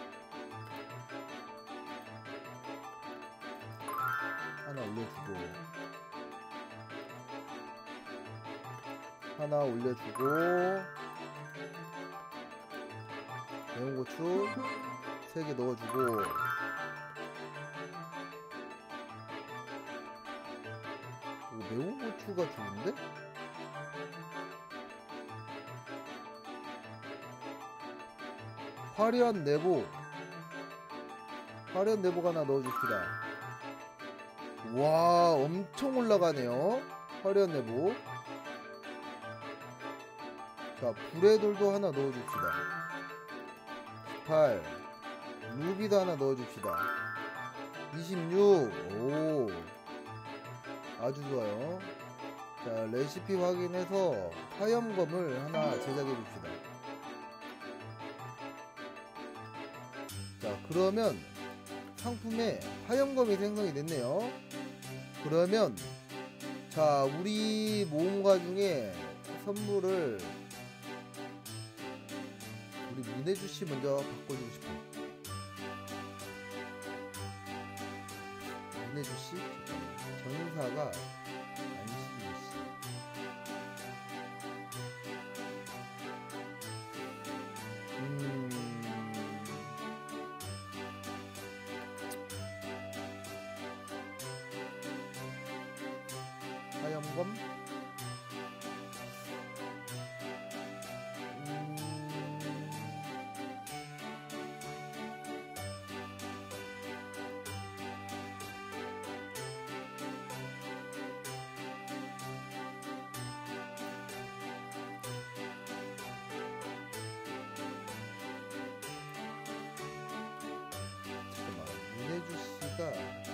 하나 올려주고 하나 올려주고 매운 고추 3개 넣어주고 매운 고추가 좋은데? 화려한 내복 하나 넣어줍시다. 와, 엄청 올라가네요. 화려한 내복. 자, 불의 돌도 하나 넣어줍시다. 18 루비도 하나 넣어줍시다. 26 오, 아주 좋아요. 자, 레시피 확인해서 화염검을 하나 제작해 줍시다. 자, 그러면 상품에 화염검이 생성이 됐네요. 그러면 자, 우리 모험가 중에 선물을 우리 문혜주씨 먼저 바꿔주고 싶어. 문혜주씨? 전사가 안시준씨. 화염검? 문혜주씨가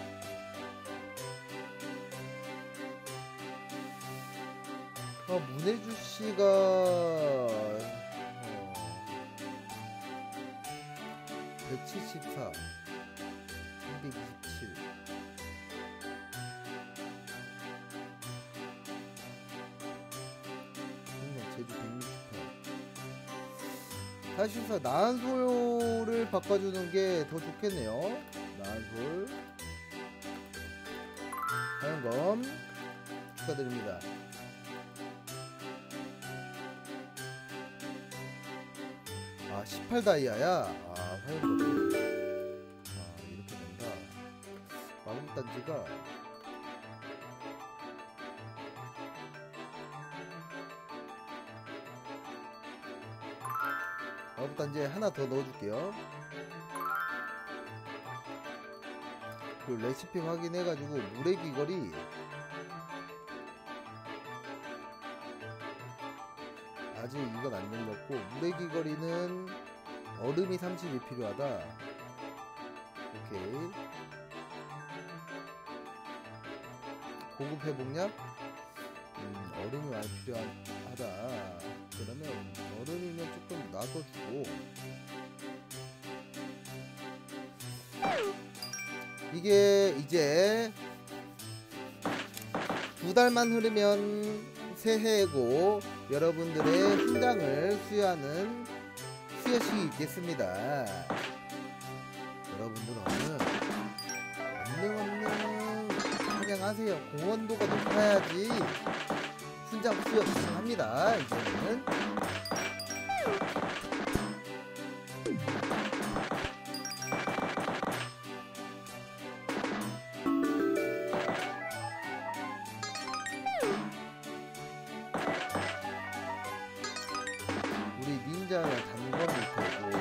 문혜주씨가 174 327 제주 168 사실상 나한솔을 바꿔주는 게 더 좋겠네요. 나한솔 사연검 축하드립니다. 아 18다이아야? 아 사연검이 이렇게 된다. 마법단지가 마법단지에 하나 더 넣어줄게요. 그 레시피 확인해가지고 물의 귀걸이 아직 이건 안 눌렀고, 물의 귀걸이는 얼음이 30이 필요하다. 오케이. 고급 회복약? 얼음이 많이 필요하다. 그러면 얼음이면 조금 놔둬주고, 이게 이제 2달만 흐르면 새해고 여러분들의 훈장을 수여하는 수여식이 있겠습니다. 여러분들 얼른 사냥하세요. 공헌도가 높아야지 훈장 수여 가능합니다. 이제는 우리 닌자는 단검을 타고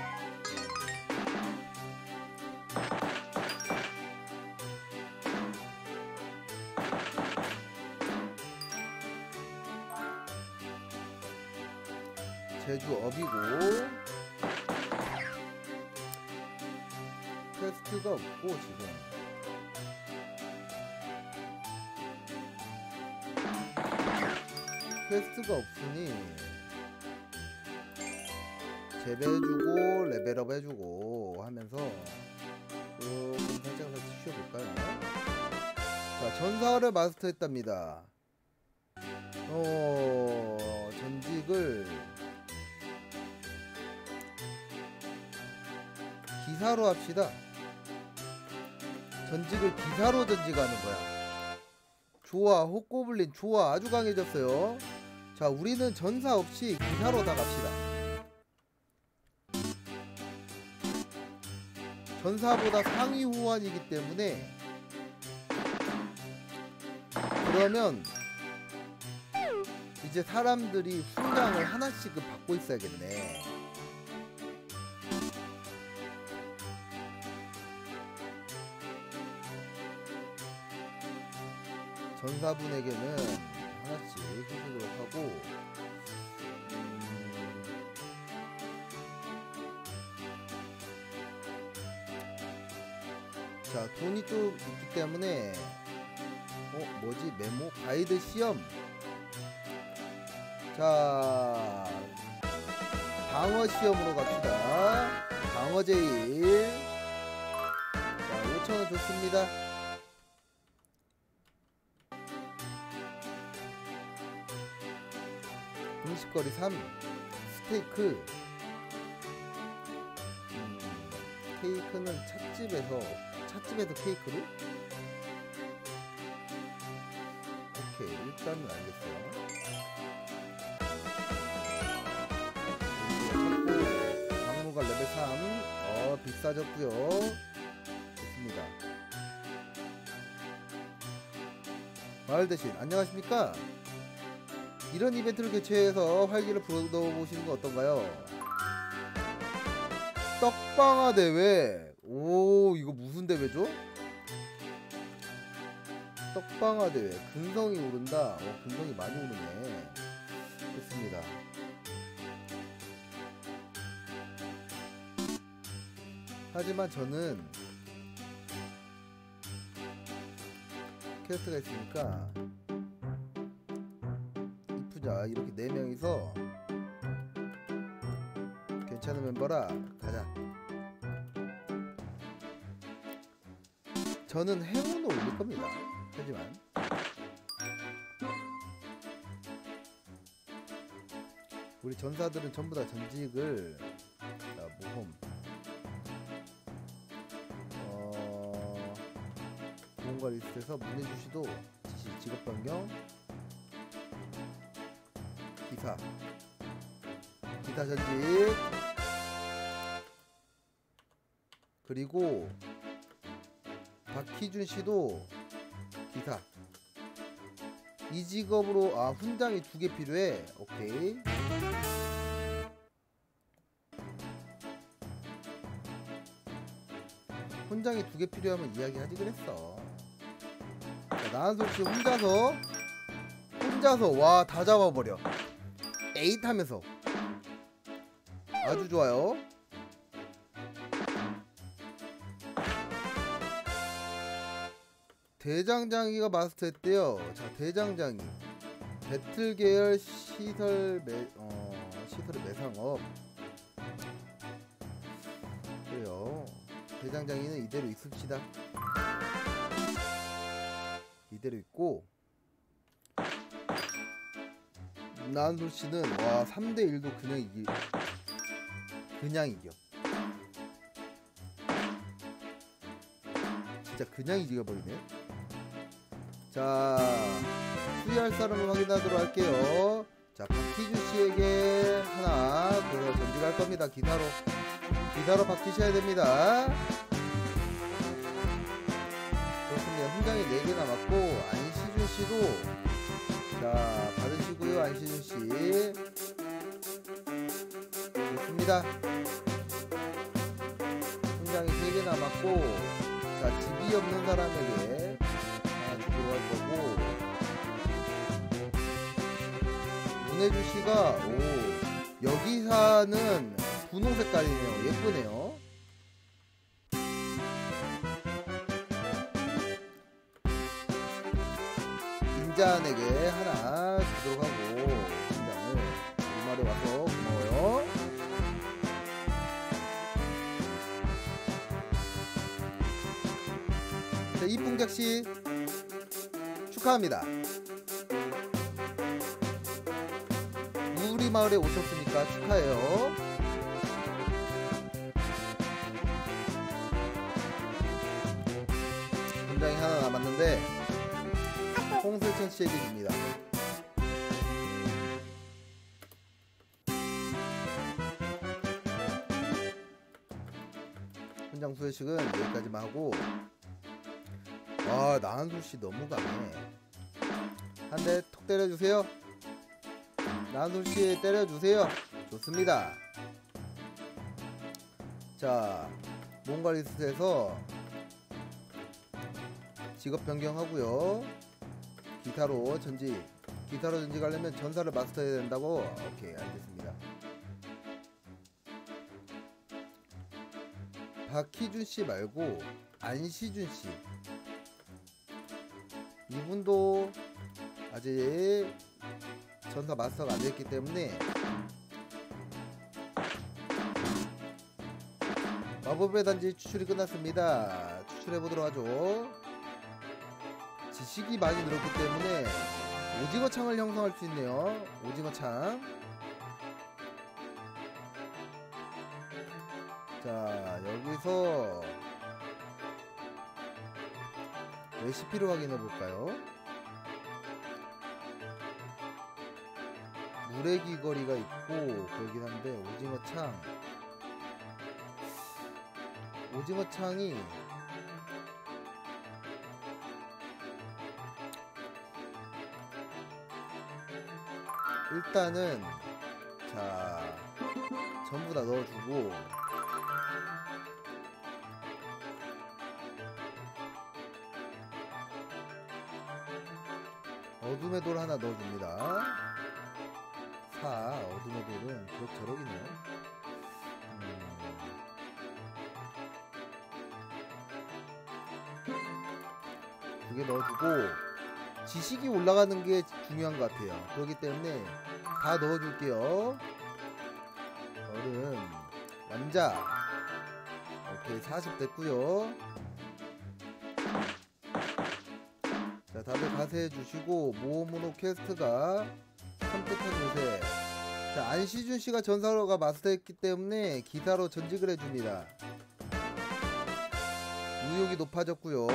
제주 업이고 퀘스트가 없고 지금 퀘스트가 없으니 재배해주고 레벨업 해주고 하면서 조금 살짝 쉬어볼까요? 자, 전사를 마스터했답니다. 전직을 기사로 합시다. 전직을 기사로 전직하는 거야. 좋아, 호꼬블린 좋아, 아주 강해졌어요. 자, 우리는 전사 없이 기사로 다 갑시다. 전사보다 상위 호환이기 때문에, 그러면 이제 사람들이 훈장을 하나씩은 받고 있어야겠네. 전사분에게는 하나씩 해주도록 하고, 자, 돈이 좀 있기 때문에 뭐지? 메모? 가이드 시험. 자, 방어 시험으로 갑시다. 방어 제일. 자, 5,000원 좋습니다. 음식거리 3. 스테이크. 케이크는 찻집에서 케이크를? 오케이, 일단은 알겠어요. 박물관 레벨 3. 비싸졌고요. 좋습니다. 마을 대신 안녕하십니까? 이런 이벤트를 개최해서 활기를 불어보시는 거 어떤가요? 떡방아 대회. 오, 이거 무슨 대회죠? 떡방아 대회. 근성이 오른다. 근성이 많이 오르네. 좋습니다. 하지만 저는 퀘스트가 있으니까 이쁘자. 이렇게 4명이서 괜찮은 멤버라 가자. 저는 행운을 올릴 겁니다. 하지만 우리 전사들은 전부 다 전직을, 자, 모험, 보험과 리스트에서 문해주시도 지시, 직업 변경, 기사 전직, 그리고 박희준 씨도 기사. 이 직업으로 훈장이 2개 필요해. 오케이. 훈장이 2개 필요하면 이야기하지 그랬어. 자, 나한솔씨 혼자서 와 다 잡아버려. 에잇 하면서 아주 좋아요. 대장장이가 마스터했대요. 자, 대장장이 배틀 계열 시설의 매상업. 그래요. 대장장이는 이대로 있읍시다. 이대로 있고, 나한솔씨는 와 3대1도 그냥 이겨. 진짜 그냥 이겨버리네. 자, 수리할 사람을 확인하도록 할게요. 자, 박희준씨에게 하나 전직할 겁니다. 기사로 바뀌셔야 됩니다. 좋습니다. 훈장이 4개 남았고, 안시준씨도 자 받으시고요. 안시준씨 좋습니다. 훈장이 3개 남았고, 자, 직이 없는 사람에게 하나 주도록 할 거고, 문혜주씨가 여기사는 분홍 색깔이네요. 예쁘네요. 인자한에게 하나 주도록 하고, 인자를 주말에 와서 고마워요. 자, 이풍작씨 축하합니다. 우리 마을에 오셨으니까 축하해요. 분장이 하나 남았는데 홍슬천 씨에게 줍니다. 훈장 수여식은 여기까지만 하고, 나한솔씨 너무 강해. 한 대 톡 때려주세요. 나한솔씨 때려주세요. 좋습니다. 자, 뭔가 리스트에서 직업 변경하고요. 기타로 전직하려면 전사를 마스터해야 된다고. 오케이, 알겠습니다. 박희준씨 말고 안시준씨, 이분도 아직 전사 마스터가 안 됐기 때문에 마법의 단지 추출이 끝났습니다. 추출해보도록 하죠. 지식이 많이 늘었기 때문에 오징어 창을 형성할 수 있네요. 오징어 창. 자, 여기서 레시피로 확인해 볼까요? 물의 귀걸이가 있고 그러긴 한데, 오징어 창이 일단은, 자, 전부 다 넣어주고, 어둠의 돌 하나 넣어줍니다. 어둠의 돌은 그럭저럭이네요. 2개 넣어주고, 지식이 올라가는 게 중요한 것 같아요. 그렇기 때문에 다 넣어줄게요. 얼음, 남자. 오케이, 40 됐고요. 자, 다들 가세해 주시고, 모험으로 퀘스트가 섬뜩한 요새 자, 안시준 씨가 전사로가 마스터했기 때문에 기사로 전직을 해줍니다. 의욕이 높아졌고요.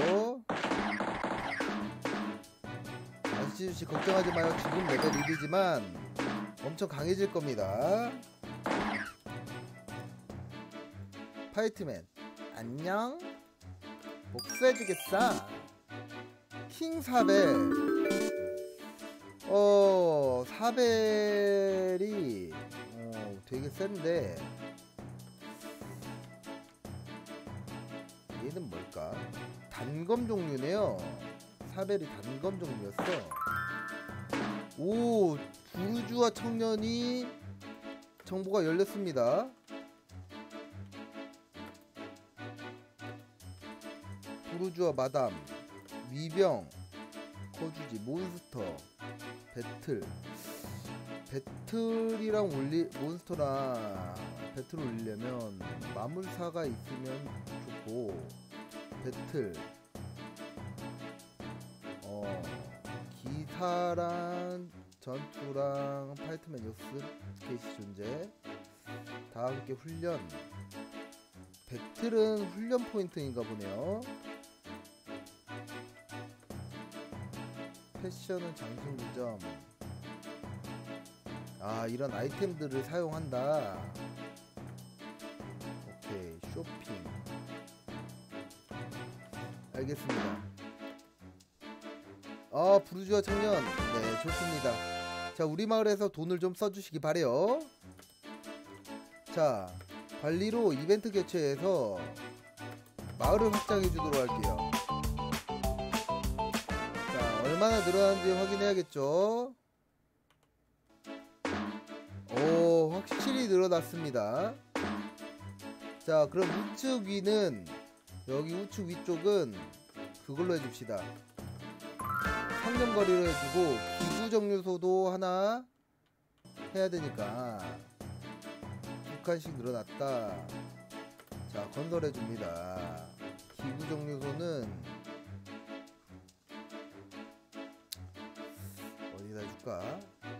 안시준 씨 걱정하지 마요. 지금 레벨 1이지만 엄청 강해질 겁니다. 파이트맨 안녕. 복수해주겠어. 킹 사벨. 사벨이 되게 센데 얘는 뭘까? 단검 종류네요. 사벨이 단검 종류였어. 오, 부르주아 청년이 정보가 열렸습니다. 부르주아 마담, 위병, 거주지, 몬스터, 배틀이랑 몬스터랑 배틀을 올리려면 마물사가 있으면 좋고, 배틀 기사랑 전투랑 파이트맨 역습 게시 존재 다 함께 훈련. 배틀은 훈련 포인트인가 보네요. 패션은 장신구점. 아, 이런 아이템들을 사용한다. 오케이, 쇼핑. 알겠습니다. 부르주아 청년. 네, 좋습니다. 자, 우리 마을에서 돈을 좀 써주시기 바래요. 자, 관리로 이벤트 개최해서 마을을 확장해 주도록 할게요. 자, 얼마나 늘어나는지 확인해야겠죠. 오, 확실히 늘어났습니다. 자, 그럼 우측 위는, 여기 우측 위쪽은 그걸로 해줍시다. 상점거리로 해주고, 기구정류소도 하나 해야 되니까 2칸씩 늘어났다. 자, 건설해줍니다. 기구정류소는 어디다 해줄까?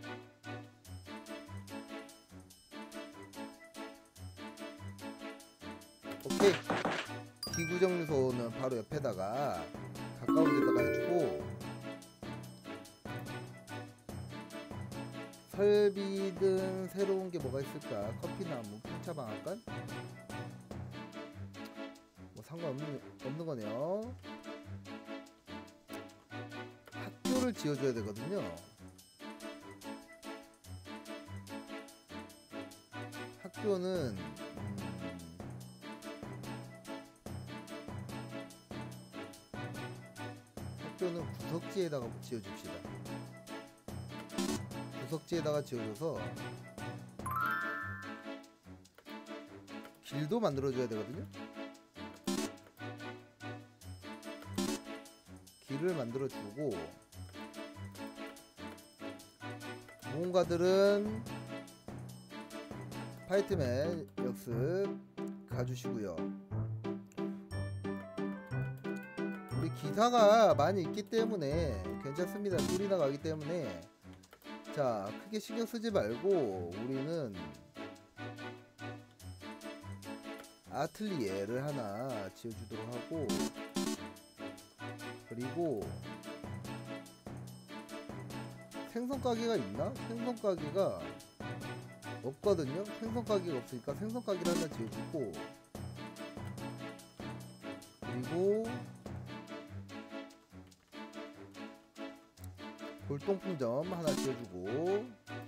오케이, 기구정류소는 바로 옆에다가 가까운 데다가 해주고, 설비든 새로운 게 뭐가 있을까? 커피나무, 풍차방앗간? 뭐 상관없는 거네요. 학교를 지어줘야 되거든요. 학교는 구석지에다가 지어줍시다. 구석지에다가 지어줘서 길도 만들어줘야 되거든요. 길을 만들어주고, 모험가들은 파이트맨 역습 가주시고요. 우리 기사가 많이 있기 때문에 괜찮습니다. 둘이나 가기 때문에. 자, 크게 신경 쓰지 말고 우리는 아틀리에를 하나 지어주도록 하고, 그리고 생선 가게가 있나? 생선 가게가 없거든요. 생선 가게가 없으니까 생선 가게를 하나 지어주고, 그리고 골동품점 하나 지어주고,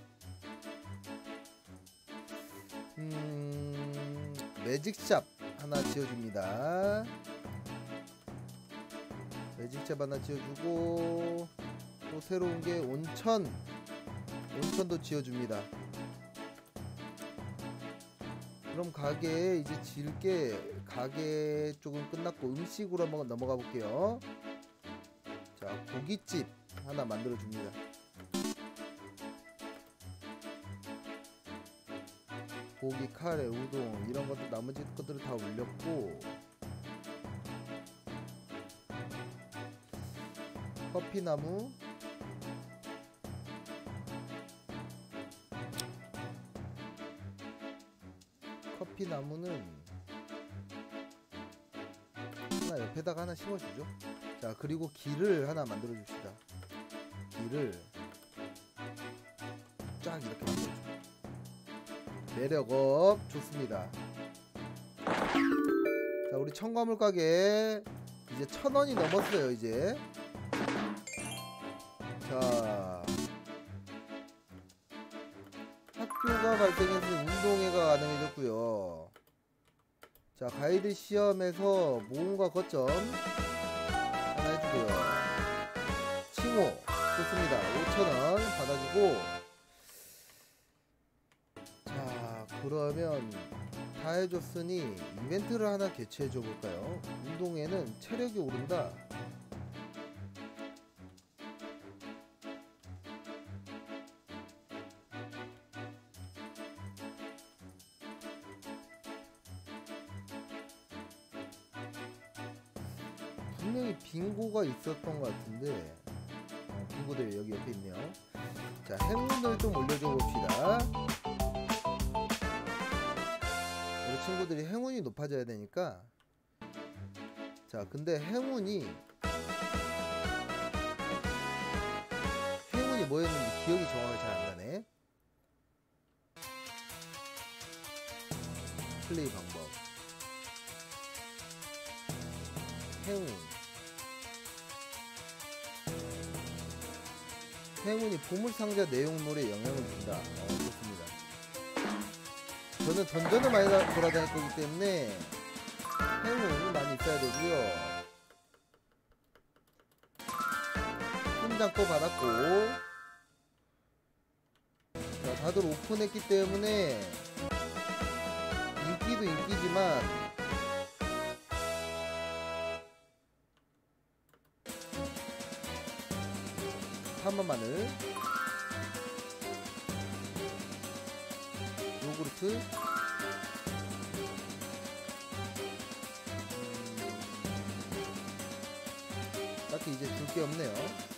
매직샵 하나 지어줍니다. 매직샵 하나 지어주고, 또 새로운 게 온천도 지어줍니다. 그럼 가게 이제 지을게, 가게 쪽은 끝났고 음식으로 한번 넘어가 볼게요. 자, 고깃집 하나 만들어 줍니다. 고기, 카레, 우동 이런 것도 나머지 것들을 다 올렸고, 커피나무, 커피 나무는 하나 옆에다가 하나 심어주죠. 자, 그리고 길을 하나 만들어 줍시다. 길을 쫙 이렇게 만들어줘. 매력업 좋습니다. 자, 우리 청과물 가게 이제 1,000원이 넘었어요. 이제 자, 학교가 발생해서 운동회가 가능해졌고요. 자, 가이드 시험에서 모험가 거점 하나 해주고요. 칭호 좋습니다. 5,000원 받아주고. 자, 그러면 다 해줬으니 이벤트를 하나 개최해줘 볼까요? 운동회는 체력이 오른다. 분명히 빙고가 있었던 것 같은데 빙고들 여기 옆에 있네요. 자, 행운을 좀 올려줘 봅시다. 우리 친구들이 행운이 높아져야 되니까. 자, 근데 행운이 뭐였는지 기억이 정확하게 잘 안 나네. 플레이 방법, 행운이 보물상자 내용물에 영향을 준다. 좋습니다. 저는 던전을 많이 돌아다닐 거기 때문에 행운이 많이 있어야 되고요. 훈장 또 받았고. 자, 다들 오픈했기 때문에 인기도 인기지만 한번 마늘, 요구르트, 딱히 이제 줄 게 없네요.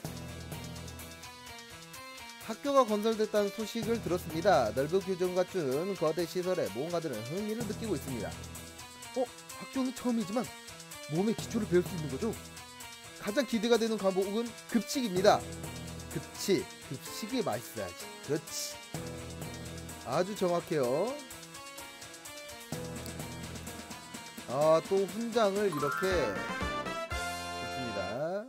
학교가 건설됐다는 소식을 들었습니다. 넓은 규정 갖춘 거대 시설에 모험가들은 흥미를 느끼고 있습니다. 학교는 처음이지만 몸의 기초를 배울 수 있는 거죠? 가장 기대가 되는 과목은 급식입니다. 급식이 맛있어야지. 그렇지. 아주 정확해요. 아, 또 훈장을 이렇게 좋습니다.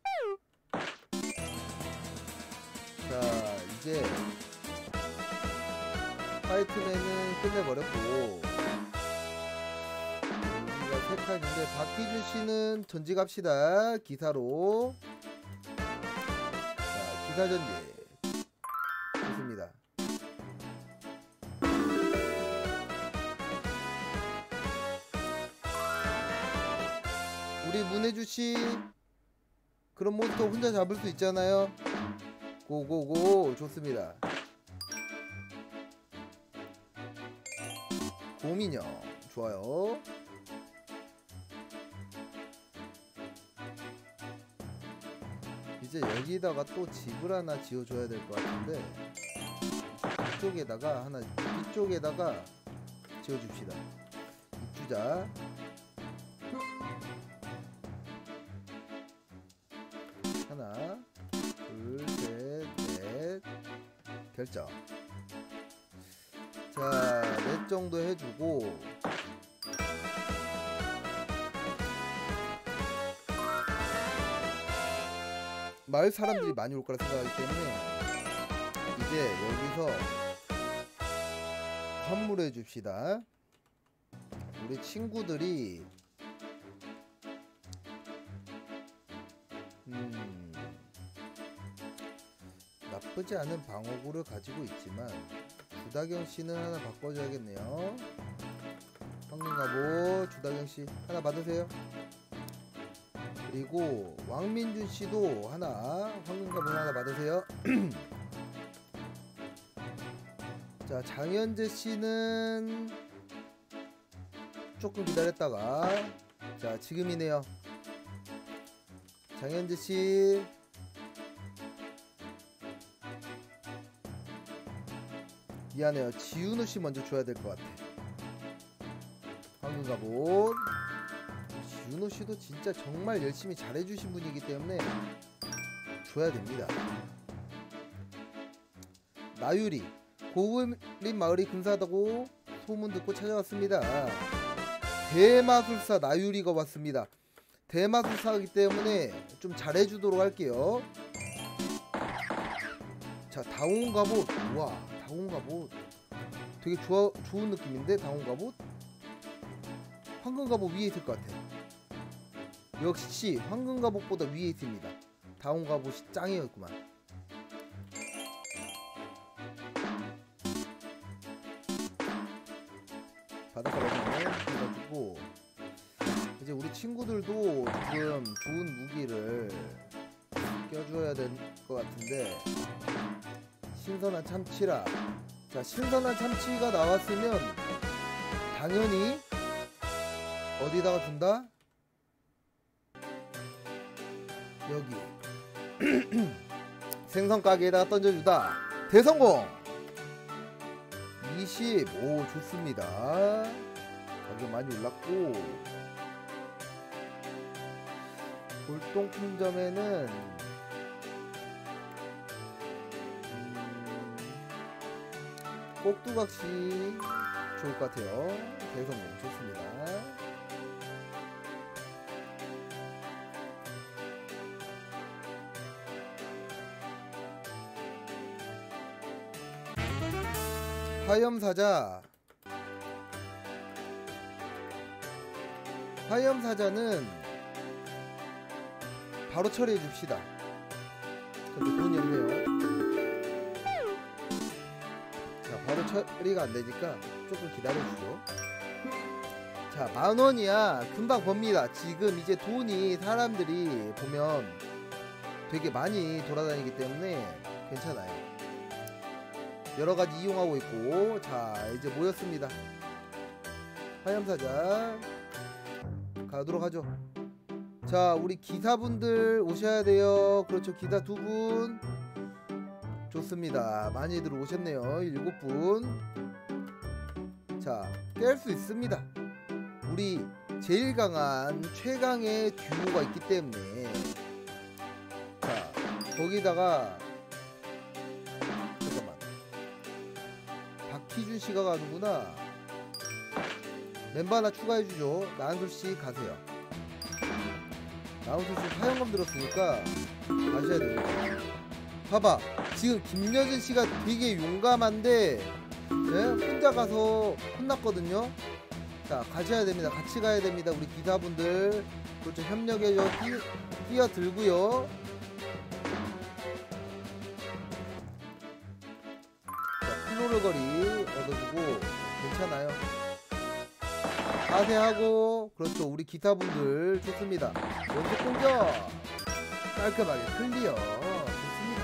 자, 이제 파이트맨은 끝내버렸고 여기가 세 칸인데 박희준 씨는 전직 합시다. 기사로. 자, 기사 전직 좋습니다. 우리 문혜주씨 그런 몬스터 혼자 잡을 수 있잖아요. 고고고. 좋습니다. 곰인형 좋아요. 이제 여기다가 또 집을 하나 지어줘야 될 것 같은데 이쪽에다가 하나, 이쪽에다가 지어줍시다. 입주자 하나, 둘, 셋, 넷. 결정. 자, 넷 정도 해주고 마을 사람들이 많이 올 거라 생각하기 때문에 이제 여기서 선물해 줍시다. 우리 친구들이 나쁘지 않은 방어구를 가지고 있지만 주다경씨는 하나 바꿔줘야겠네요. 황민갑옷 주다경씨 하나 받으세요. 그리고 왕민준씨도 하나 황민갑옷 하나 받으세요. 자, 장현재씨는 조금 기다렸다가 자, 지금이네요. 장현재씨 미안해요. 지윤우씨 먼저 줘야 될 것 같아. 황금 갑옷. 윤호 씨도 진짜 정말 열심히 잘해주신 분이기 때문에 줘야 됩니다. 나유리, 고을린 마을이 근사하다고 소문 듣고 찾아왔습니다. 대마술사 나유리가 왔습니다. 대마술사이기 때문에 좀 잘해주도록 할게요. 자, 다온 갑옷. 와, 다온 갑옷 되게 좋은 느낌인데. 다온 갑옷 황금 갑옷 위에 있을 것 같아. 역시 황금 갑옷보다 위에 있습니다. 다온 갑옷이 짱이었구만. 바닷가를 해가지고 이제 우리 친구들도 지금 좋은 무기를 껴줘야 될 것 같은데. 신선한 참치라. 자, 신선한 참치가 나왔으면 당연히 어디다가 준다? 여기 생선 가게에다가 던져주다. 대성공. 25. 좋습니다. 가격 많이 올랐고, 골동품점에는 꼭두각시 좋을 것 같아요. 대성공 좋습니다. 화염사자. 화염사자는 바로 처리해 줍시다. 근데 돈이 없네요. 자, 바로 처리가 안 되니까 조금 기다려주죠. 자, 10,000원이야. 금방 법니다. 지금 이제 돈이 사람들이 보면 되게 많이 돌아다니기 때문에 괜찮아요. 여러가지 이용하고 있고. 자, 이제 모였습니다. 화염사자 가도록 하죠. 자, 우리 기사분들 오셔야 돼요. 그렇죠. 기사 2분. 좋습니다. 많이들 오셨네요. 7분. 자, 깰 수 있습니다. 우리 제일 강한 최강의 듀오가 있기 때문에. 자, 거기다가 잠깐만, 박희준씨가 가는구나. 멤버 하나 추가해주죠. 나은솔씨 가세요. 나은솔씨 화영검 들었으니까 가셔야 됩니다. 봐봐, 지금 김여진씨가 되게 용감한데, 네? 혼자 가서 혼났거든요. 자, 가셔야 됩니다. 같이 가야 됩니다. 우리 기사분들. 그렇죠. 협력에 뛰어들고요. 자, 플로르거리 얻어주고 괜찮아요. 자세하고. 그렇죠. 우리 기사분들 좋습니다. 연속 공격 깔끔하게 클리어. 좋습니다.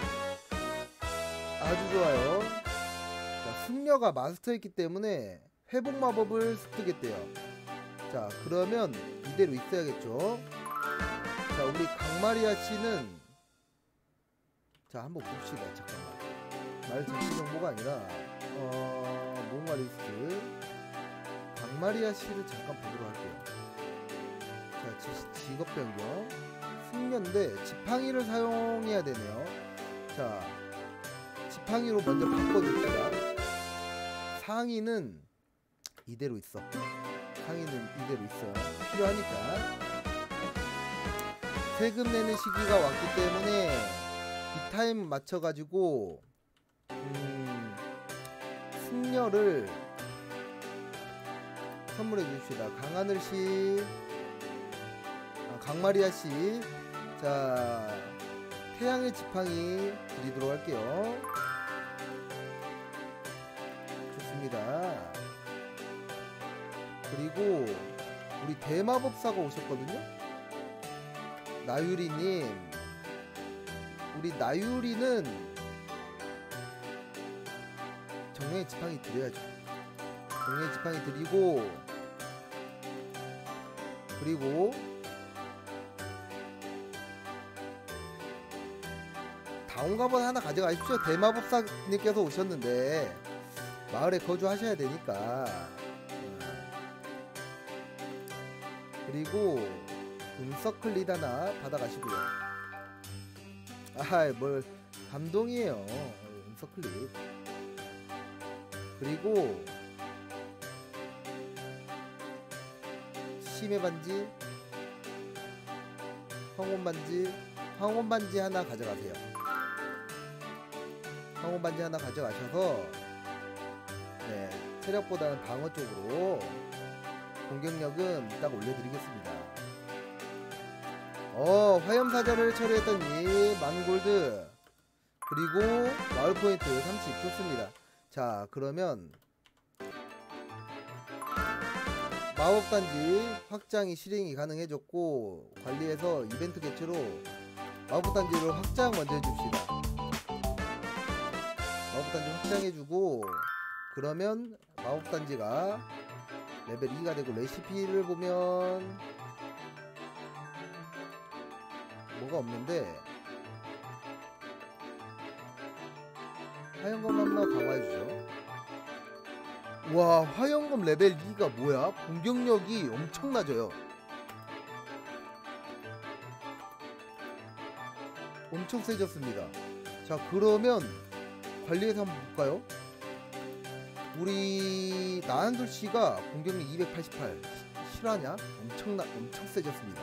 아주 좋아요. 자, 승려가 마스터했기 때문에 회복 마법을 습득했대요. 자, 그러면 이대로 있어야겠죠. 자, 우리 강마리아 씨는, 자, 한번 봅시다. 잠깐만, 말 전체 정보가 아니라 뭔가 리스트. 강마리아 씨를 잠깐 보도록 할게요. 자, 직업 변경. 승려인데 지팡이를 사용해야 되네요. 자, 지팡이로 먼저 바꿔줍시다. 상의는 이대로 있어. 상의는 이대로 있어요. 필요하니까. 세금 내는 시기가 왔기 때문에 이 타임 맞춰가지고 승려를 선물해 줍시다. 강하늘씨, 강마리아씨. 자, 태양의 지팡이 드리도록 할게요. 좋습니다. 그리고 우리 대마법사가 오셨거든요. 나유리님. 우리 나유리는 정령의 지팡이 드려야죠. 정령의 지팡이 드리고, 그리고 다온갑옷 하나 가져가십시오. 대마법사님께서 오셨는데 마을에 거주하셔야 되니까. 그리고 서클릿 하나 받아가시고요. 아, 뭘 감동이에요. 서클릿. 그리고 심해 반지, 황혼 반지 하나 가져가세요. 황혼 반지 하나 가져가셔서 네, 체력보다는 방어 쪽으로 공격력은 딱 올려드리겠습니다. 화염사절을 처리했더니 만골드, 그리고 마을 포인트 30 좋습니다. 자, 그러면 마법단지 확장이 실행이 가능해졌고, 관리해서 이벤트 개최로 마법단지를 확장 먼저 해줍시다. 마법단지 확장해주고, 그러면 마법단지가 레벨 2가 되고, 레시피를 보면 뭐가 없는데 화염검 한번 강화해주죠. 와, 화염검 레벨 2가 뭐야? 공격력이 엄청 낮아요. 엄청 세졌습니다. 자, 그러면 관리해서 한번 볼까요? 우리 나한솔씨가 공격력 288 실화냐? 엄청 세졌습니다.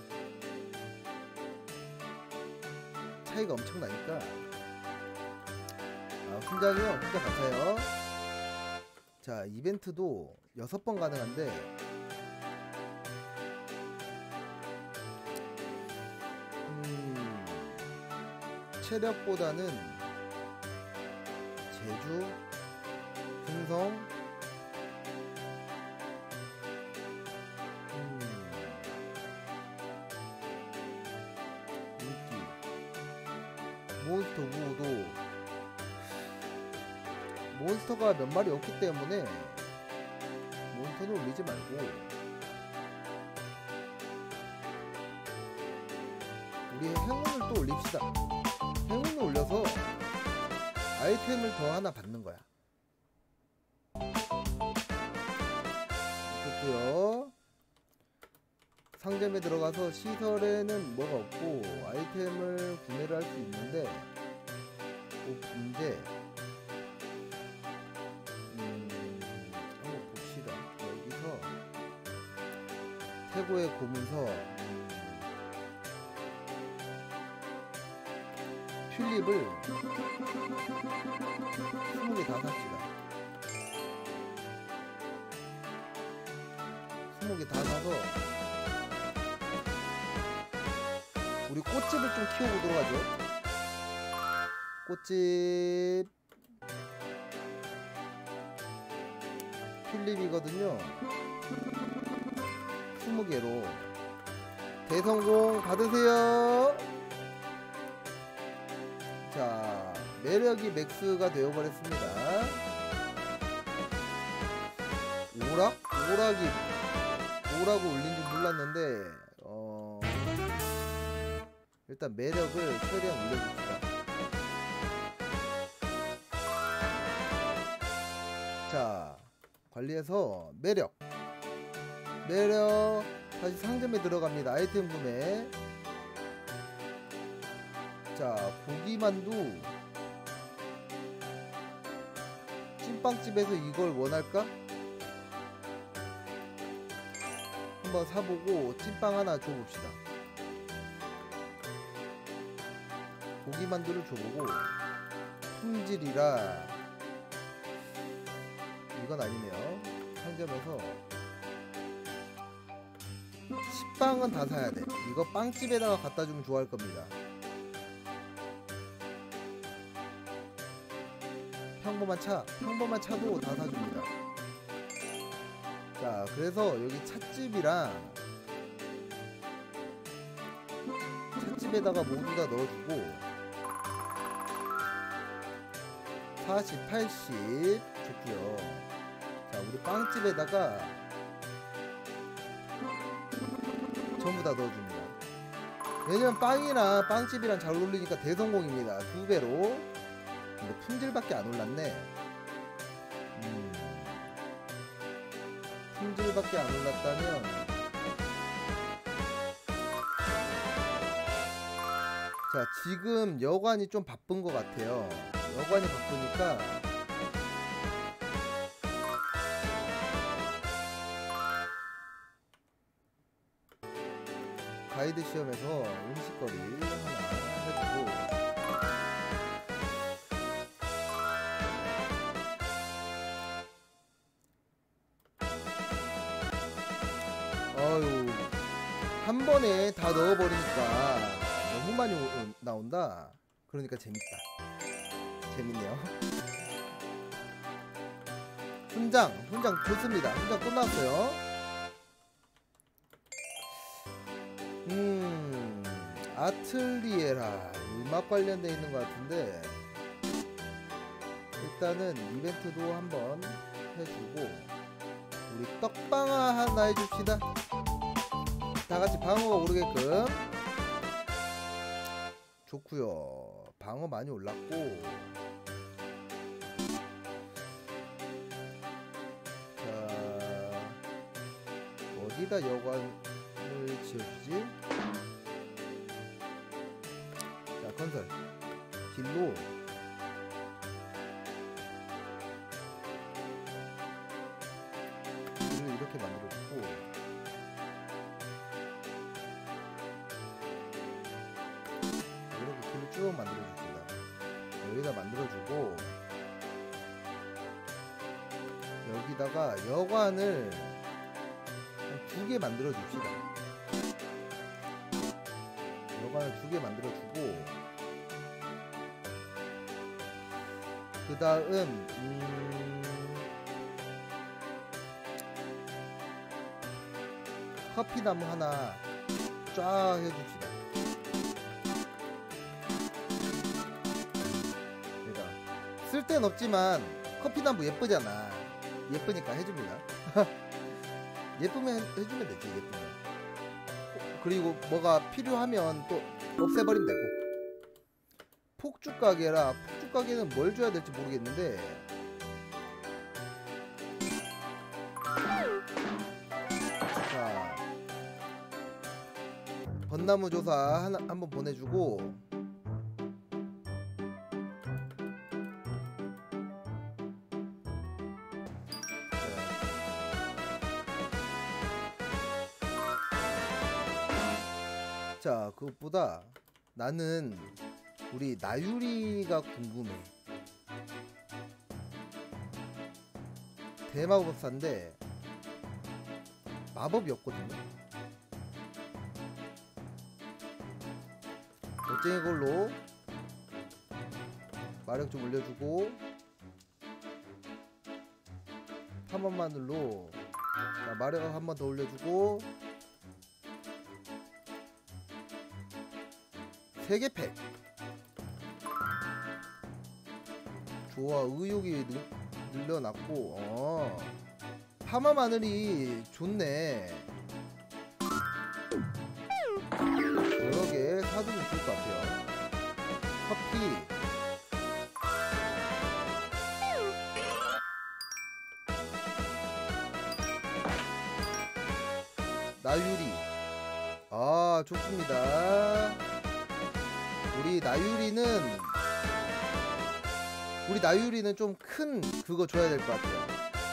차이가 엄청 나니까. 훈장이요? 훈장 같아요. 자, 이벤트도 6번 가능한데 체력보다는 제주, 풍성, 인기, 몬스터 우도 몬스터가 몇 마리 없기 때문에 몬스터는 올리지 말고 우리 행운을 또 올립시다. 행운을 올려서 아이템을 더 하나 받는 거야. 좋고요. 상점에 들어가서 시설에는 뭐가 없고 아이템을 구매를 할 수 있는데 문제 한번 봅시다. 여기서 태고의 고문서 튤립을 20개 다 삽시다. 20개 다 사서 우리 꽃집을 좀 키워보도록 하죠. 꽃집 튤립이거든요. 20개로 대성공 받으세요. 자, 매력이 맥스가 되어버렸습니다. 오락을 올린 줄 몰랐는데 일단 매력을 최대한 올려줍시다. 자, 관리해서 매력 다시 상점에 들어갑니다. 아이템 구매. 자, 고기만두 찐빵집에서 이걸 원할까? 한번 사보고 찐빵 하나 줘봅시다. 고기만두를 줘보고 품질이라 이건 아니네요. 상점에서 식빵은 다 사야돼. 이거 빵집에다가 갖다주면 좋아할 겁니다. 평범한 차도 다 사줍니다. 자, 그래서 여기 찻집에다가 모두 다 넣어주고 40, 80 좋고요. 자, 우리 빵집에다가 전부 다 넣어줍니다. 왜냐면 빵이랑 빵집이랑 잘 어울리니까 대성공입니다. 2배로. 근데 품질밖에 안 올랐네. 품질밖에 안 올랐다면 자, 지금 여관이 좀 바쁜 것 같아요. 여관이 바쁘니까 가이드 시험에서 음식거리 하나 해주고, 어유 한 번에 다 넣어버리니까 너무 많이 나온다. 그러니까 재밌다. 재밌네요. 훈장 좋습니다. 훈장 끝났어요. 아틀리에라 음악 관련돼 있는 것 같은데, 일단은 이벤트도 한번 해주고, 우리 떡방아 하나 해줍시다. 다같이 방어가 오르게끔. 좋구요. 방어 많이 올랐고, 자, 어디다 여관을 지어주지? 자, 건설 길로 길을 이렇게 만들어주고, 이렇게 길을 쭉 만들어줍니다. 여기다 만들어주고, 여기다가 여관을 한 2개 만들어줍시다. 여관을 2개 만들어주고, 그 다음 커피나무 하나 쫙 해줍시다. 그러니까 쓸데는 없지만 커피나무 예쁘잖아. 예쁘니까 해줍니다. 예쁘면 해주면 되지. 예쁘면. 그리고 뭐가 필요하면 또 없애버리면 되고. 폭죽가게라. 폭죽가게는 뭘 줘야 될지 모르겠는데, 자, 벚나무 조사 한번 보내주고, 자, 그것보다 나는 우리 나유리가 궁금해. 대마법사인데 마법이 없거든요. 멋쟁이 걸로 마력 좀 올려주고, 탐험마늘로 마력 한 번 더 올려주고, 3개 팩. 좋아. 의욕이 늘려놨고, 파마 마늘이 좋네. 여러 개 사두면 좋을 것 같아요. 커피, 나유리. 아, 좋습니다. 우리 나유리는 좀 큰 그거 줘야 될 것 같아요.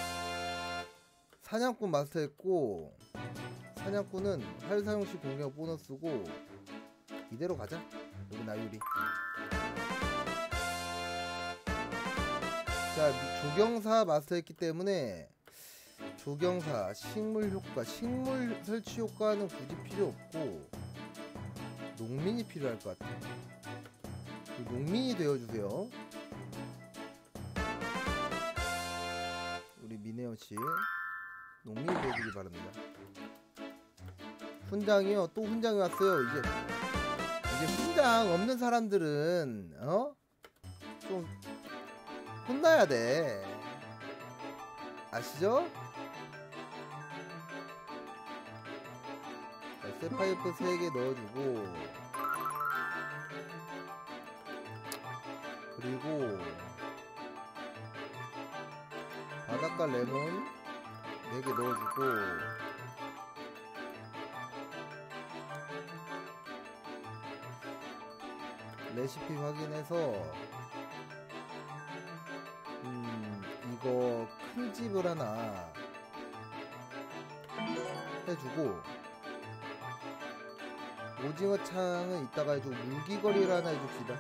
사냥꾼 마스터했고, 사냥꾼은 활사용시 공격 보너스고, 이대로 가자. 우리 나유리. 자, 조경사 마스터했기 때문에 조경사 식물 효과, 식물 설치 효과는 굳이 필요 없고 농민이 필요할 것 같아요. 농민이 되어주세요. 우리 미네어씨 농민이 되어주기 바랍니다. 훈장이요. 또 훈장이 왔어요. 이제 훈장 없는 사람들은 좀 혼나야 돼. 아시죠? 자, 쇠파이프 3개 넣어주고, 그리고 바닷가 레몬 4개 넣어주고, 레시피 확인해서 이거 큰 집을 하나 해주고 오징어 창은 이따가 해주고 물귀걸이를 하나 해줍시다.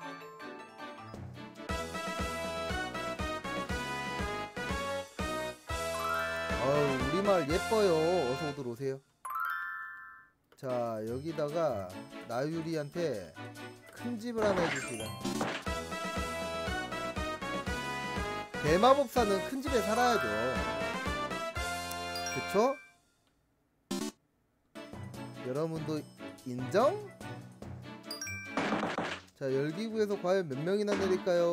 우리 마을 예뻐요. 어서오들 오세요. 자, 여기다가 나유리한테 큰 집을 하나 해줍시다. 대마법사는 큰 집에 살아야죠. 그쵸? 여러분도 인정? 자, 열기구에서 과연 몇 명이나 내릴까요?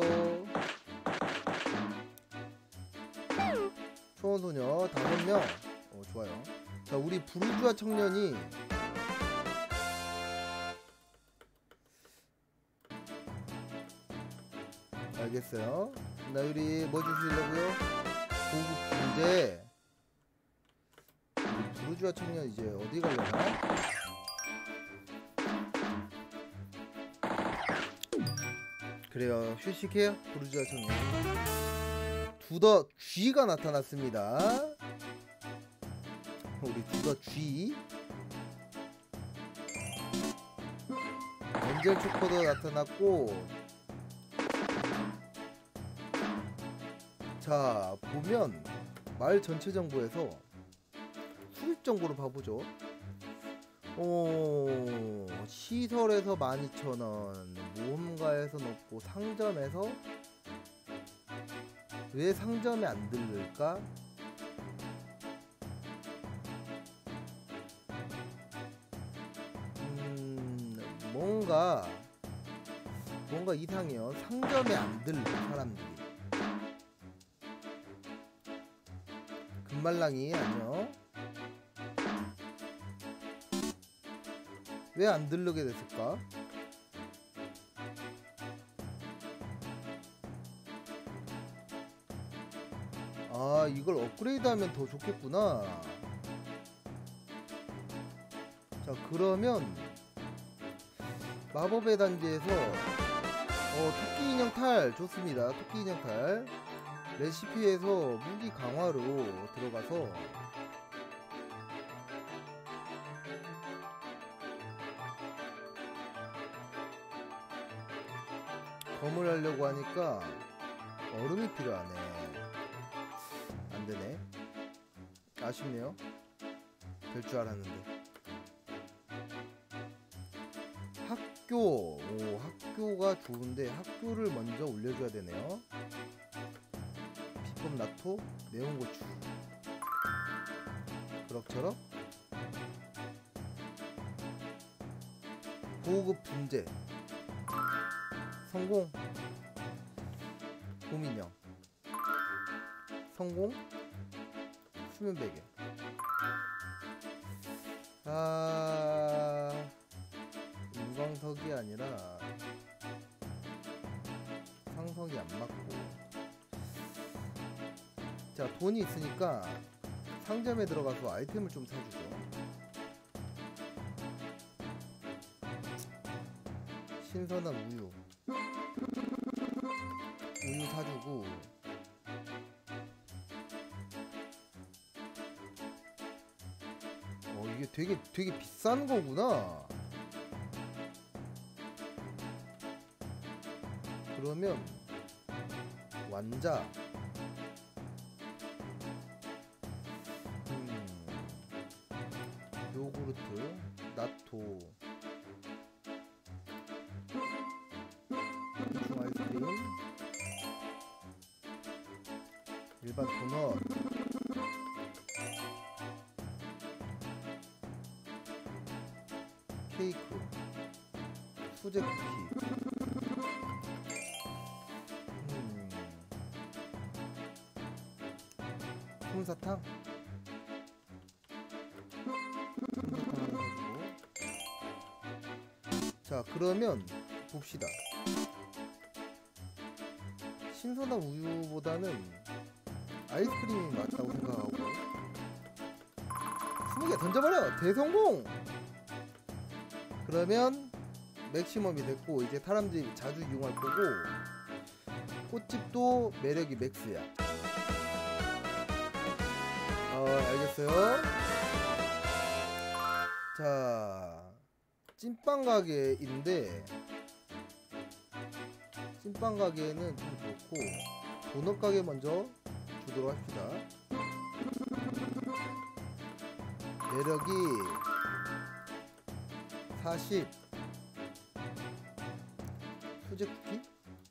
초원소녀 5명. 좋아요. 자, 우리 부르주아 청년이 알겠어요. 나유리 뭐 주시려고요? 고급 문제. 부르주아 청년 이제 어디 가려나? 그래요. 휴식해요. 부르주아 청년. 두더 쥐가 나타났습니다. 우리 두더 쥐. 엔젤 초코도 나타났고. 자, 보면 마을 전체 정보에서 수입 정보를 봐보죠. 시설에서 12,000원, 모험가에서 넣고 상점에서 왜 상점에 안 들를까? 뭔가 이상해요. 상점에 안 들러 사람들이. 금말랑이 안녕. 왜 안 들르게 됐을까? 아, 이걸 업그레이드 하면 더 좋겠구나. 자, 그러면 마법의 단지에서 토끼 인형 탈 좋습니다. 토끼 인형 탈 레시피에서 무기 강화로 들어가서 검을 하려고 하니까 얼음이 필요하네. 안되네. 아쉽네요. 될 줄 알았는데. 학교가 좋은데 학교를 먼저 올려줘야 되네요. 비법 나토, 매운 고추. 그럭저럭. 고급 분재. 성공. 곰인형. 성공. 수면베개. 인광석이 아니라 상석이 안 맞고. 자, 돈이 있으니까 상점에 들어가서 아이템을 좀 사주죠. 신선한 우유 사주고. 이게 되게 비싼 거구나. 그러면 완자 요구르트 나토 중 아이스크림 일반 도넛 케이크 수제 쿠키 솜사탕 하나 가지고. 자, 그러면 봅시다. 신선한 우유보다는 아이스크림이 맞다고 생각하고 20개 던져버려! 대성공! 그러면 맥시멈이 됐고 이제 사람들이 자주 이용할 거고, 꽃집도 매력이 맥스야. 알겠어요. 자, 찐빵 가게인데 찐빵 가게는 좀 그렇고 도넛 가게 먼저 주도록 합시다. 매력이 40. 수제 쿠키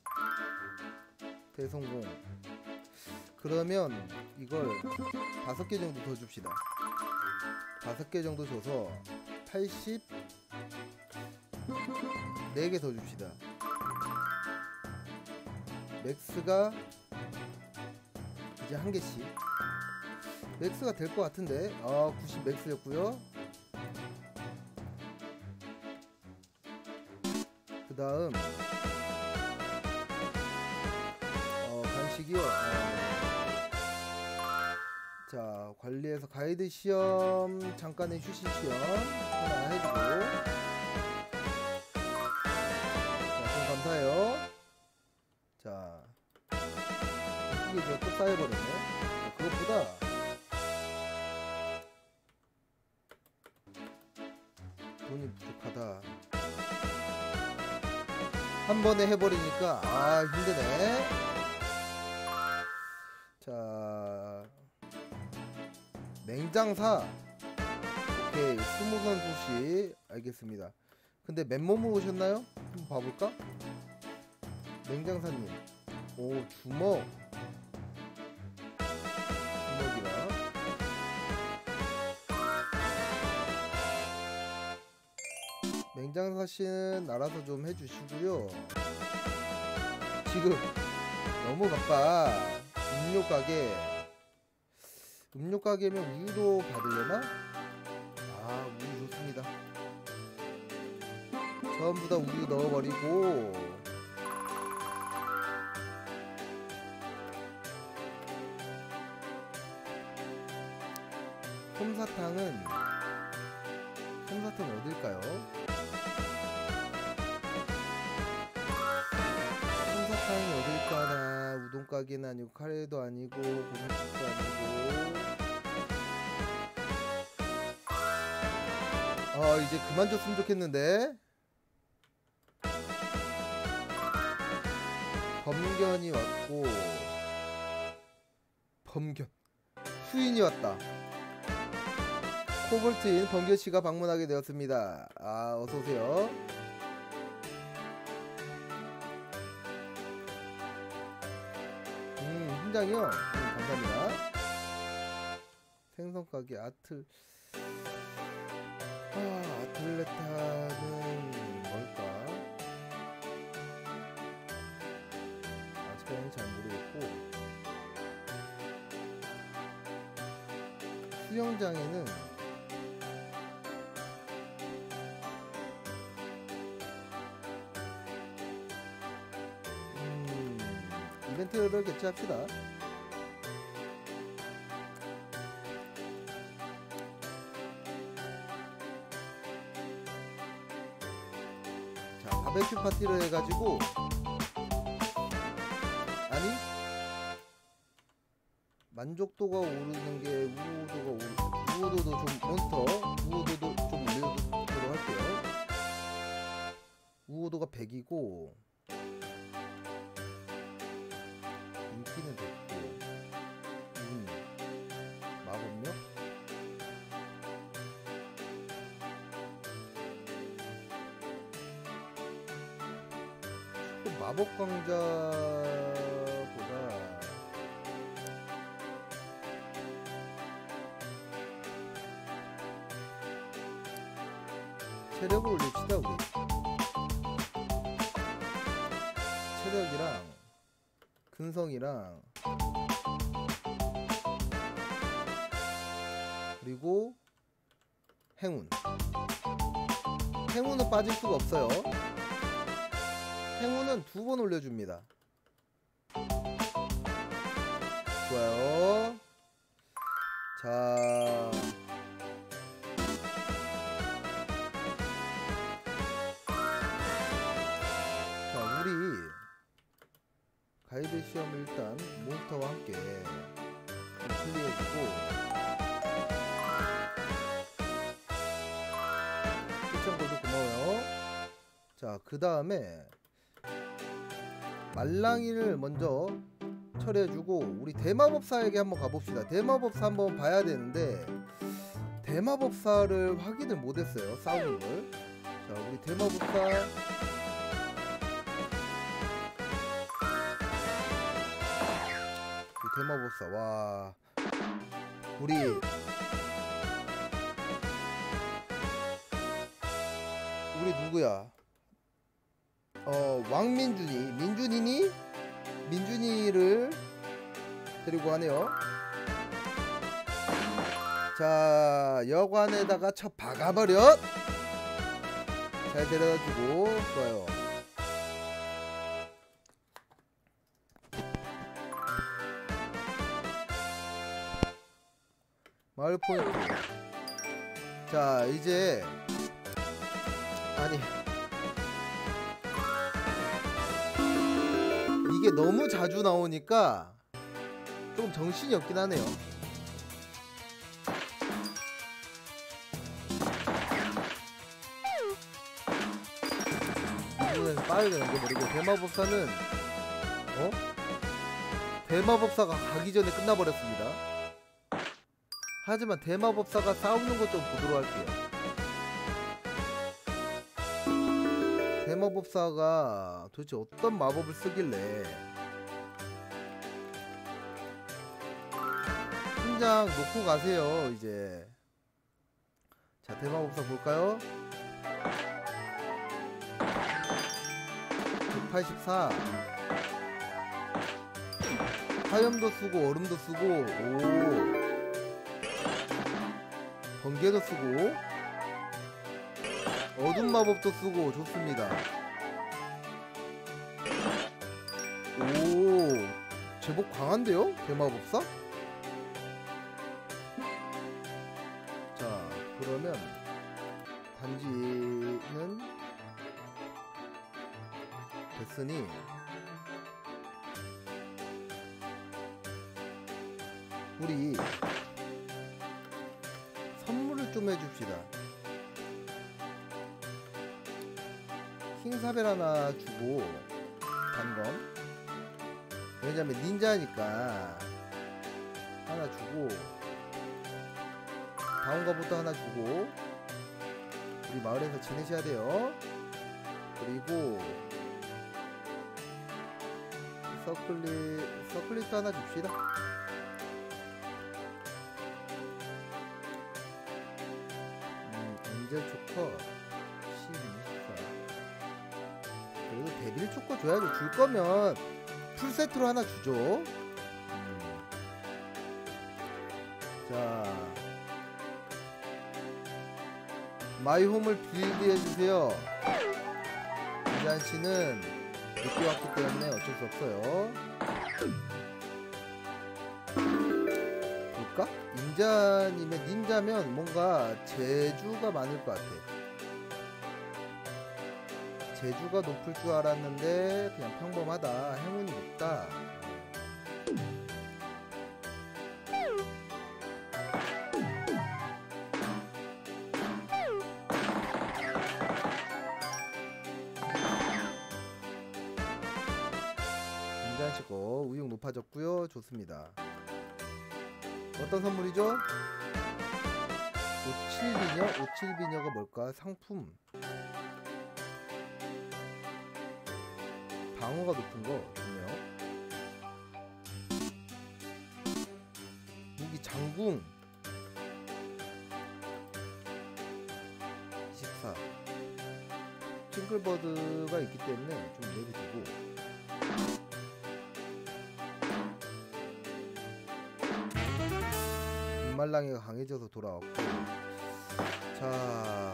대성공. 그러면 이걸 5개 정도 더 줍시다. 5개 정도 줘서 80. 4개 더 줍시다. 맥스가 이제 1개씩 맥스가 될 것 같은데, 90 맥스였고요. 그 다음 간식이요. 자, 관리해서 가이드 시험, 잠깐의 휴식 시험 하나 해주고, 자, 좀 감사해요. 자, 이게 제가 또 쌓여버렸네. 자, 그것보다 돈이 부족하다. 한 번에 해버리니까 힘드네. 자, 냉장사. 오케이, 20선 소식 알겠습니다. 근데 맨몸으로 오셨나요? 한번 봐볼까? 냉장사님, 오, 주먹이랑 냉장사씨는 알아서 좀 해주시고요. 지금 너무 바빠. 음료 가게면 우유도 받으려나? 우유 좋습니다. 전부 다 우유 넣어버리고, 솜사탕은 어딜까요? 솜사탕이 어딜까나. 우동 가게는 아니고 카레도 아니고 고깃집도 아니고. 이제 그만 줬으면 좋겠는데. 범견이 왔고, 수인이 왔다. 코볼트인 범견씨가 방문하게 되었습니다. 어서오세요. 팀장이요? 감사합니다. 생선가게 아틀레타는 뭘까? 아직까지는 잘 모르겠고, 수영장에는 이벤트를 개최합시다. 자, 바베큐 파티를 해가지고, 만족도가 오르는 게 우호도도 좀 우호도도 좀 올려도록 할게요. 우호도가 100이고 인기는 됐고, 마법력 마법 강자보다 체력을 올립시다. 우리 체력이랑 근성이랑 그리고 행운은 빠질 수가 없어요. 행운은 2번 올려줍니다. 좋아요. 자, 시험을 일단 몬스터와 함께 클리어해주고 시청골도 고마워요. 자, 그 다음에 말랑이를 먼저 처리해주고 우리 대마법사에게 한번 가봅시다. 대마법사 한번 봐야 되는데 대마법사를 확인을 못했어요. 싸우는 걸. 자, 우리 대마법사 대마법사. 와, 우리 누구야? 왕민준이 민준이를 데리고 가네요. 자, 여관에다가 쳐 박아버려. 잘 데려다주고. 좋아요. 마을 포인트. 자, 이제 아니 이게 너무 자주 나오니까 조금 정신이 없긴 하네요. 이번에는 빠르게 넘겨버리고 대마법사는 대마법사가 가기 전에 끝나버렸습니다. 하지만 대마법사가 싸우는 것 좀 보도록 할게요. 대마법사가 도대체 어떤 마법을 쓰길래 팀장 놓고 가세요. 이제 자, 대마법사 볼까요? 184 화염도 쓰고 얼음도 쓰고 오 번개도 쓰고 어둠 마법도 쓰고 좋습니다. 오, 제법 강한데요? 대마법사? 자, 그러면 단지는 됐으니 우리 선물을 좀 해줍시다. 킹사벨 하나 주고 단검, 왜냐면 닌자니까 하나 주고 다운가부터 하나 주고 우리 마을에서 지내셔야 돼요. 그리고 서클릿도 하나 줍시다. 엔젤 초커 12, 14. 그래도 데빌 초커 줘야죠. 줄 거면 풀세트로 하나 주죠. 자, 마이홈을 빌드 해주세요. 이잔씨는 늦게 왔기 때문에 어쩔 수 없어요. 볼까? 닌자님의 닌자면 뭔가 재주가 많을 것 같아. 재주가 높을 줄 알았는데 그냥 평범하다. 행운이 높다. 닌자시고 우육 높아졌고요. 좋습니다. 어떤 선물이죠? 오칠비녀? 오칠비녀가 뭘까? 상품 방어가 높은 거 좋네요. 무기 장궁 24. 팅클버드가 있기 때문에 좀 내비두고 말랑이가 강해져서 돌아왔고, 자,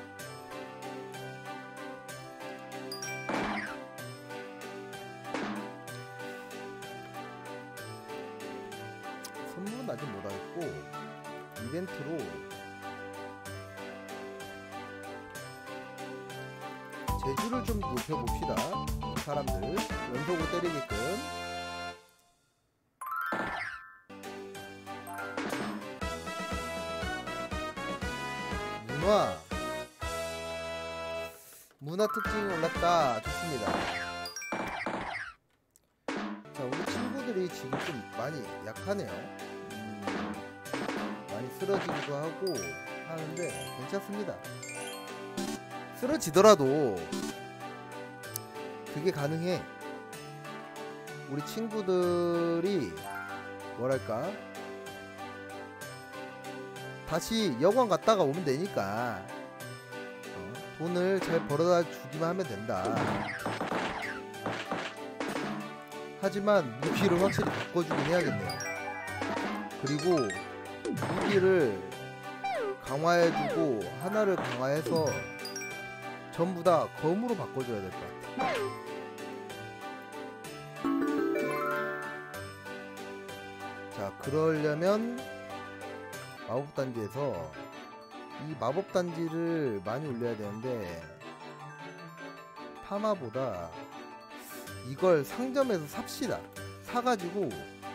선물은 아직 못하겠고 이벤트로 재주를 좀 높여봅시다. 사람들 연속으로 때리게끔. 문화 특징이 올랐다. 좋습니다. 자, 우리 친구들이 지금 좀 많이 약하네요. 많이 쓰러지기도 하고 하는데 괜찮습니다. 쓰러지더라도 그게 가능해. 우리 친구들이 뭐랄까, 다시 여관 갔다가 오면 되니까 돈을 잘 벌어다 주기만 하면 된다. 하지만 무기를 확실히 바꿔주긴 해야겠네요. 그리고 무기를 강화해주고 하나를 강화해서 전부 다 검으로 바꿔줘야 될 것 같아. 자, 그러려면 마법단지에서 이 마법단지를 많이 올려야 되는데, 파마보다 이걸 상점에서 삽시다. 사가지고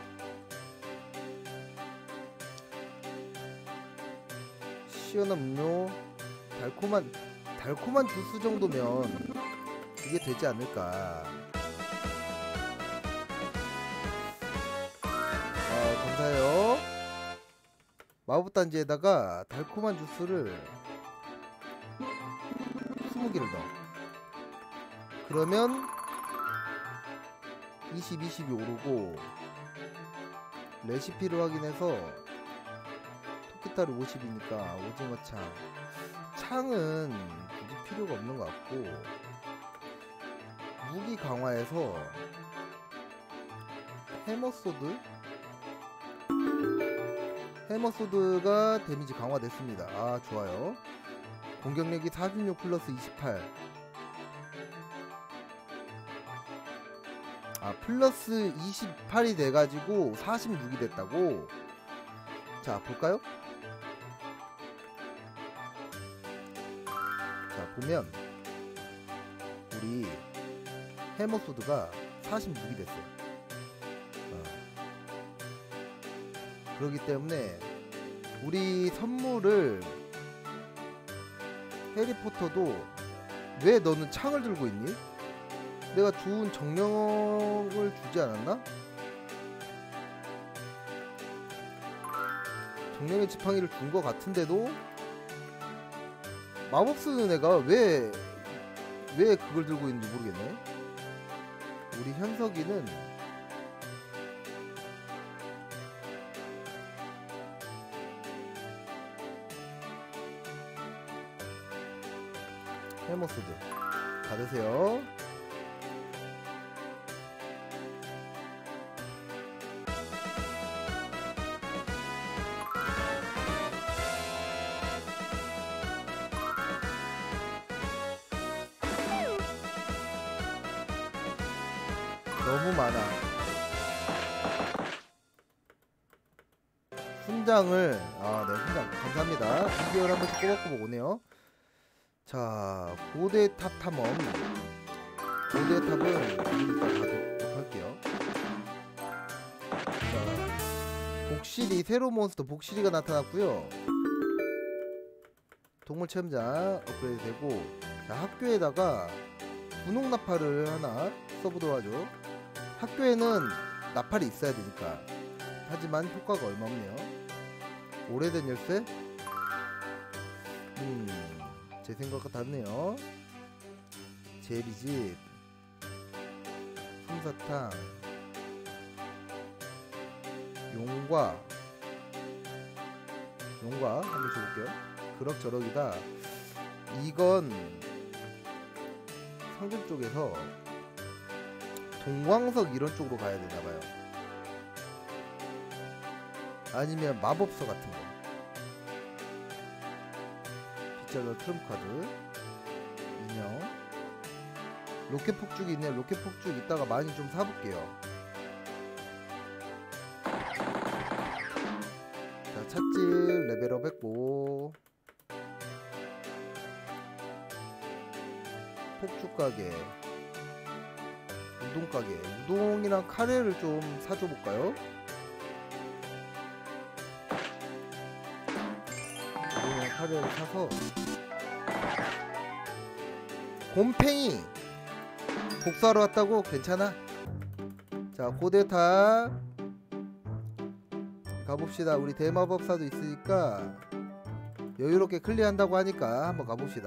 시원한 음료, 달콤한 주스 정도면 이게 되지 않을까. 감사해요. 마법단지에다가 달콤한 주스를 20개를 넣어. 그러면 20, 20이 오르고, 레시피를 확인해서 토끼타르 50이니까 오징어 창은 굳이 필요가 없는 것 같고, 무기 강화해서 해머소드가 데미지 강화됐습니다. 아, 좋아요. 공격력이 46 플러스 28. 플러스 28이 돼가지고 46이 됐다고. 자, 볼까요? 자, 보면 우리 해머소드가 46이 됐어요. 그렇기 때문에 우리 선물을, 해리포터도 왜 너는 창을 들고 있니? 내가 좋은 정령을 주지 않았나? 정령의 지팡이를 준 것 같은데도 마법 쓰는 애가 왜 그걸 들고 있는지 모르겠네. 우리 현석이는 해머소드 받으세요. 너무 많아. 훈장을, 네, 훈장 감사합니다. 비디오를 한 번씩 꼬박꼬박 오네요. 자, 고대탑 탐험. 고대탑은 이따 가도록 할게요. 자, 복실이, 새로운 몬스터 복실이가 나타났고요. 동물 체험장 업그레이드 되고, 자, 학교에다가 분홍 나팔을 하나 써보도록 하죠. 학교에는 나팔이 있어야 되니까. 하지만 효과가 얼마 없네요. 오래된 열쇠? 제 생각과 다르네요. 제비집, 솜사탕, 용과 한번 줘볼게요. 그럭저럭이다. 이건 상점 쪽에서 동광석 이런 쪽으로 가야 되나봐요. 아니면 마법서 같은 거. 빗자루 트럼프카드, 인형, 로켓 폭죽이 있네요. 로켓 폭죽 이따가 많이 좀 사볼게요. 자, 찻집 레벨업 했고, 폭죽가게, 우동가게, 우동이랑 카레를 좀 사줘볼까요? 우동이랑 카레를 사서 곰팽이 복수하러 왔다고? 괜찮아. 자, 고대탑 가봅시다. 우리 대마법사도 있으니까 여유롭게 클리어한다고 하니까 한번 가봅시다.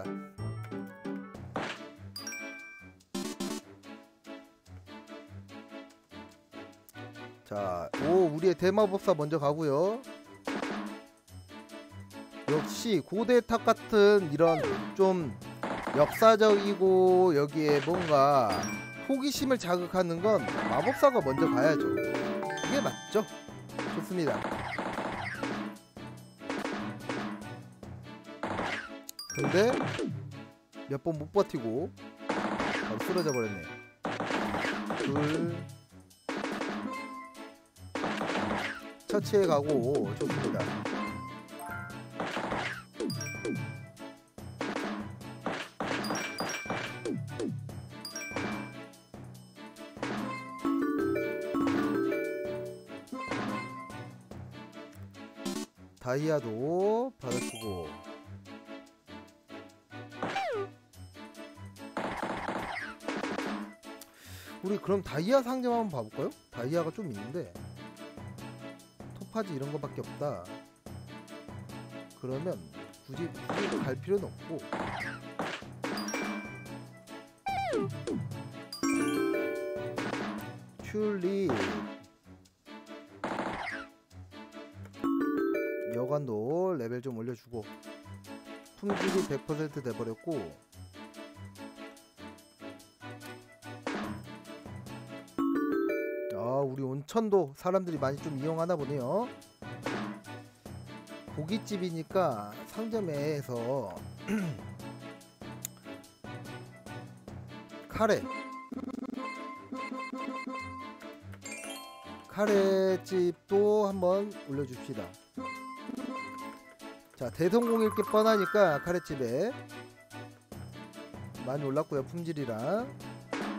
자, 우리의 대마법사 먼저 가고요. 역시 고대탑 같은 이런 좀 역사적이고 여기에 뭔가 호기심을 자극하는 건 마법사가 먼저 가야죠. 그게 맞죠? 좋습니다. 근데 몇 번 못 버티고 바로 쓰러져 버렸네. 둘 처치해 가고. 좋습니다. 다이아도 받아주고. 우리 그럼 다이아 상점 한번 봐볼까요? 다이아가 좀 있는데 토파지 이런 거밖에 없다. 그러면 굳이 갈 필요는 없고 튤립 여관도 레벨 좀 올려주고. 품질이 100% 돼버렸고. 우리 온천도 사람들이 많이 좀 이용하나 보네요. 고깃집이니까 상점에서 카레집도 한번 올려줍시다. 자, 대성공일 게 뻔하니까 카레집에 많이 올랐고요. 품질이랑.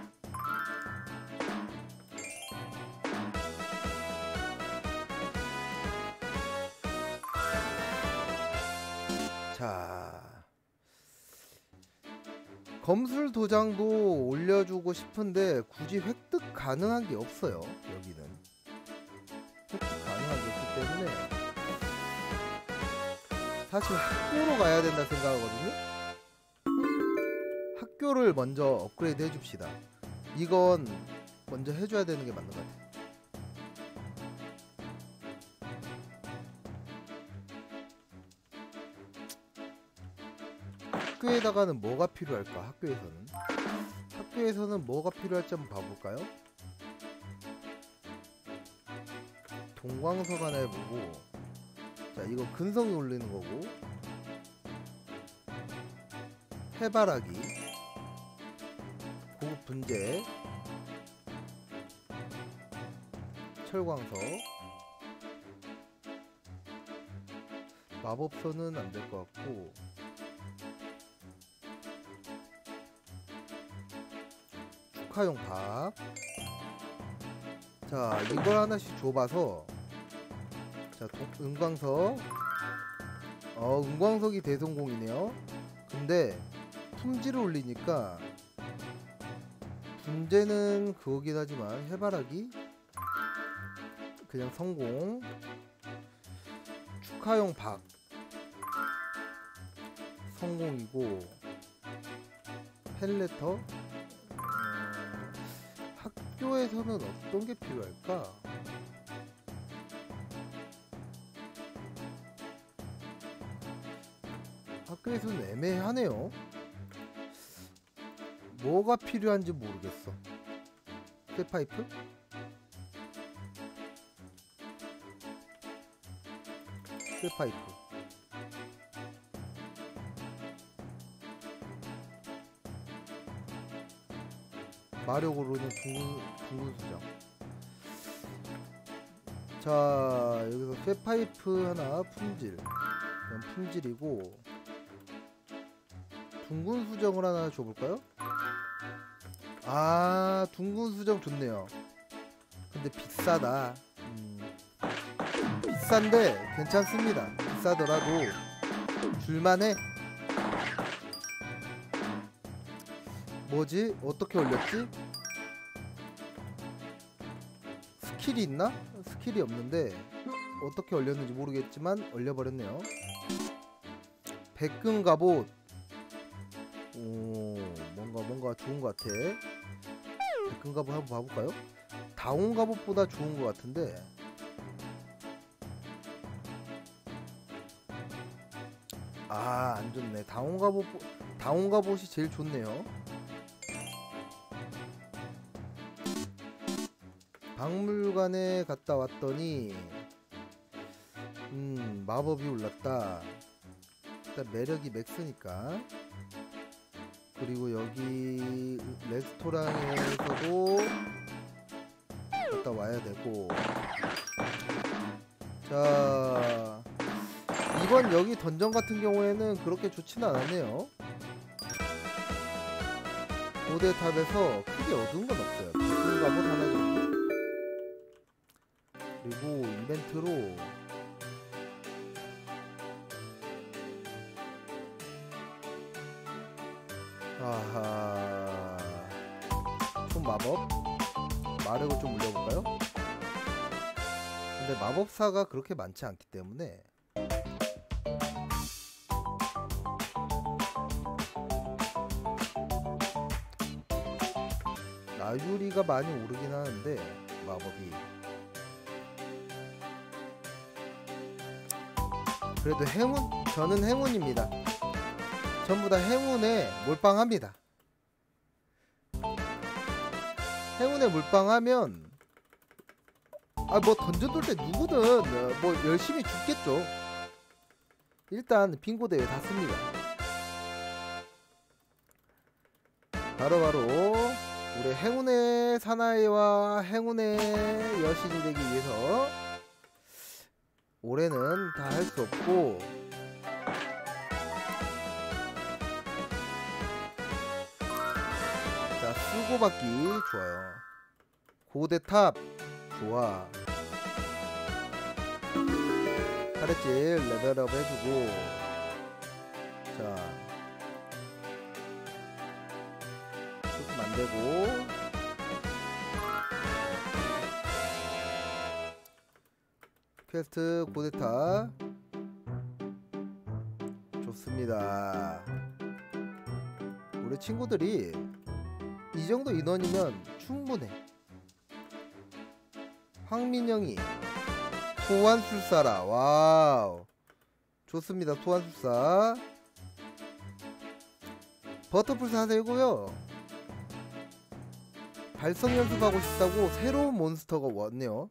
자, 검술 도장도 올려주고 싶은데 굳이 획득 가능한 게 없어요. 여기는 획득 가능한 게 없기 때문에 사실 학교로 가야 된다 생각하거든요. 학교를 먼저 업그레이드 해줍시다. 이건 먼저 해줘야 되는 게 맞는 것 같아요. 학교에다가는 뭐가 필요할까? 학교에서는 뭐가 필요할지 한번 봐볼까요? 동광석 하나 해보고. 자, 이거 근성이 올리는 거고. 해바라기, 고급 분재, 철광석. 마법서는 안 될 것 같고. 축하용 밥. 자, 이걸 하나씩 줘봐서. 자, 은광석. 은광석이 대성공이네요. 근데 품질을 올리니까 분재는 그거긴 하지만 해바라기 그냥 성공. 축하용 박 성공이고. 펠레터. 학교에서는 어떤 게 필요할까? 학교에서는 애매하네요. 뭐가 필요한지 모르겠어. 쇠파이프? 쇠파이프. 마력으로는 둥근 수정. 자, 여기서 쇠파이프 하나. 품질. 그럼 품질이고. 둥근 수정을 하나 줘볼까요? 둥근 수정 좋네요. 근데 비싸다. 비싼데 괜찮습니다. 비싸더라도 줄만해. 뭐지? 어떻게 올렸지? 스킬이 있나? 스킬이 없는데 어떻게 올렸는지 모르겠지만 올려버렸네요. 백금 갑옷. 오, 뭔가 좋은 것 같아. 백금 갑옷 한번 봐볼까요? 다운 갑옷보다 좋은 것 같은데. 아, 안 좋네. 다운 갑옷이 제일 좋네요. 박물관에 갔다 왔더니 마법이 올랐다. 일단 매력이 맥스니까. 그리고 여기 레스토랑에서도 갔다 와야 되고. 자, 이번 여기 던전 같은 경우에는 그렇게 좋지는 않았네요. 고대탑에서 크게 얻은 건 없어요. 백금 갑옷 하나 정도. 그리고 이벤트로 아하, 총 마법 마력을 좀 올려볼까요? 근데 마법사가 그렇게 많지 않기 때문에 나유리가 많이 오르긴 하는데 마법이 그래도 행운? 저는 행운입니다. 전부 다 행운에 몰빵합니다. 행운에 몰빵하면 뭐 던전 돌 때 누구든 뭐 열심히 죽겠죠. 일단 빙고 대회 다 씁니다. 바로바로 우리 행운의 사나이와 행운의 여신이 되기 위해서 올해는 다 할 수 없고 자, 쓰고 받기 좋아요. 고대탑 좋아. 카레질 레벨업 해주고. 자, 조금 안되고 퀘스트 고대탑 좋습니다. 우리 친구들이 이 정도 인원이면 충분해. 황민영이 소환술사라. 와우, 좋습니다. 소환술사 버터풀 사세고요. 발성 연습하고 싶다고 새로운 몬스터가 왔네요.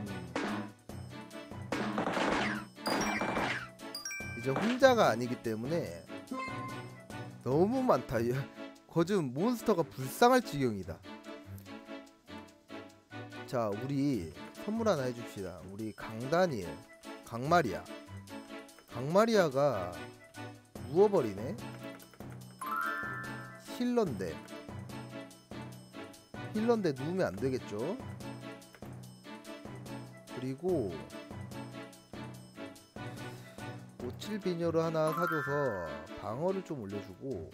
이제 혼자가 아니기 때문에 너무 많다. 거즘 몬스터가 불쌍할 지경이다. 자, 우리 선물 하나 해줍시다. 우리 강다니엘, 강마리아. 강마리아가 누워버리네. 힐러인데 누우면 안되겠죠. 그리고 57 비녀를 하나 사줘서 방어를 좀 올려주고.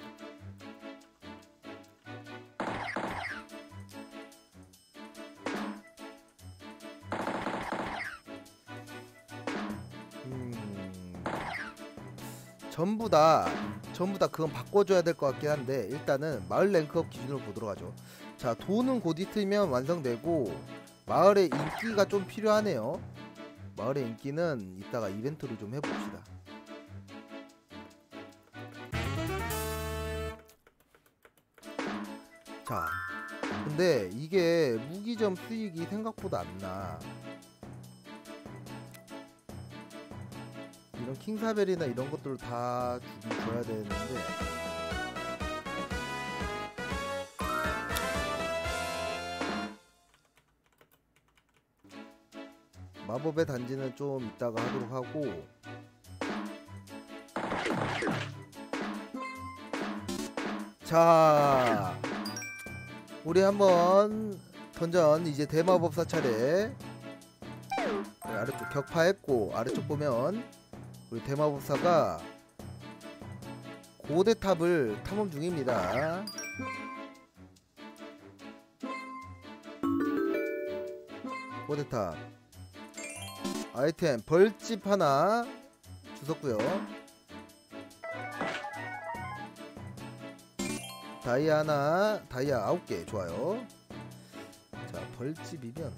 전부 다 그건 바꿔줘야 될 것 같긴 한데 일단은 마을 랭크업 기준으로 보도록 하죠. 자, 돈은 곧 있으면 완성되고 마을의 인기가 좀 필요하네요. 마을의 인기는 이따가 이벤트를 좀 해봅시다. 자, 근데 이게 무기점 수익이 생각보다 안 나. 이런 킹사벨이나 이런 것들을 다 줘야 되는데 마법의 단지는 좀 이따가 하도록 하고. 자, 우리 한번 던전 이제 대마법사 차례. 아래쪽 격파했고 아래쪽 보면 우리 대마법사가 고대탑을 탐험 중입니다. 고대탑 아이템 벌집 하나 주웠고요. 다이아 하나, 다이아 9개 좋아요. 자, 벌집이면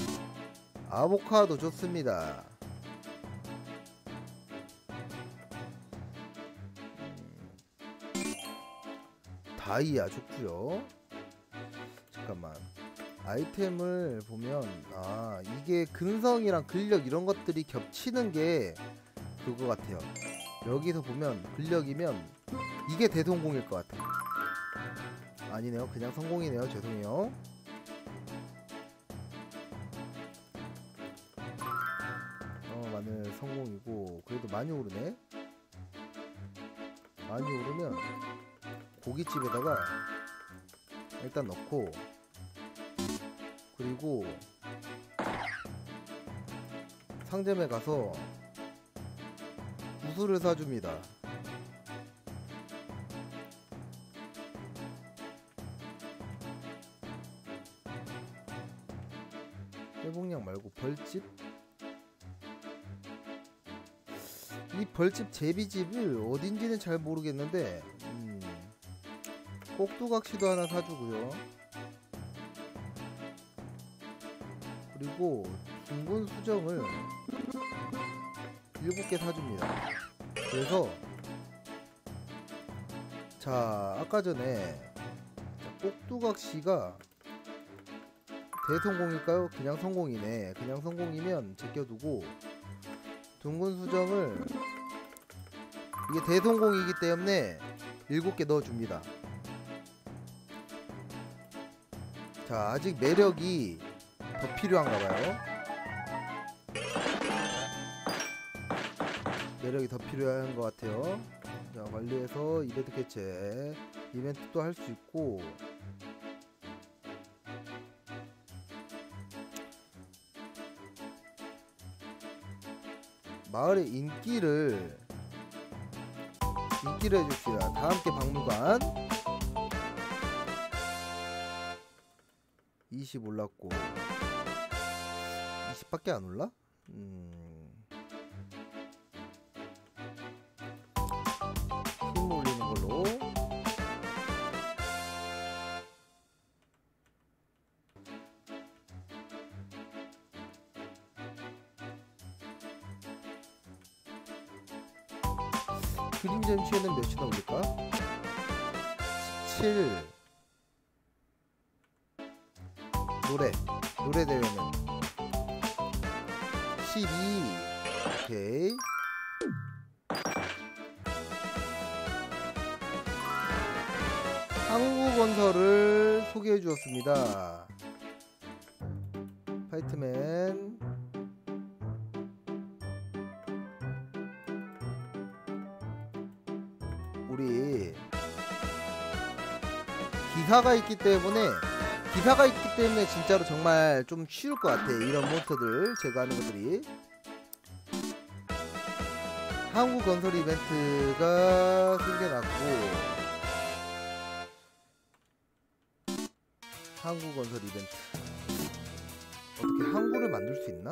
아보카도 좋습니다. 다이아 좋고요. 잠깐만, 아이템을 보면 이게 근성이랑 근력 이런 것들이 겹치는 게 그거 같아요. 여기서 보면 근력이면 이게 대성공일 것 같아요. 아니네요, 그냥 성공이네요. 죄송해요. 마늘 성공이고, 그래도 많이 오르네. 많이 오르면 고깃집에다가 일단 넣고, 그리고 상점에 가서 구슬을 사줍니다. 회복량 말고 벌집? 이 벌집 제비집을 어딘지는 잘 모르겠는데 꼭두각시도 하나 사주고요. 그리고 둥근 수정을 7개 사줍니다. 그래서 자, 아까 전에 꼭두각시가 대성공일까요? 그냥 성공이네. 그냥 성공이면 제껴두고, 둥근 수정을 이게 대성공이기 때문에 7개 넣어줍니다. 자, 아직 매력이 더 필요한가봐요. 매력이 더 필요한 것 같아요. 자, 관리해서 이벤트 개최, 이벤트도 할 수 있고, 마을의 인기를 해줍시다. 다함께 박물관 20 올랐고, 20밖에 안 올라? 힘 올리는 걸로. 그림 전시회는 몇이나 올릴까? 17. 노래 대회는 12. 오케이. 항구건설을 소개해 주었습니다. 파이트맨, 우리 기사가 있기 때문에 진짜로 정말 좀 쉬울 것 같아. 이런 몬스터들 제거하는 것들이. 항구건설 이벤트가 생겨났고, 항구건설 이벤트 어떻게 항구를 만들 수 있나?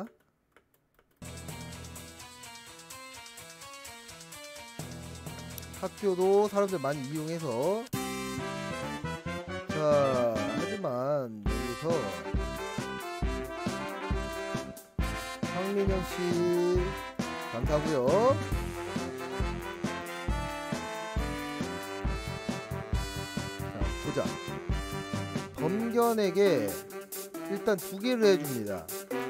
학교도 사람들 많이 이용해서. 자, 하지만 여기서 황민영씨 감사하고요. 자, 보자. 검견에게 일단 2개를 해줍니다.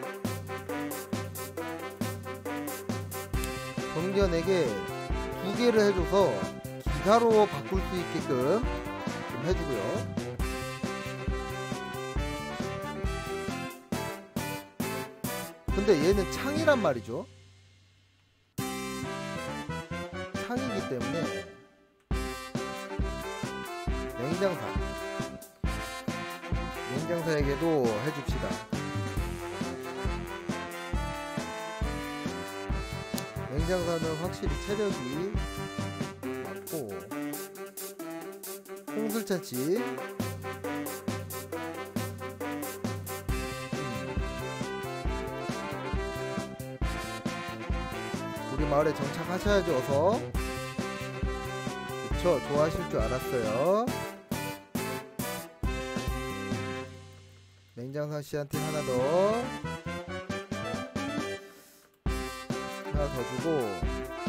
검견에게 2개를 해줘서 기사로 바꿀 수 있게끔 좀 해주고요. 근데 얘는 창이란 말이죠. 창이기 때문에 냉장사에게도 해줍시다. 냉장사는 확실히 체력이 많고, 괜찮지? 우리 마을에 정착하셔야죠. 어서. 그쵸, 좋아하실 줄 알았어요. 맹장사 씨한테 하나 더 주고,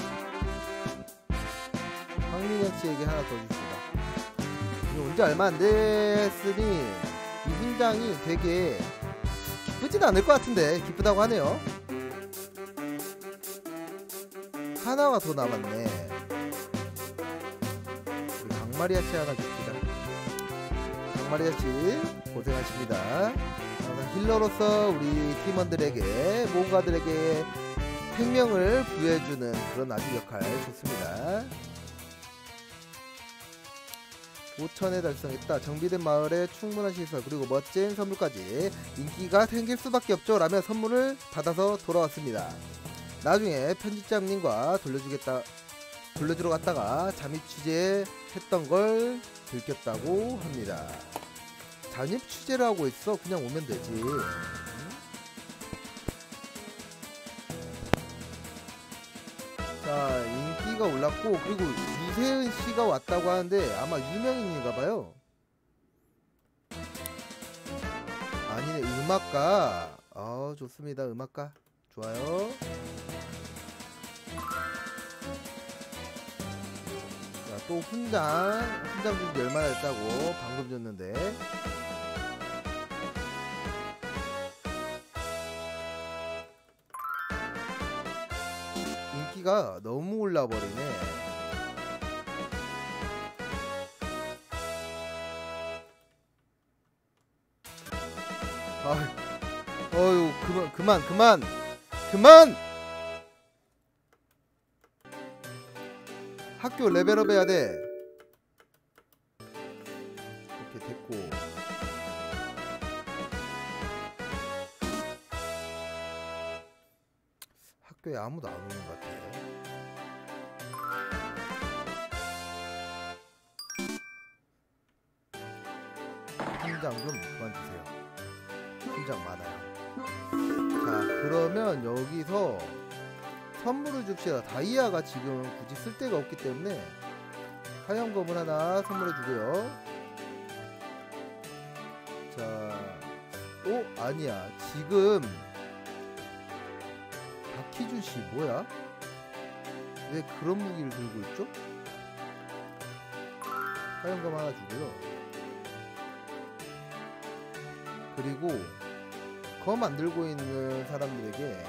황민혁 씨에게 하나 더 줍시다. 이거 온지 얼마 안 됐으니 이 훈장이 되게 기쁘진 않을 것 같은데 기쁘다고 하네요. 하나가 더 남았네. 우리 강마리아 씨 하나 줍시다. 강마리아 씨 고생하십니다. 항상 힐러로서 우리 팀원들에게, 모험가들에게 생명을 부여해주는 그런 아주 역할 좋습니다. 5,000에 달성했다. 정비된 마을에 충분한 시설 그리고 멋진 선물까지 인기가 생길 수밖에 없죠 라며 선물을 받아서 돌아왔습니다. 나중에 편집장님과 돌려주러 갔다가 잠입 취재했던 걸 들켰다고 합니다. 잠입 취재를 하고 있어? 그냥 오면 되지. 자, 인기가 올랐고, 그리고 이세은 씨가 왔다고 하는데 아마 유명인인가봐요. 아니네, 음악가. 좋습니다. 음악가 좋아요. 자, 또 훈장 준비 얼마나 했다고 방금 줬는데. 인기가 너무 올라버리네. 어휴, 그만! 학교 레벨업 해야 돼. 이렇게 됐고. 학교에 아무도 안 오는 것 같아. 훈장 좀 그만 주세요. 훈장 많아요. 자, 그러면 여기서 선물을 줍시다. 다이아가 지금 굳이 쓸 데가 없기 때문에 하얀 검을 하나 선물해 주고요. 자, 아니야. 지금 박희준 씨 뭐야? 왜 그런 무기를 들고 있죠? 하얀 검 하나 주고요. 그리고 검 안 들고 있는 사람들에게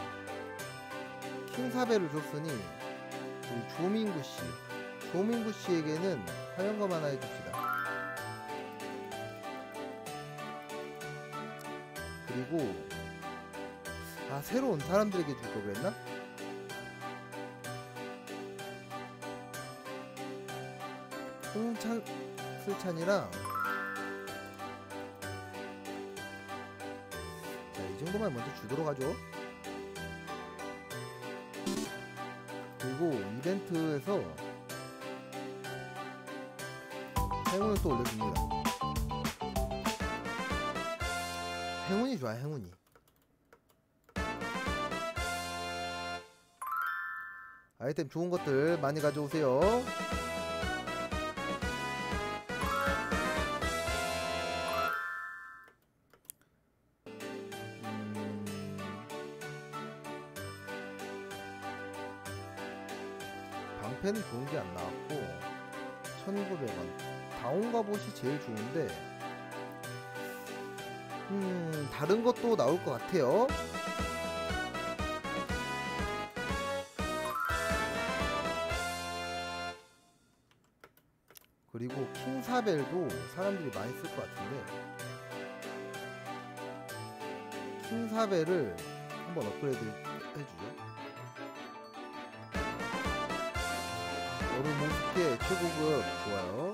킹사벨을 줬으니 우리 조민구 씨에게는 하얀 검 하나 해줍시다. 그리고 새로 온 사람들에게 줄 걸 그랬나? 홍슬찬이랑 이 정도만 먼저 주도록 하죠. 그리고 이벤트에서 행운을 또 올려줍니다. 행운이 좋아, 행운이. 아이템 좋은 것들 많이 가져오세요. 방패는 좋은 게 안 나왔고 1,900원. 다운 갑옷이 제일 좋은데 다른 것도 나올 것 같아요. 그리고 킹사벨도 사람들이 많이 쓸 것 같은데 킹사벨을 한번 업그레이드 해주죠. 얼음 50개 최고급 좋아요.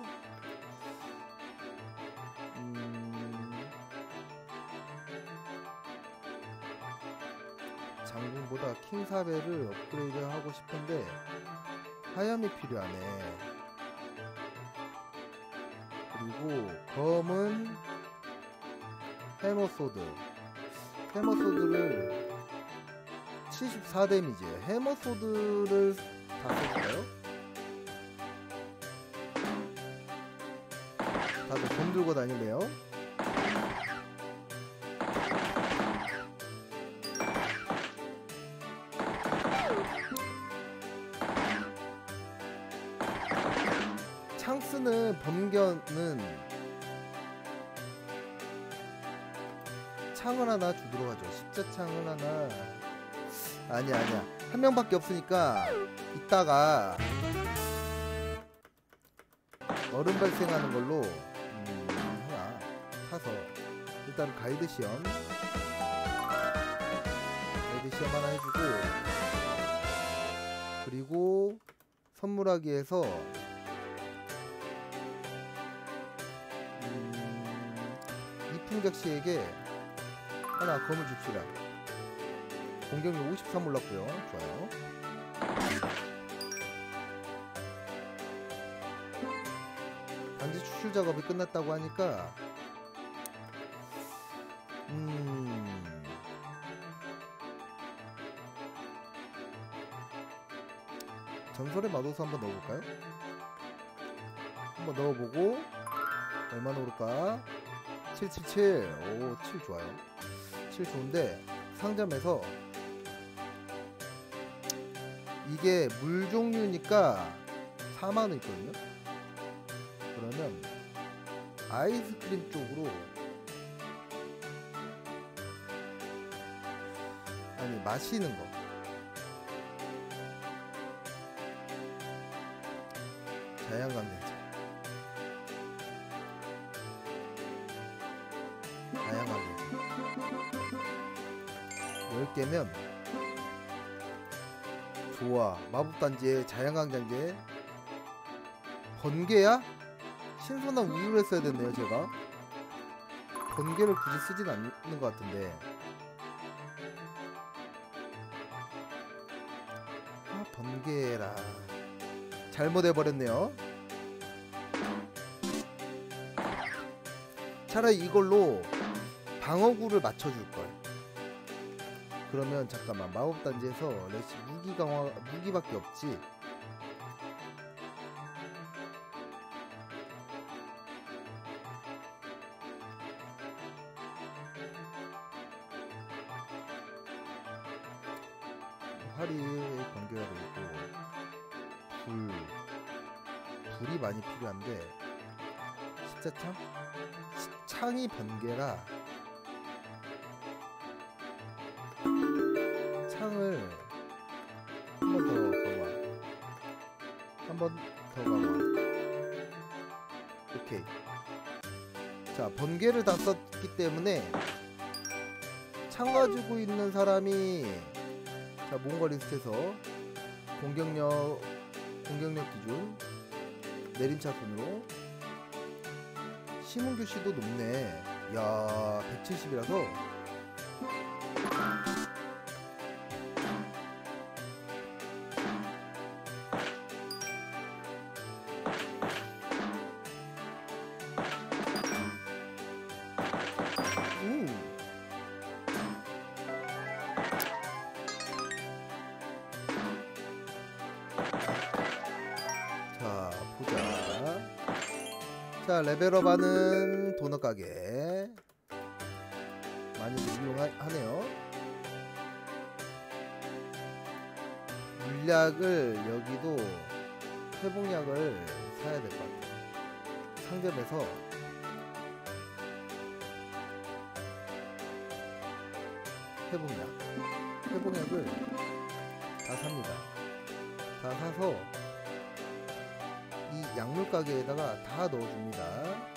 장군보다 킹사벨을 업그레이드 하고 싶은데 하염이 필요하네. 그리고 검은 해머소드. 해머소드를 74 데미지. 해머소드를 다 써볼까요? 다들 검 들고 다니네요. 창스는 번개는 창을 하나 주도록 하죠. 십자창을 하나. 아니야 한 명밖에 없으니까 이따가 얼음 발생하는 걸로 하나 타서 일단 가이드 시험 하나 해주고, 그리고 선물하기에서 이풍작씨에게 하나 검을 줍시다. 공격력 53 올랐고요. 좋아요. 단지 추출 작업이 끝났다고 하니까 전설의 마도수 한번 넣어볼까요? 한번 넣어보고 얼마나 오를까? 777. 오, 7 좋아요. 7 좋은데 상점에서 이게 물 종류니까 4만원 있거든요. 그러면 아이스크림 쪽으로, 아니 마시는 거, 자양강장제, 자양강장제 10개면 좋아. 마법단지에 자양강장제. 번개야? 신선한 우유를 써야 됐네요. 제가 번개를 굳이 쓰진 않는 것 같은데. 아, 번개라 잘못해버렸네요. 차라리 이걸로 방어구를 맞춰줄걸. 그러면 잠깐만, 마법단지에서 레시 무기 강화, 무기밖에 없지. 활이 번개가 되고 불이 많이 필요한데, 십자창? 창이 번개라 창을 한 번 더 강화, 한 번 더 강화. 오케이. 자, 번개를 다 썼기 때문에 창 가지고 있는 사람이, 자, 몽골 리스트에서 공격력 기준 내림차순으로 심은규 씨도 높네. 야, 170이라서 자, 보자. 자, 레벨업하는 도넛 가게 많이들 이용하네요. 물약을, 여기도 회복약을 사야 될 것 같아요. 상점에서 회복약을 다 삽니다. 다 사서 이 약물 가게에다가 다 넣어줍니다.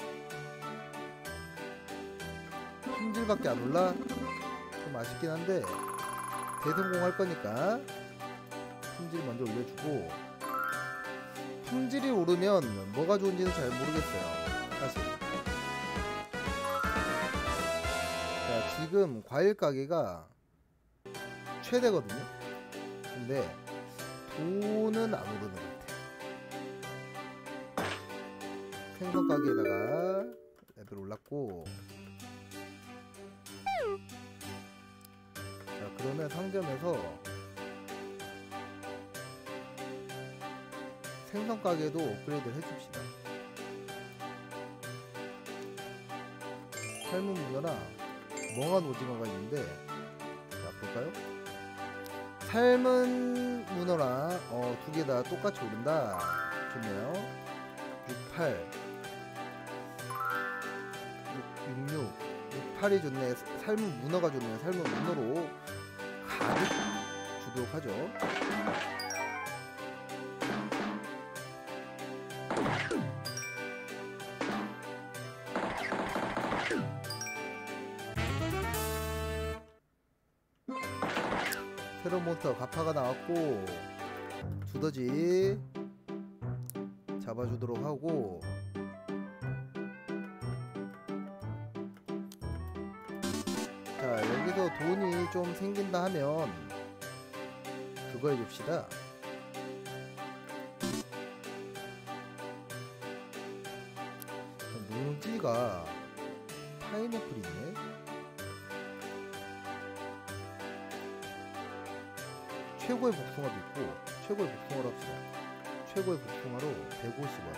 품질밖에 안 올라? 좀 아쉽긴 한데 대성공할 거니까 품질 먼저 올려주고, 품질이 오르면 뭐가 좋은지는 잘 모르겠어요, 사실. 자, 지금 과일 가게가 최대거든요. 근데 돈은 안 오르는 것 같아. 생선 가게에다가 레벨 올랐고. 자, 그러면 상점에서 생선 가게도 업그레이드를 해줍시다. 삶은 문어랑 멍한 오징어가 있는데, 자 볼까요? 삶은 문어랑 두 개 다 똑같이 오른다. 좋네요. 68 66 68이 좋네. 삶은 문어가 좋네요. 삶은 문어로 가득 주도록 하죠. 테러몬스터 가파가 나왔고, 두더지 잡아주도록 하고, 자 여기서 돈이 좀 생긴다 하면 그거 해줍시다. 뭉지가 파인애플이 있네. 최고의 복숭아도 있고, 최고의 복숭아로 합시다. 최고의 복숭아로 150원.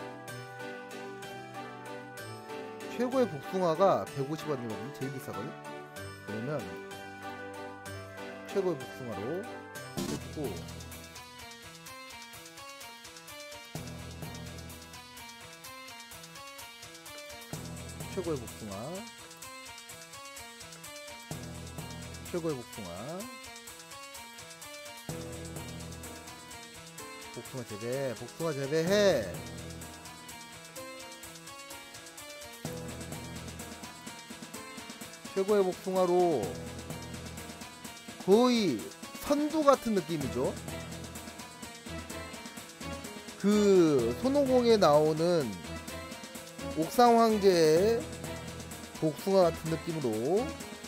최고의 복숭아가 150원이거든요. 제일 비싸거든. 그러면 최고의 복숭아로 해주고, 최고의 복숭아, 최고의 복숭아, 복숭아 재배, 복숭아 재배해. 최고의 복숭아로 거의 선두 같은 느낌이죠. 그 손오공에 나오는 옥상 황제의 복숭아 같은 느낌으로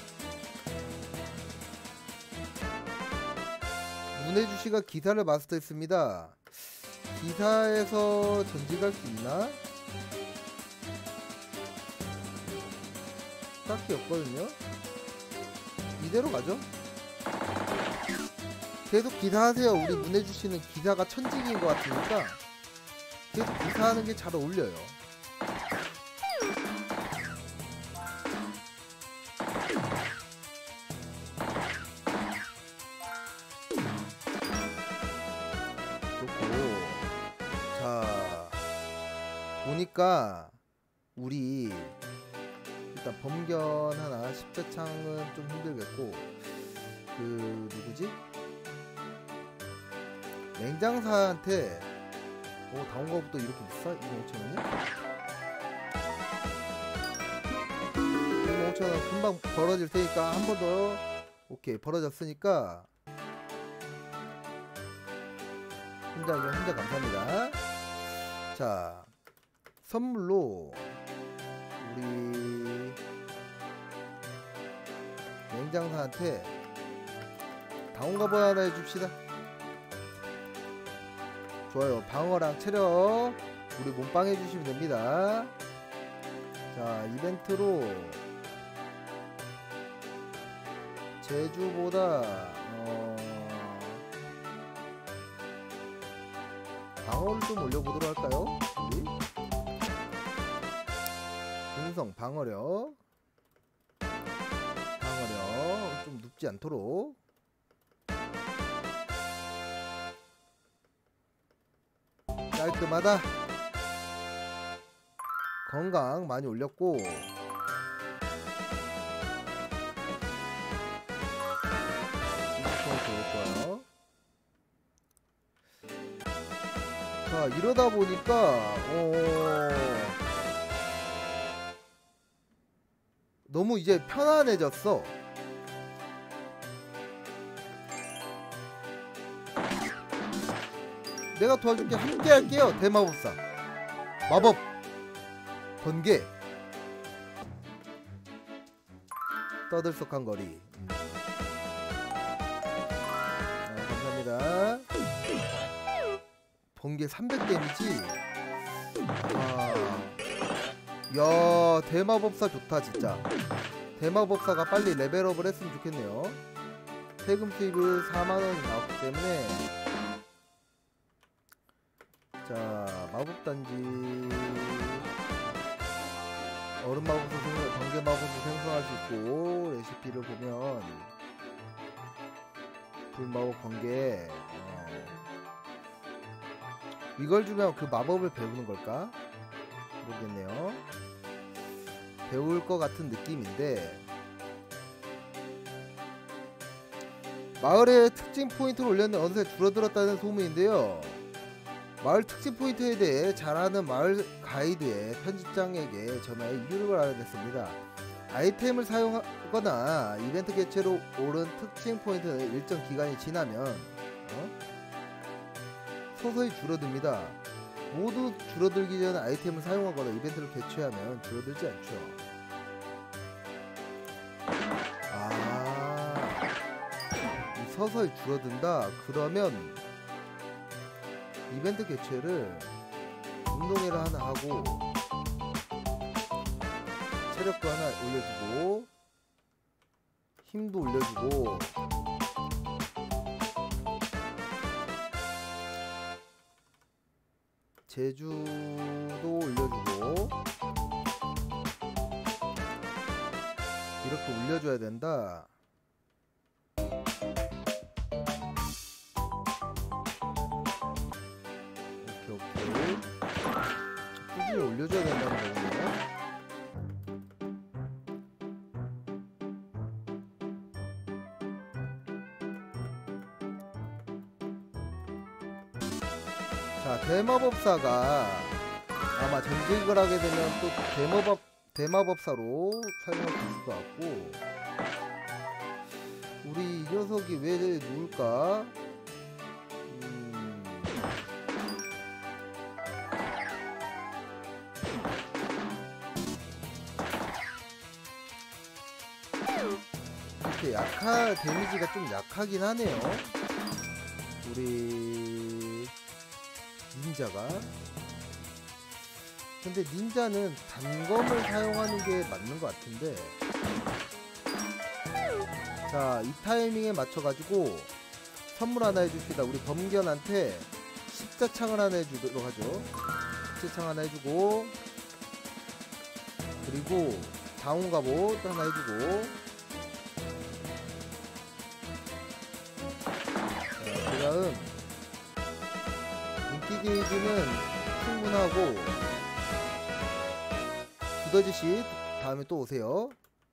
문해주씨가 기사를 마스터했습니다. 기사에서 전직할 수 있나? 딱히 없거든요. 이대로 가죠. 계속 기사하세요. 우리 문해주씨는 기사가 천직인 것 같으니까 계속 기사하는 게 잘 어울려요. 보니까 우리 일단 범견 하나, 십자창은 좀 힘들겠고, 그 누구지? 맹장사한테 다운거부터 이렇게 비싸? 25,000원이야? 25,000원 금방 벌어질 테니까 한 번 더. 오케이, 벌어졌으니까 혼자 감사합니다. 자, 선물로 우리 맹장사한테 다운가버 하나 해줍시다. 좋아요. 방어랑 체력 우리 몸빵 해주시면 됩니다. 자, 이벤트로 제주보다 방어를 좀 올려보도록 할까요? 우리 근성 방어력 좀 눕지 않도록. 깔끔하다. 건강 많이 올렸고, 좋아요. 자, 이러다 보니까 너무 이제 편안해졌어. 내가 도와줄게. 함께 할게요. 대마법사 마법 번개 떠들썩한 거리. 감사합니다. 번개 300 데미지. 야, 대마법사 좋다 진짜. 대마법사가 빨리 레벨업을 했으면 좋겠네요. 세금 수입을 4만원이 나왔기 때문에. 자, 마법단지 얼음 마법사 생성, 번개 마법사 생성할 수 있고, 레시피를 보면 불마법 번개. 이걸 주면 그 마법을 배우는 걸까? 모르겠네요. 배울 것 같은 느낌인데, 마을의 특징 포인트를 올렸는데 어느새 줄어들었다는 소문인데요. 마을 특징 포인트에 대해 잘 아는 마을 가이드의 편집장에게 전화해 이유를 알아냈습니다. 아이템을 사용하거나 이벤트 개체로 오른 특징 포인트는 일정 기간이 지나면 서서히 줄어듭니다. 모두 줄어들기 전에 아이템을 사용하거나 이벤트를 개최하면 줄어들지 않죠. 서서히 줄어든다. 그러면 이벤트 개최를 운동회를 하나 하고 체력도 하나 올려주고 힘도 올려주고 제주도 올려주고 이렇게 올려줘야 된다. 오케이. 꾸준히 올려줘야 된다는 거군요. 자, 대마법사가 아마 전직을 하게 되면 또 대마법사로 사용할 수 있을 것 같고, 우리 이 녀석이 왜 누울까? 이렇게 데미지가 좀 약하긴 하네요. 우리 닌자가. 근데 닌자는 단검을 사용하는 게 맞는 것 같은데. 자, 이 타이밍에 맞춰가지고 선물 하나 해줍시다. 우리 범견한테 십자창을 하나 해주도록 하죠. 십자창 하나 해주고, 그리고 장훈갑옷 하나 해주고, 그 다음 인기 게이지는 충분하고, 두더지씨 다음에 또 오세요.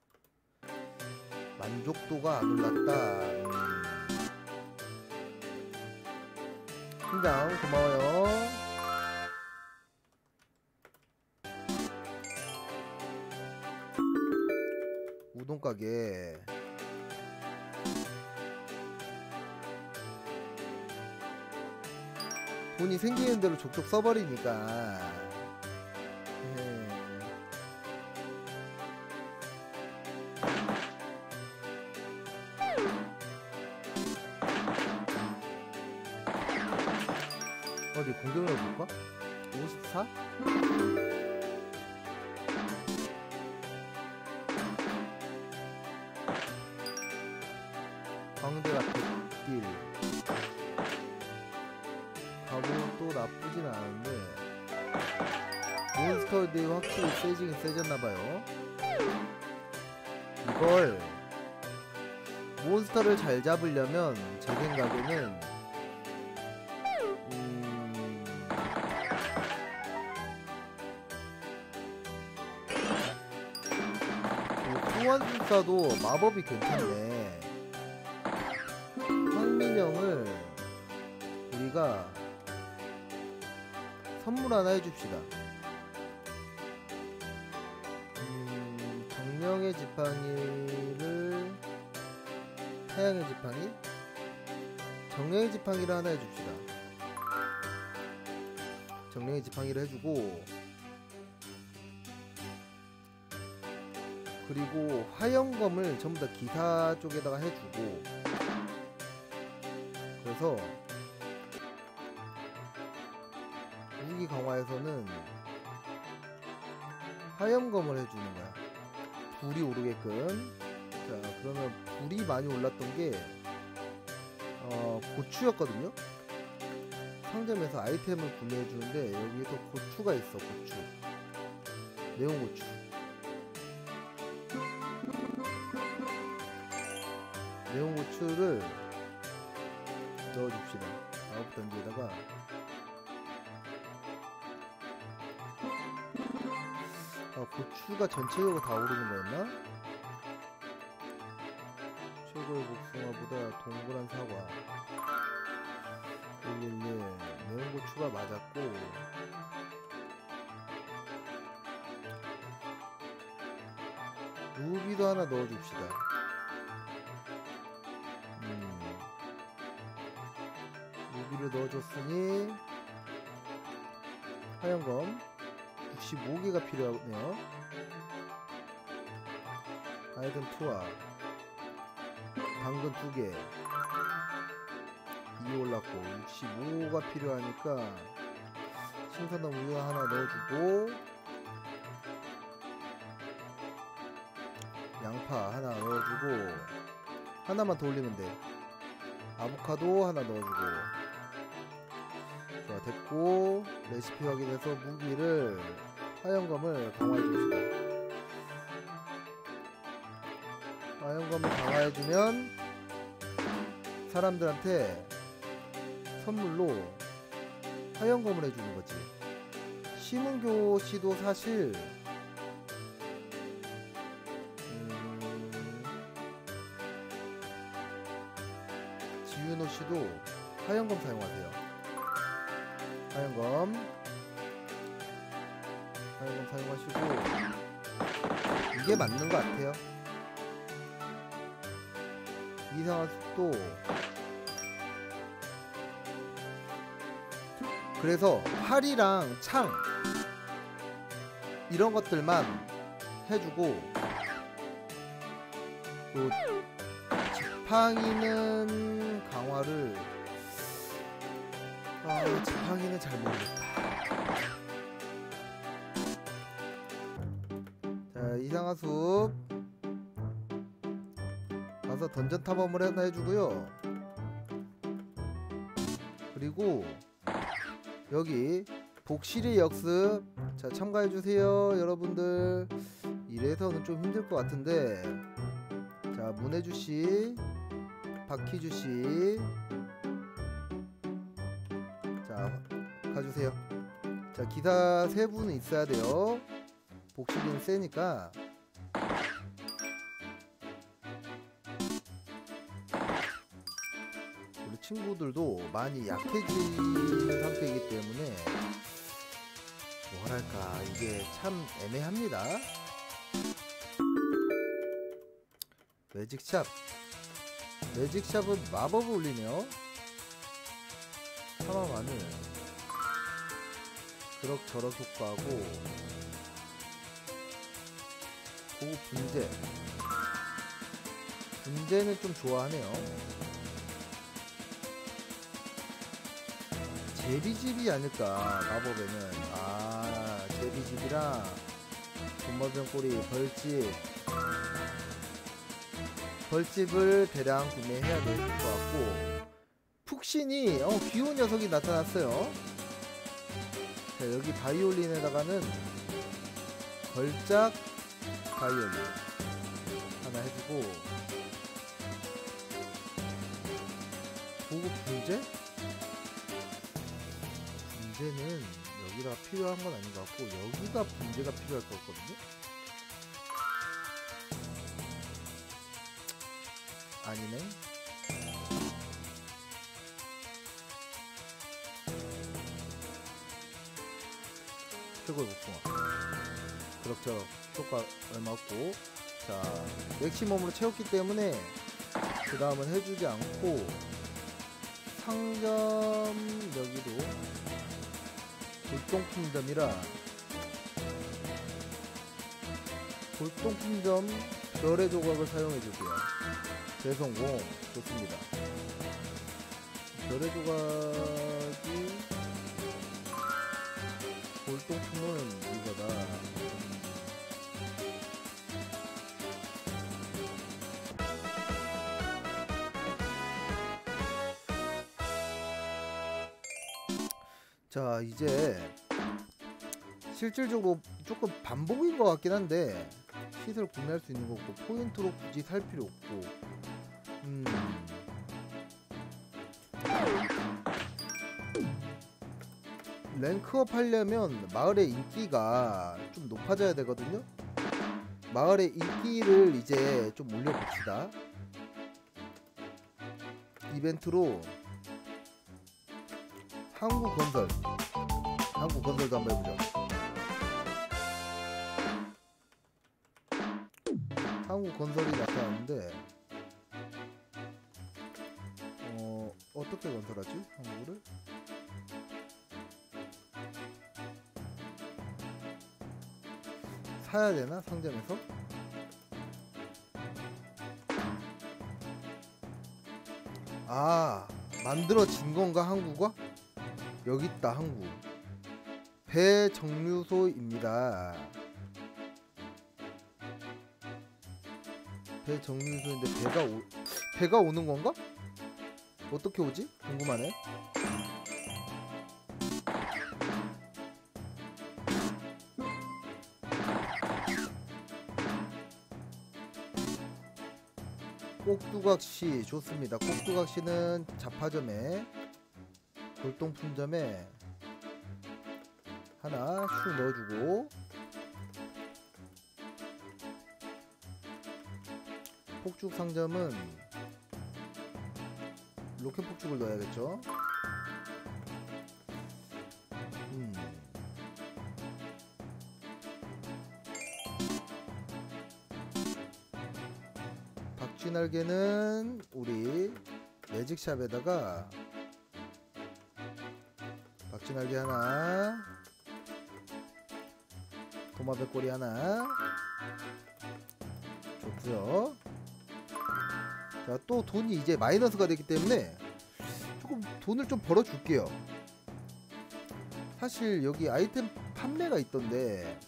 만족도가 안 올랐다. 팀장 고마워요. 우동가게. 돈이 생기는 대로 족족 써버리니까. 어디 공격을 해볼까? 54? 광대가 100딜. 가보는 또 나쁘진 않은데 몬스터 대회 확실히 세지긴 세졌나봐요. 이걸 몬스터를 잘 잡으려면 제 생각에는 소환술사도 마법이 괜찮네. 황민영을 우리가 선물 하나 해줍시다. 정령의 지팡이를, 태양의 지팡이? 정령의 지팡이를 하나 해줍시다. 정령의 지팡이를 해주고, 그리고 화영검을 전부 다 기사 쪽에다가 해주고, 그래서 무기 강화에서는 하염검을 해주는 거야. 불이 오르게끔. 자, 그러면 불이 많이 올랐던 게 고추였거든요. 상점에서 아이템을 구매해 주는데 여기서 고추가 있어. 고추, 매운 고추. 매운 고추를 넣어줍시다. 9단지에다가 고추가 전체적으로 다 오르는 거였나? 최고의 복숭아보다 동그란 사과. 111. 매운 고추가 맞았고, 루비도 하나 넣어줍시다. 루비를 넣어줬으니 하얀검 65개가 필요하네요. 아이템 투하 당근 2개 2 올랐고 65가 필요하니까 신선한 우유 하나 넣어주고, 양파 하나 넣어주고, 하나만 더 올리면 돼. 아보카도 하나 넣어주고. 좋아, 됐고 레시피 확인해서 무기를 하얀검을 강화해 줍시다. 하얀검을 강화해주면 사람들한테 선물로 하얀검을 해주는 거지. 심은교 씨도 사실 지윤호 씨도 하얀검 사용하세요. 하얀검 사용하시고, 이게 맞는 것 같아요. 이상한 숲도 그래서 활이랑 창 이런 것들만 해주고, 또 지팡이는 강화를 지팡이는 잘 모르겠다. 자, 이상한 숲 가서 던전 탐험을 하나 해주고요. 그리고 여기 복실의 역습, 자, 참가해주세요 여러분들. 이래서는 좀 힘들 것 같은데, 자, 문혜주씨, 박희주씨, 자, 가주세요. 자, 기사 3분은 있어야 돼요. 복실이는 세니까. 우리 친구들도 많이 약해진 상태이기 때문에 뭐랄까, 이게 참 애매합니다. 매직샵은 마법을 올리네요. 사마마늘 그럭저럭 효과하고, 고급 분재는 좀 좋아하네요. 제비집이 아닐까, 마법에는. 제비집이랑 돈마병꼬리 벌집을 대량 구매해야 될 것 같고, 푹신이 귀여운 녀석이 나타났어요. 자, 여기 바이올린에다가는 걸작 바이올린 하나 해주고, 고급 분재는 여기가 필요한 건 아닌 것 같고, 여기가 분재가 필요할 것 같거든요. 아니네. 최고의 복숭아 그럭저럭 효과 얼마 없고, 자, 맥시멈으로 채웠기 때문에 그 다음은 해주지 않고, 상점 여기도 골동품점이라 골동품점 별의 조각을 사용해주고요. 배송공 좋습니다. 별의 조각이 골동품은 이거다. 자, 이제 실질적으로 조금 반복인 것 같긴 한데 시설 구매할 수 있는 거고 포인트로 굳이 살 필요 없고 랭크업 하려면 마을의 인기가 좀 높아져야 되거든요. 마을의 인기를 이제 좀 올려봅시다. 이벤트로 한국건설도 한번 해보자. 한국건설이 나타났는데 어떻게 건설하지? 한국을? 사야 되나? 상점에서? 아, 만들어진 건가? 항구가? 여기 있다, 항구. 배정류소입니다. 배정류소인데 배가 오는 건가? 어떻게 오지? 궁금하네. 꼭두각시 좋습니다. 꼭두각시는 잡화점에 골동품점에 하나 슉 넣어주고, 폭죽 상점은 로켓 폭죽을 넣어야겠죠. 박쥐날개는 우리 매직샵에다가 박쥐날개 하나, 도마뱀꼬리 하나 좋고요. 자, 또 돈이 이제 마이너스가 되기 때문에 조금 돈을 좀 벌어 줄게요. 사실 여기 아이템 판매가 있던데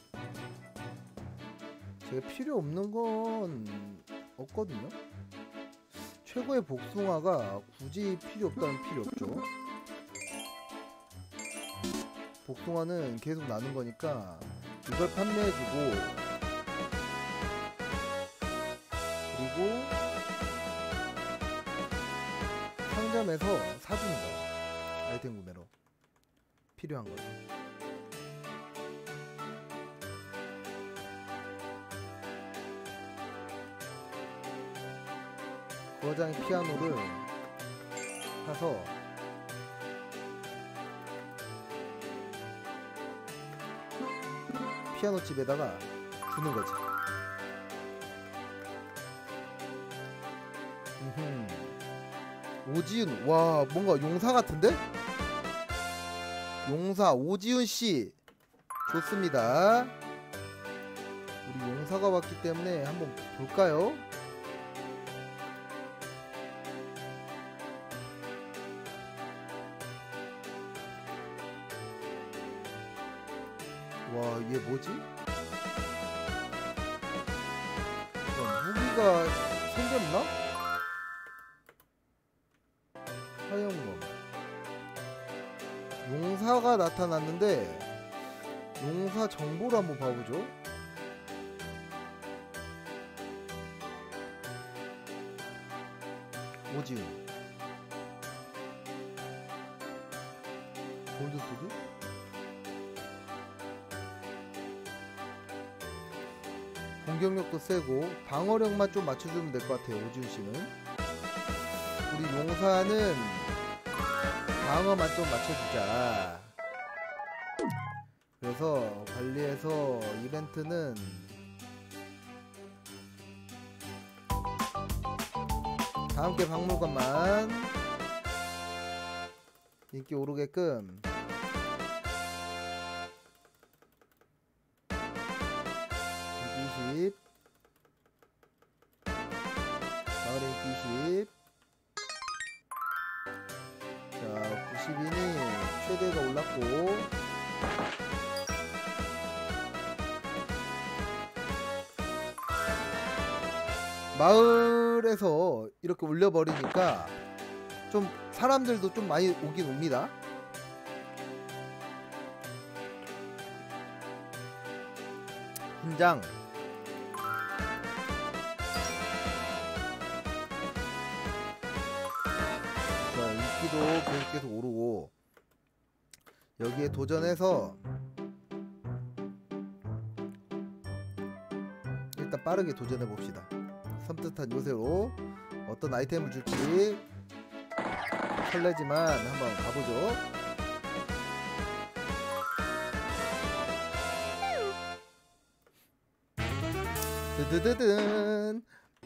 제가 필요 없는 건 없거든요. 최고의 복숭아가 굳이 필요 없다면 필요 없죠. 복숭아는 계속 나는 거니까 이걸 판매해주고, 그리고 상점에서 사주는 거예요. 아이템 구매로 필요한 거죠. 거장의 피아노를 사서 피아노 집에다가 주는 거지. 오지은, 와, 뭔가 용사 같은데? 용사 오지은 씨 좋습니다. 우리 용사가 왔기 때문에 한번 볼까요? 와, 얘 뭐지? 무기가 생겼나? 화영검. 용사가 나타났는데 용사 정보를 한번 봐보죠. 오지은 골드소드? 공격력도 세고 방어력만 좀 맞춰주면 될 것 같아요. 오지은씨는. 우리 용사는 방어만 좀 맞춰주자. 그래서 관리해서 이벤트는 다함께 박물관만 인기 오르게끔 인기 20, 마을의 인기 20. 자, 90인이 최대가 올랐고, 마을에서 이렇게 올려버리니까 좀 사람들도 좀 많이 오긴 옵니다. 훈장. 자, 인기도 계속 오르고 여기에 도전해서 일단 빠르게 도전해 봅시다. 섬뜩한 요새로 어떤 아이템을 줄지 설레지만 한번 가보죠. 드드드든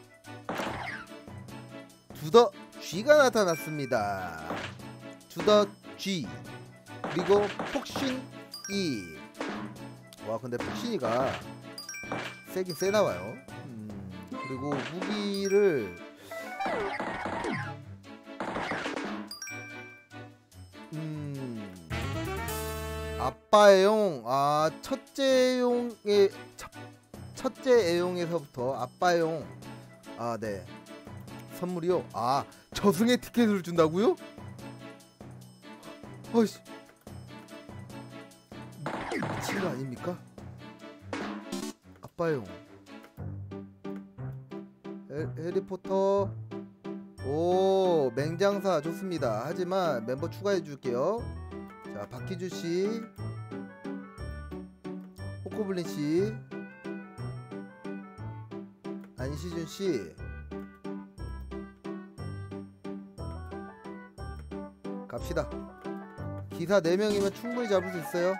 두더 G가 나타났습니다. 두더 G 그리고 폭신 E. 와 근데 폭신이가 세긴 세나봐요. 그리고 무기를 아빠용 첫째 애용에서부터 아빠용 네 선물이요. 저승의 티켓을 준다고요? 어이씨 미친 거 아닙니까? 아빠용 해리포터. 오 맹장사 좋습니다. 하지만 멤버 추가해 줄게요. 자 박희주씨, 호코블린씨, 안시준씨 갑시다. 기사 4명이면 충분히 잡을 수 있어요.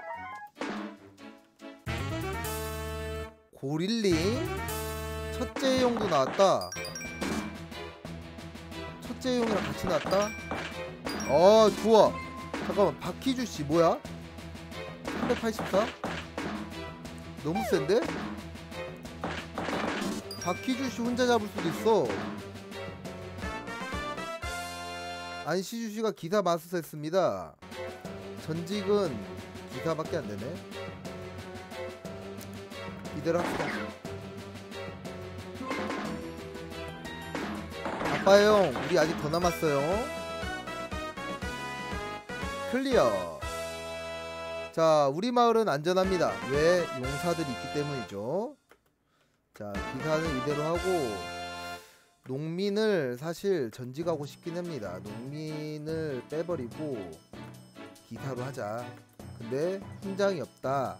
고릴링 첫째 용도 나왔다. 첫째 용이랑 같이 나왔다. 좋아. 잠깐만 박희주씨 뭐야? 384? 너무 센데? 박희주씨 혼자 잡을 수도 있어. 안시주씨가 기사 마스터 했습니다. 전직은 기사밖에 안되네. 이대로 합시다. 아빠형 우리 아직 더 남았어요. 클리어. 자 우리 마을은 안전합니다. 왜? 용사들이 있기 때문이죠. 자 기사는 이대로 하고 농민을 사실 전직하고 싶긴 합니다. 농민을 빼버리고 기사로 하자. 근데 훈장이 없다.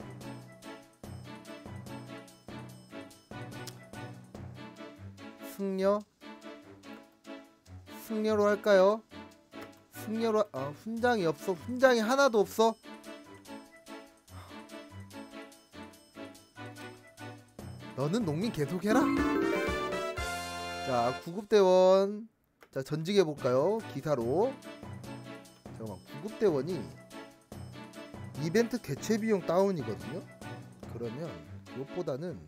승려로 할까요? 승려로 훈장이 없어. 훈장이 하나도 없어. 너는 농민 계속해라. 자 구급대원. 자 전직해볼까요? 기사로. 잠깐만 구급대원이 이벤트 개최 비용 다운이거든요. 그러면 그것보다는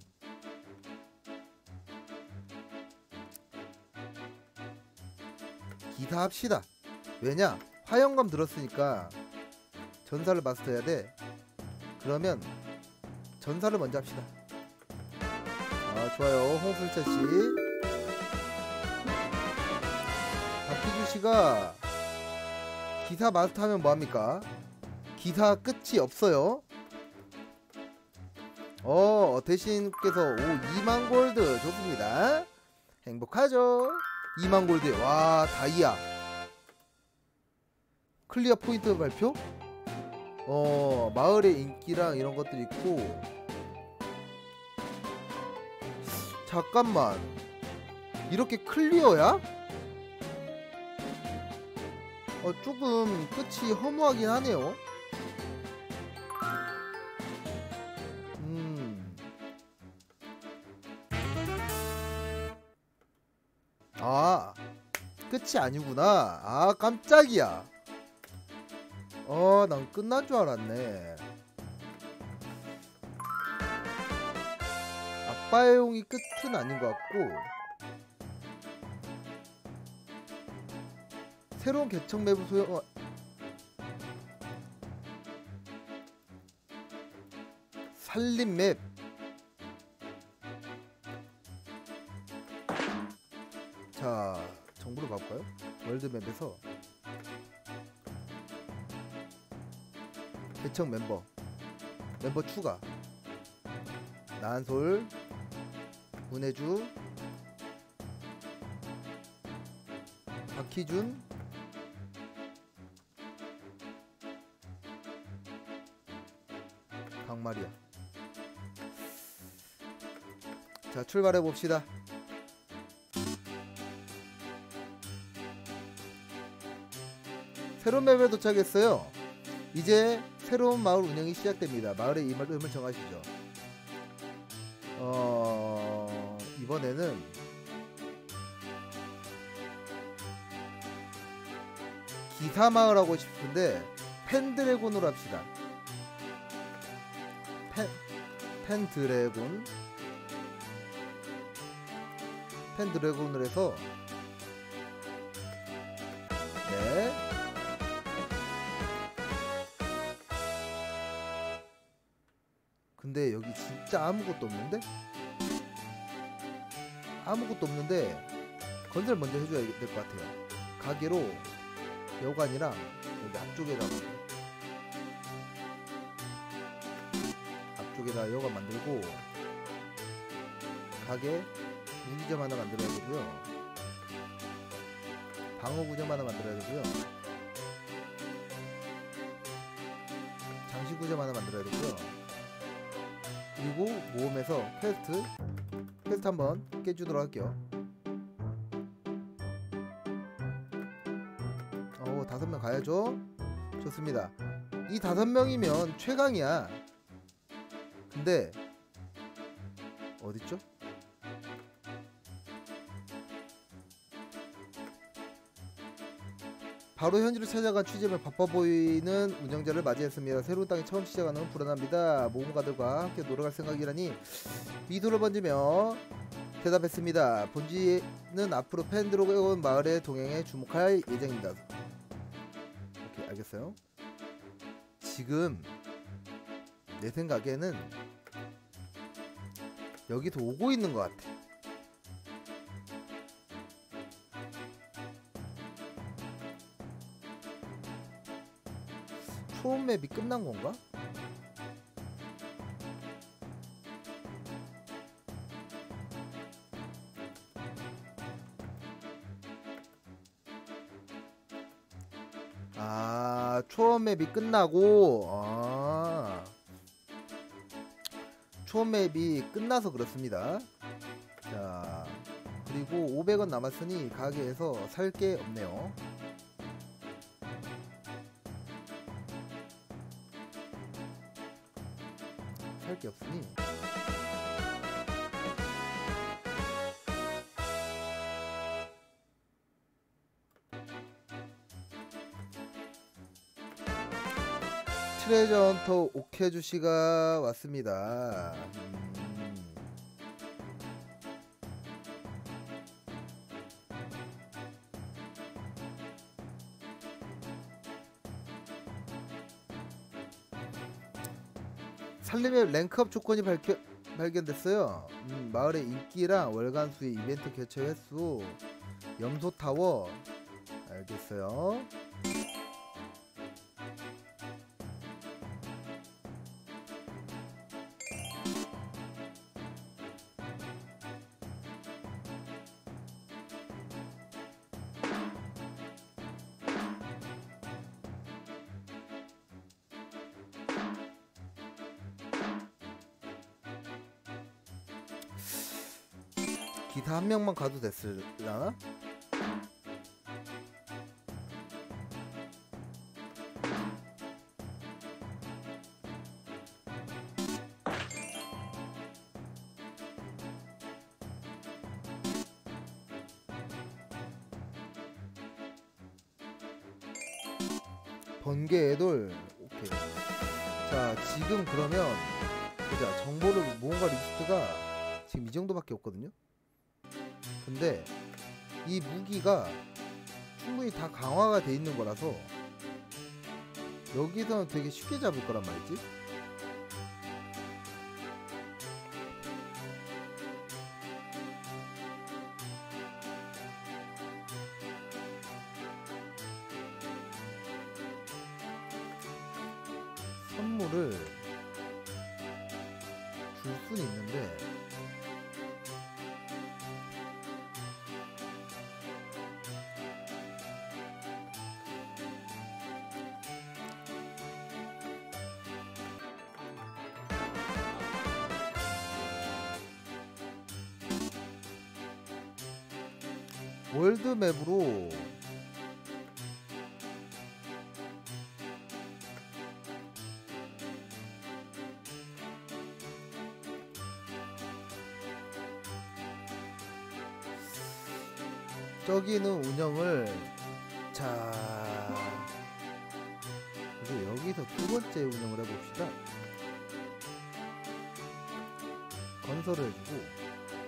기사 합시다. 왜냐? 화영감 들었으니까 전사를 마스터해야 돼. 그러면 전사를 먼저 합시다. 좋아요. 홍순철씨. 박희주씨가 기사 마스터하면 뭐합니까? 기사 끝이 없어요. 대신께서 2만 골드 좋습니다. 행복하죠. 2만 골드. 와 다이아 클리어 포인트 발표. 마을의 인기랑 이런 것들이 있고. 잠깐만 이렇게 클리어야? 조금 끝이 허무하긴 하네요. 끝이 아니구나. 깜짝이야. 난 끝난 줄 알았네. 아빠용이 끝은 아닌 것 같고 새로운 개척 맵을 소형 살림 맵. 자 정보로 가볼까요? 월드맵에서 개척 멤버 추가. 나한솔, 문혜주, 박희준, 강마리아. 자, 출발해 봅시다. 새로운 맵에 도착했어요. 이제 새로운 마을 운영이 시작됩니다. 마을의 이름을 정하시죠. 이번에는 기사마을 하고 싶은데 펜드래곤으로 합시다. 펜드래곤으로 해서 네. 근데 여기 진짜 아무것도 없는데? 아무것도 없는데 건설 먼저 해줘야 될 것 같아요. 가게로 여관이랑 여기 앞쪽에다 여관 만들고 가게 무기점 하나 만들어야 되고요. 방어구점 하나 만들어야 되고요. 장식구점 하나 만들어야 되고요. 그리고 모험에서 퀘스트 한번 깨주도록 할게요. 5명 가야죠. 좋습니다. 이 5명이면 최강이야. 근데 어딨죠? 바로 현지로 찾아간 취재를 바빠 보이는 운영자를 맞이했습니다. 새로운 땅에 처음 시작하는 불안합니다. 모험가들과 함께 놀아갈 생각이라니 미소를 번지며 대답했습니다. 본지는 앞으로 펜드래곤 마을의 동행에 주목할 예정입니다. 오케이, 알겠어요. 지금 내 생각에는 여기서 오고 있는 것 같아. 초원 맵이 끝난 건가? 아, 초원 맵이 끝나고, 초원 맵이 끝나서 그렇습니다. 자, 그리고 500원 남았으니 가게에서 살 게 없네요. 살 게 없으니 트레저 헌터 오케주 씨가 왔습니다. 살림의 랭크업 조건이 발견됐어요. 마을의 인기랑 월간 수의 이벤트 개최 횟수, 염소 타워. 알겠어요. 기사 한 명만 가도 됐을라나? 번개 애돌. 오케이. 자, 지금 그러면 보자. 정보를 모험가 리스트가 지금 이 정도밖에 없거든요. 근데 이 무기가 충분히 다 강화가 돼 있는 거라서 여기서는 되게 쉽게 잡을 거란 말이지. 선물을 줄 수는 있는데 월드맵으로 저기는 운영을 자 이제 여기서 두 번째 운영을 해봅시다. 건설을 해주고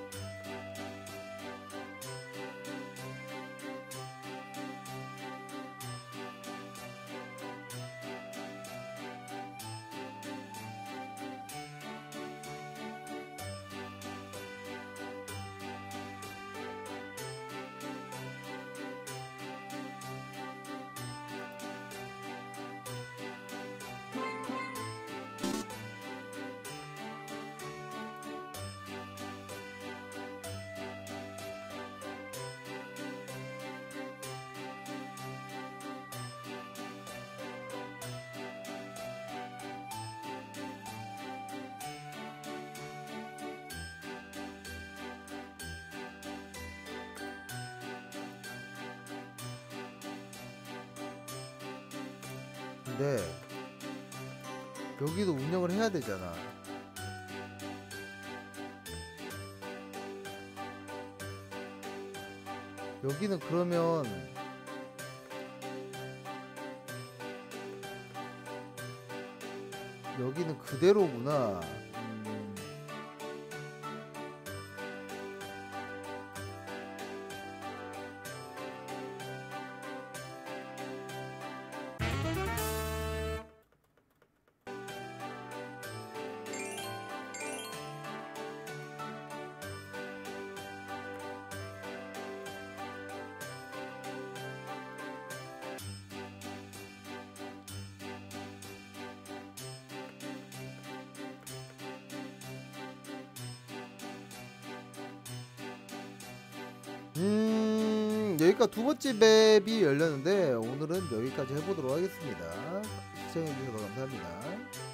근데 여기도 운영을 해야 되잖아. 여기는 그러면 여기는 그대로구나. 여기가 두 번째 맵이 열렸는데 오늘은 여기까지 해보도록 하겠습니다. 시청해주셔서 감사합니다.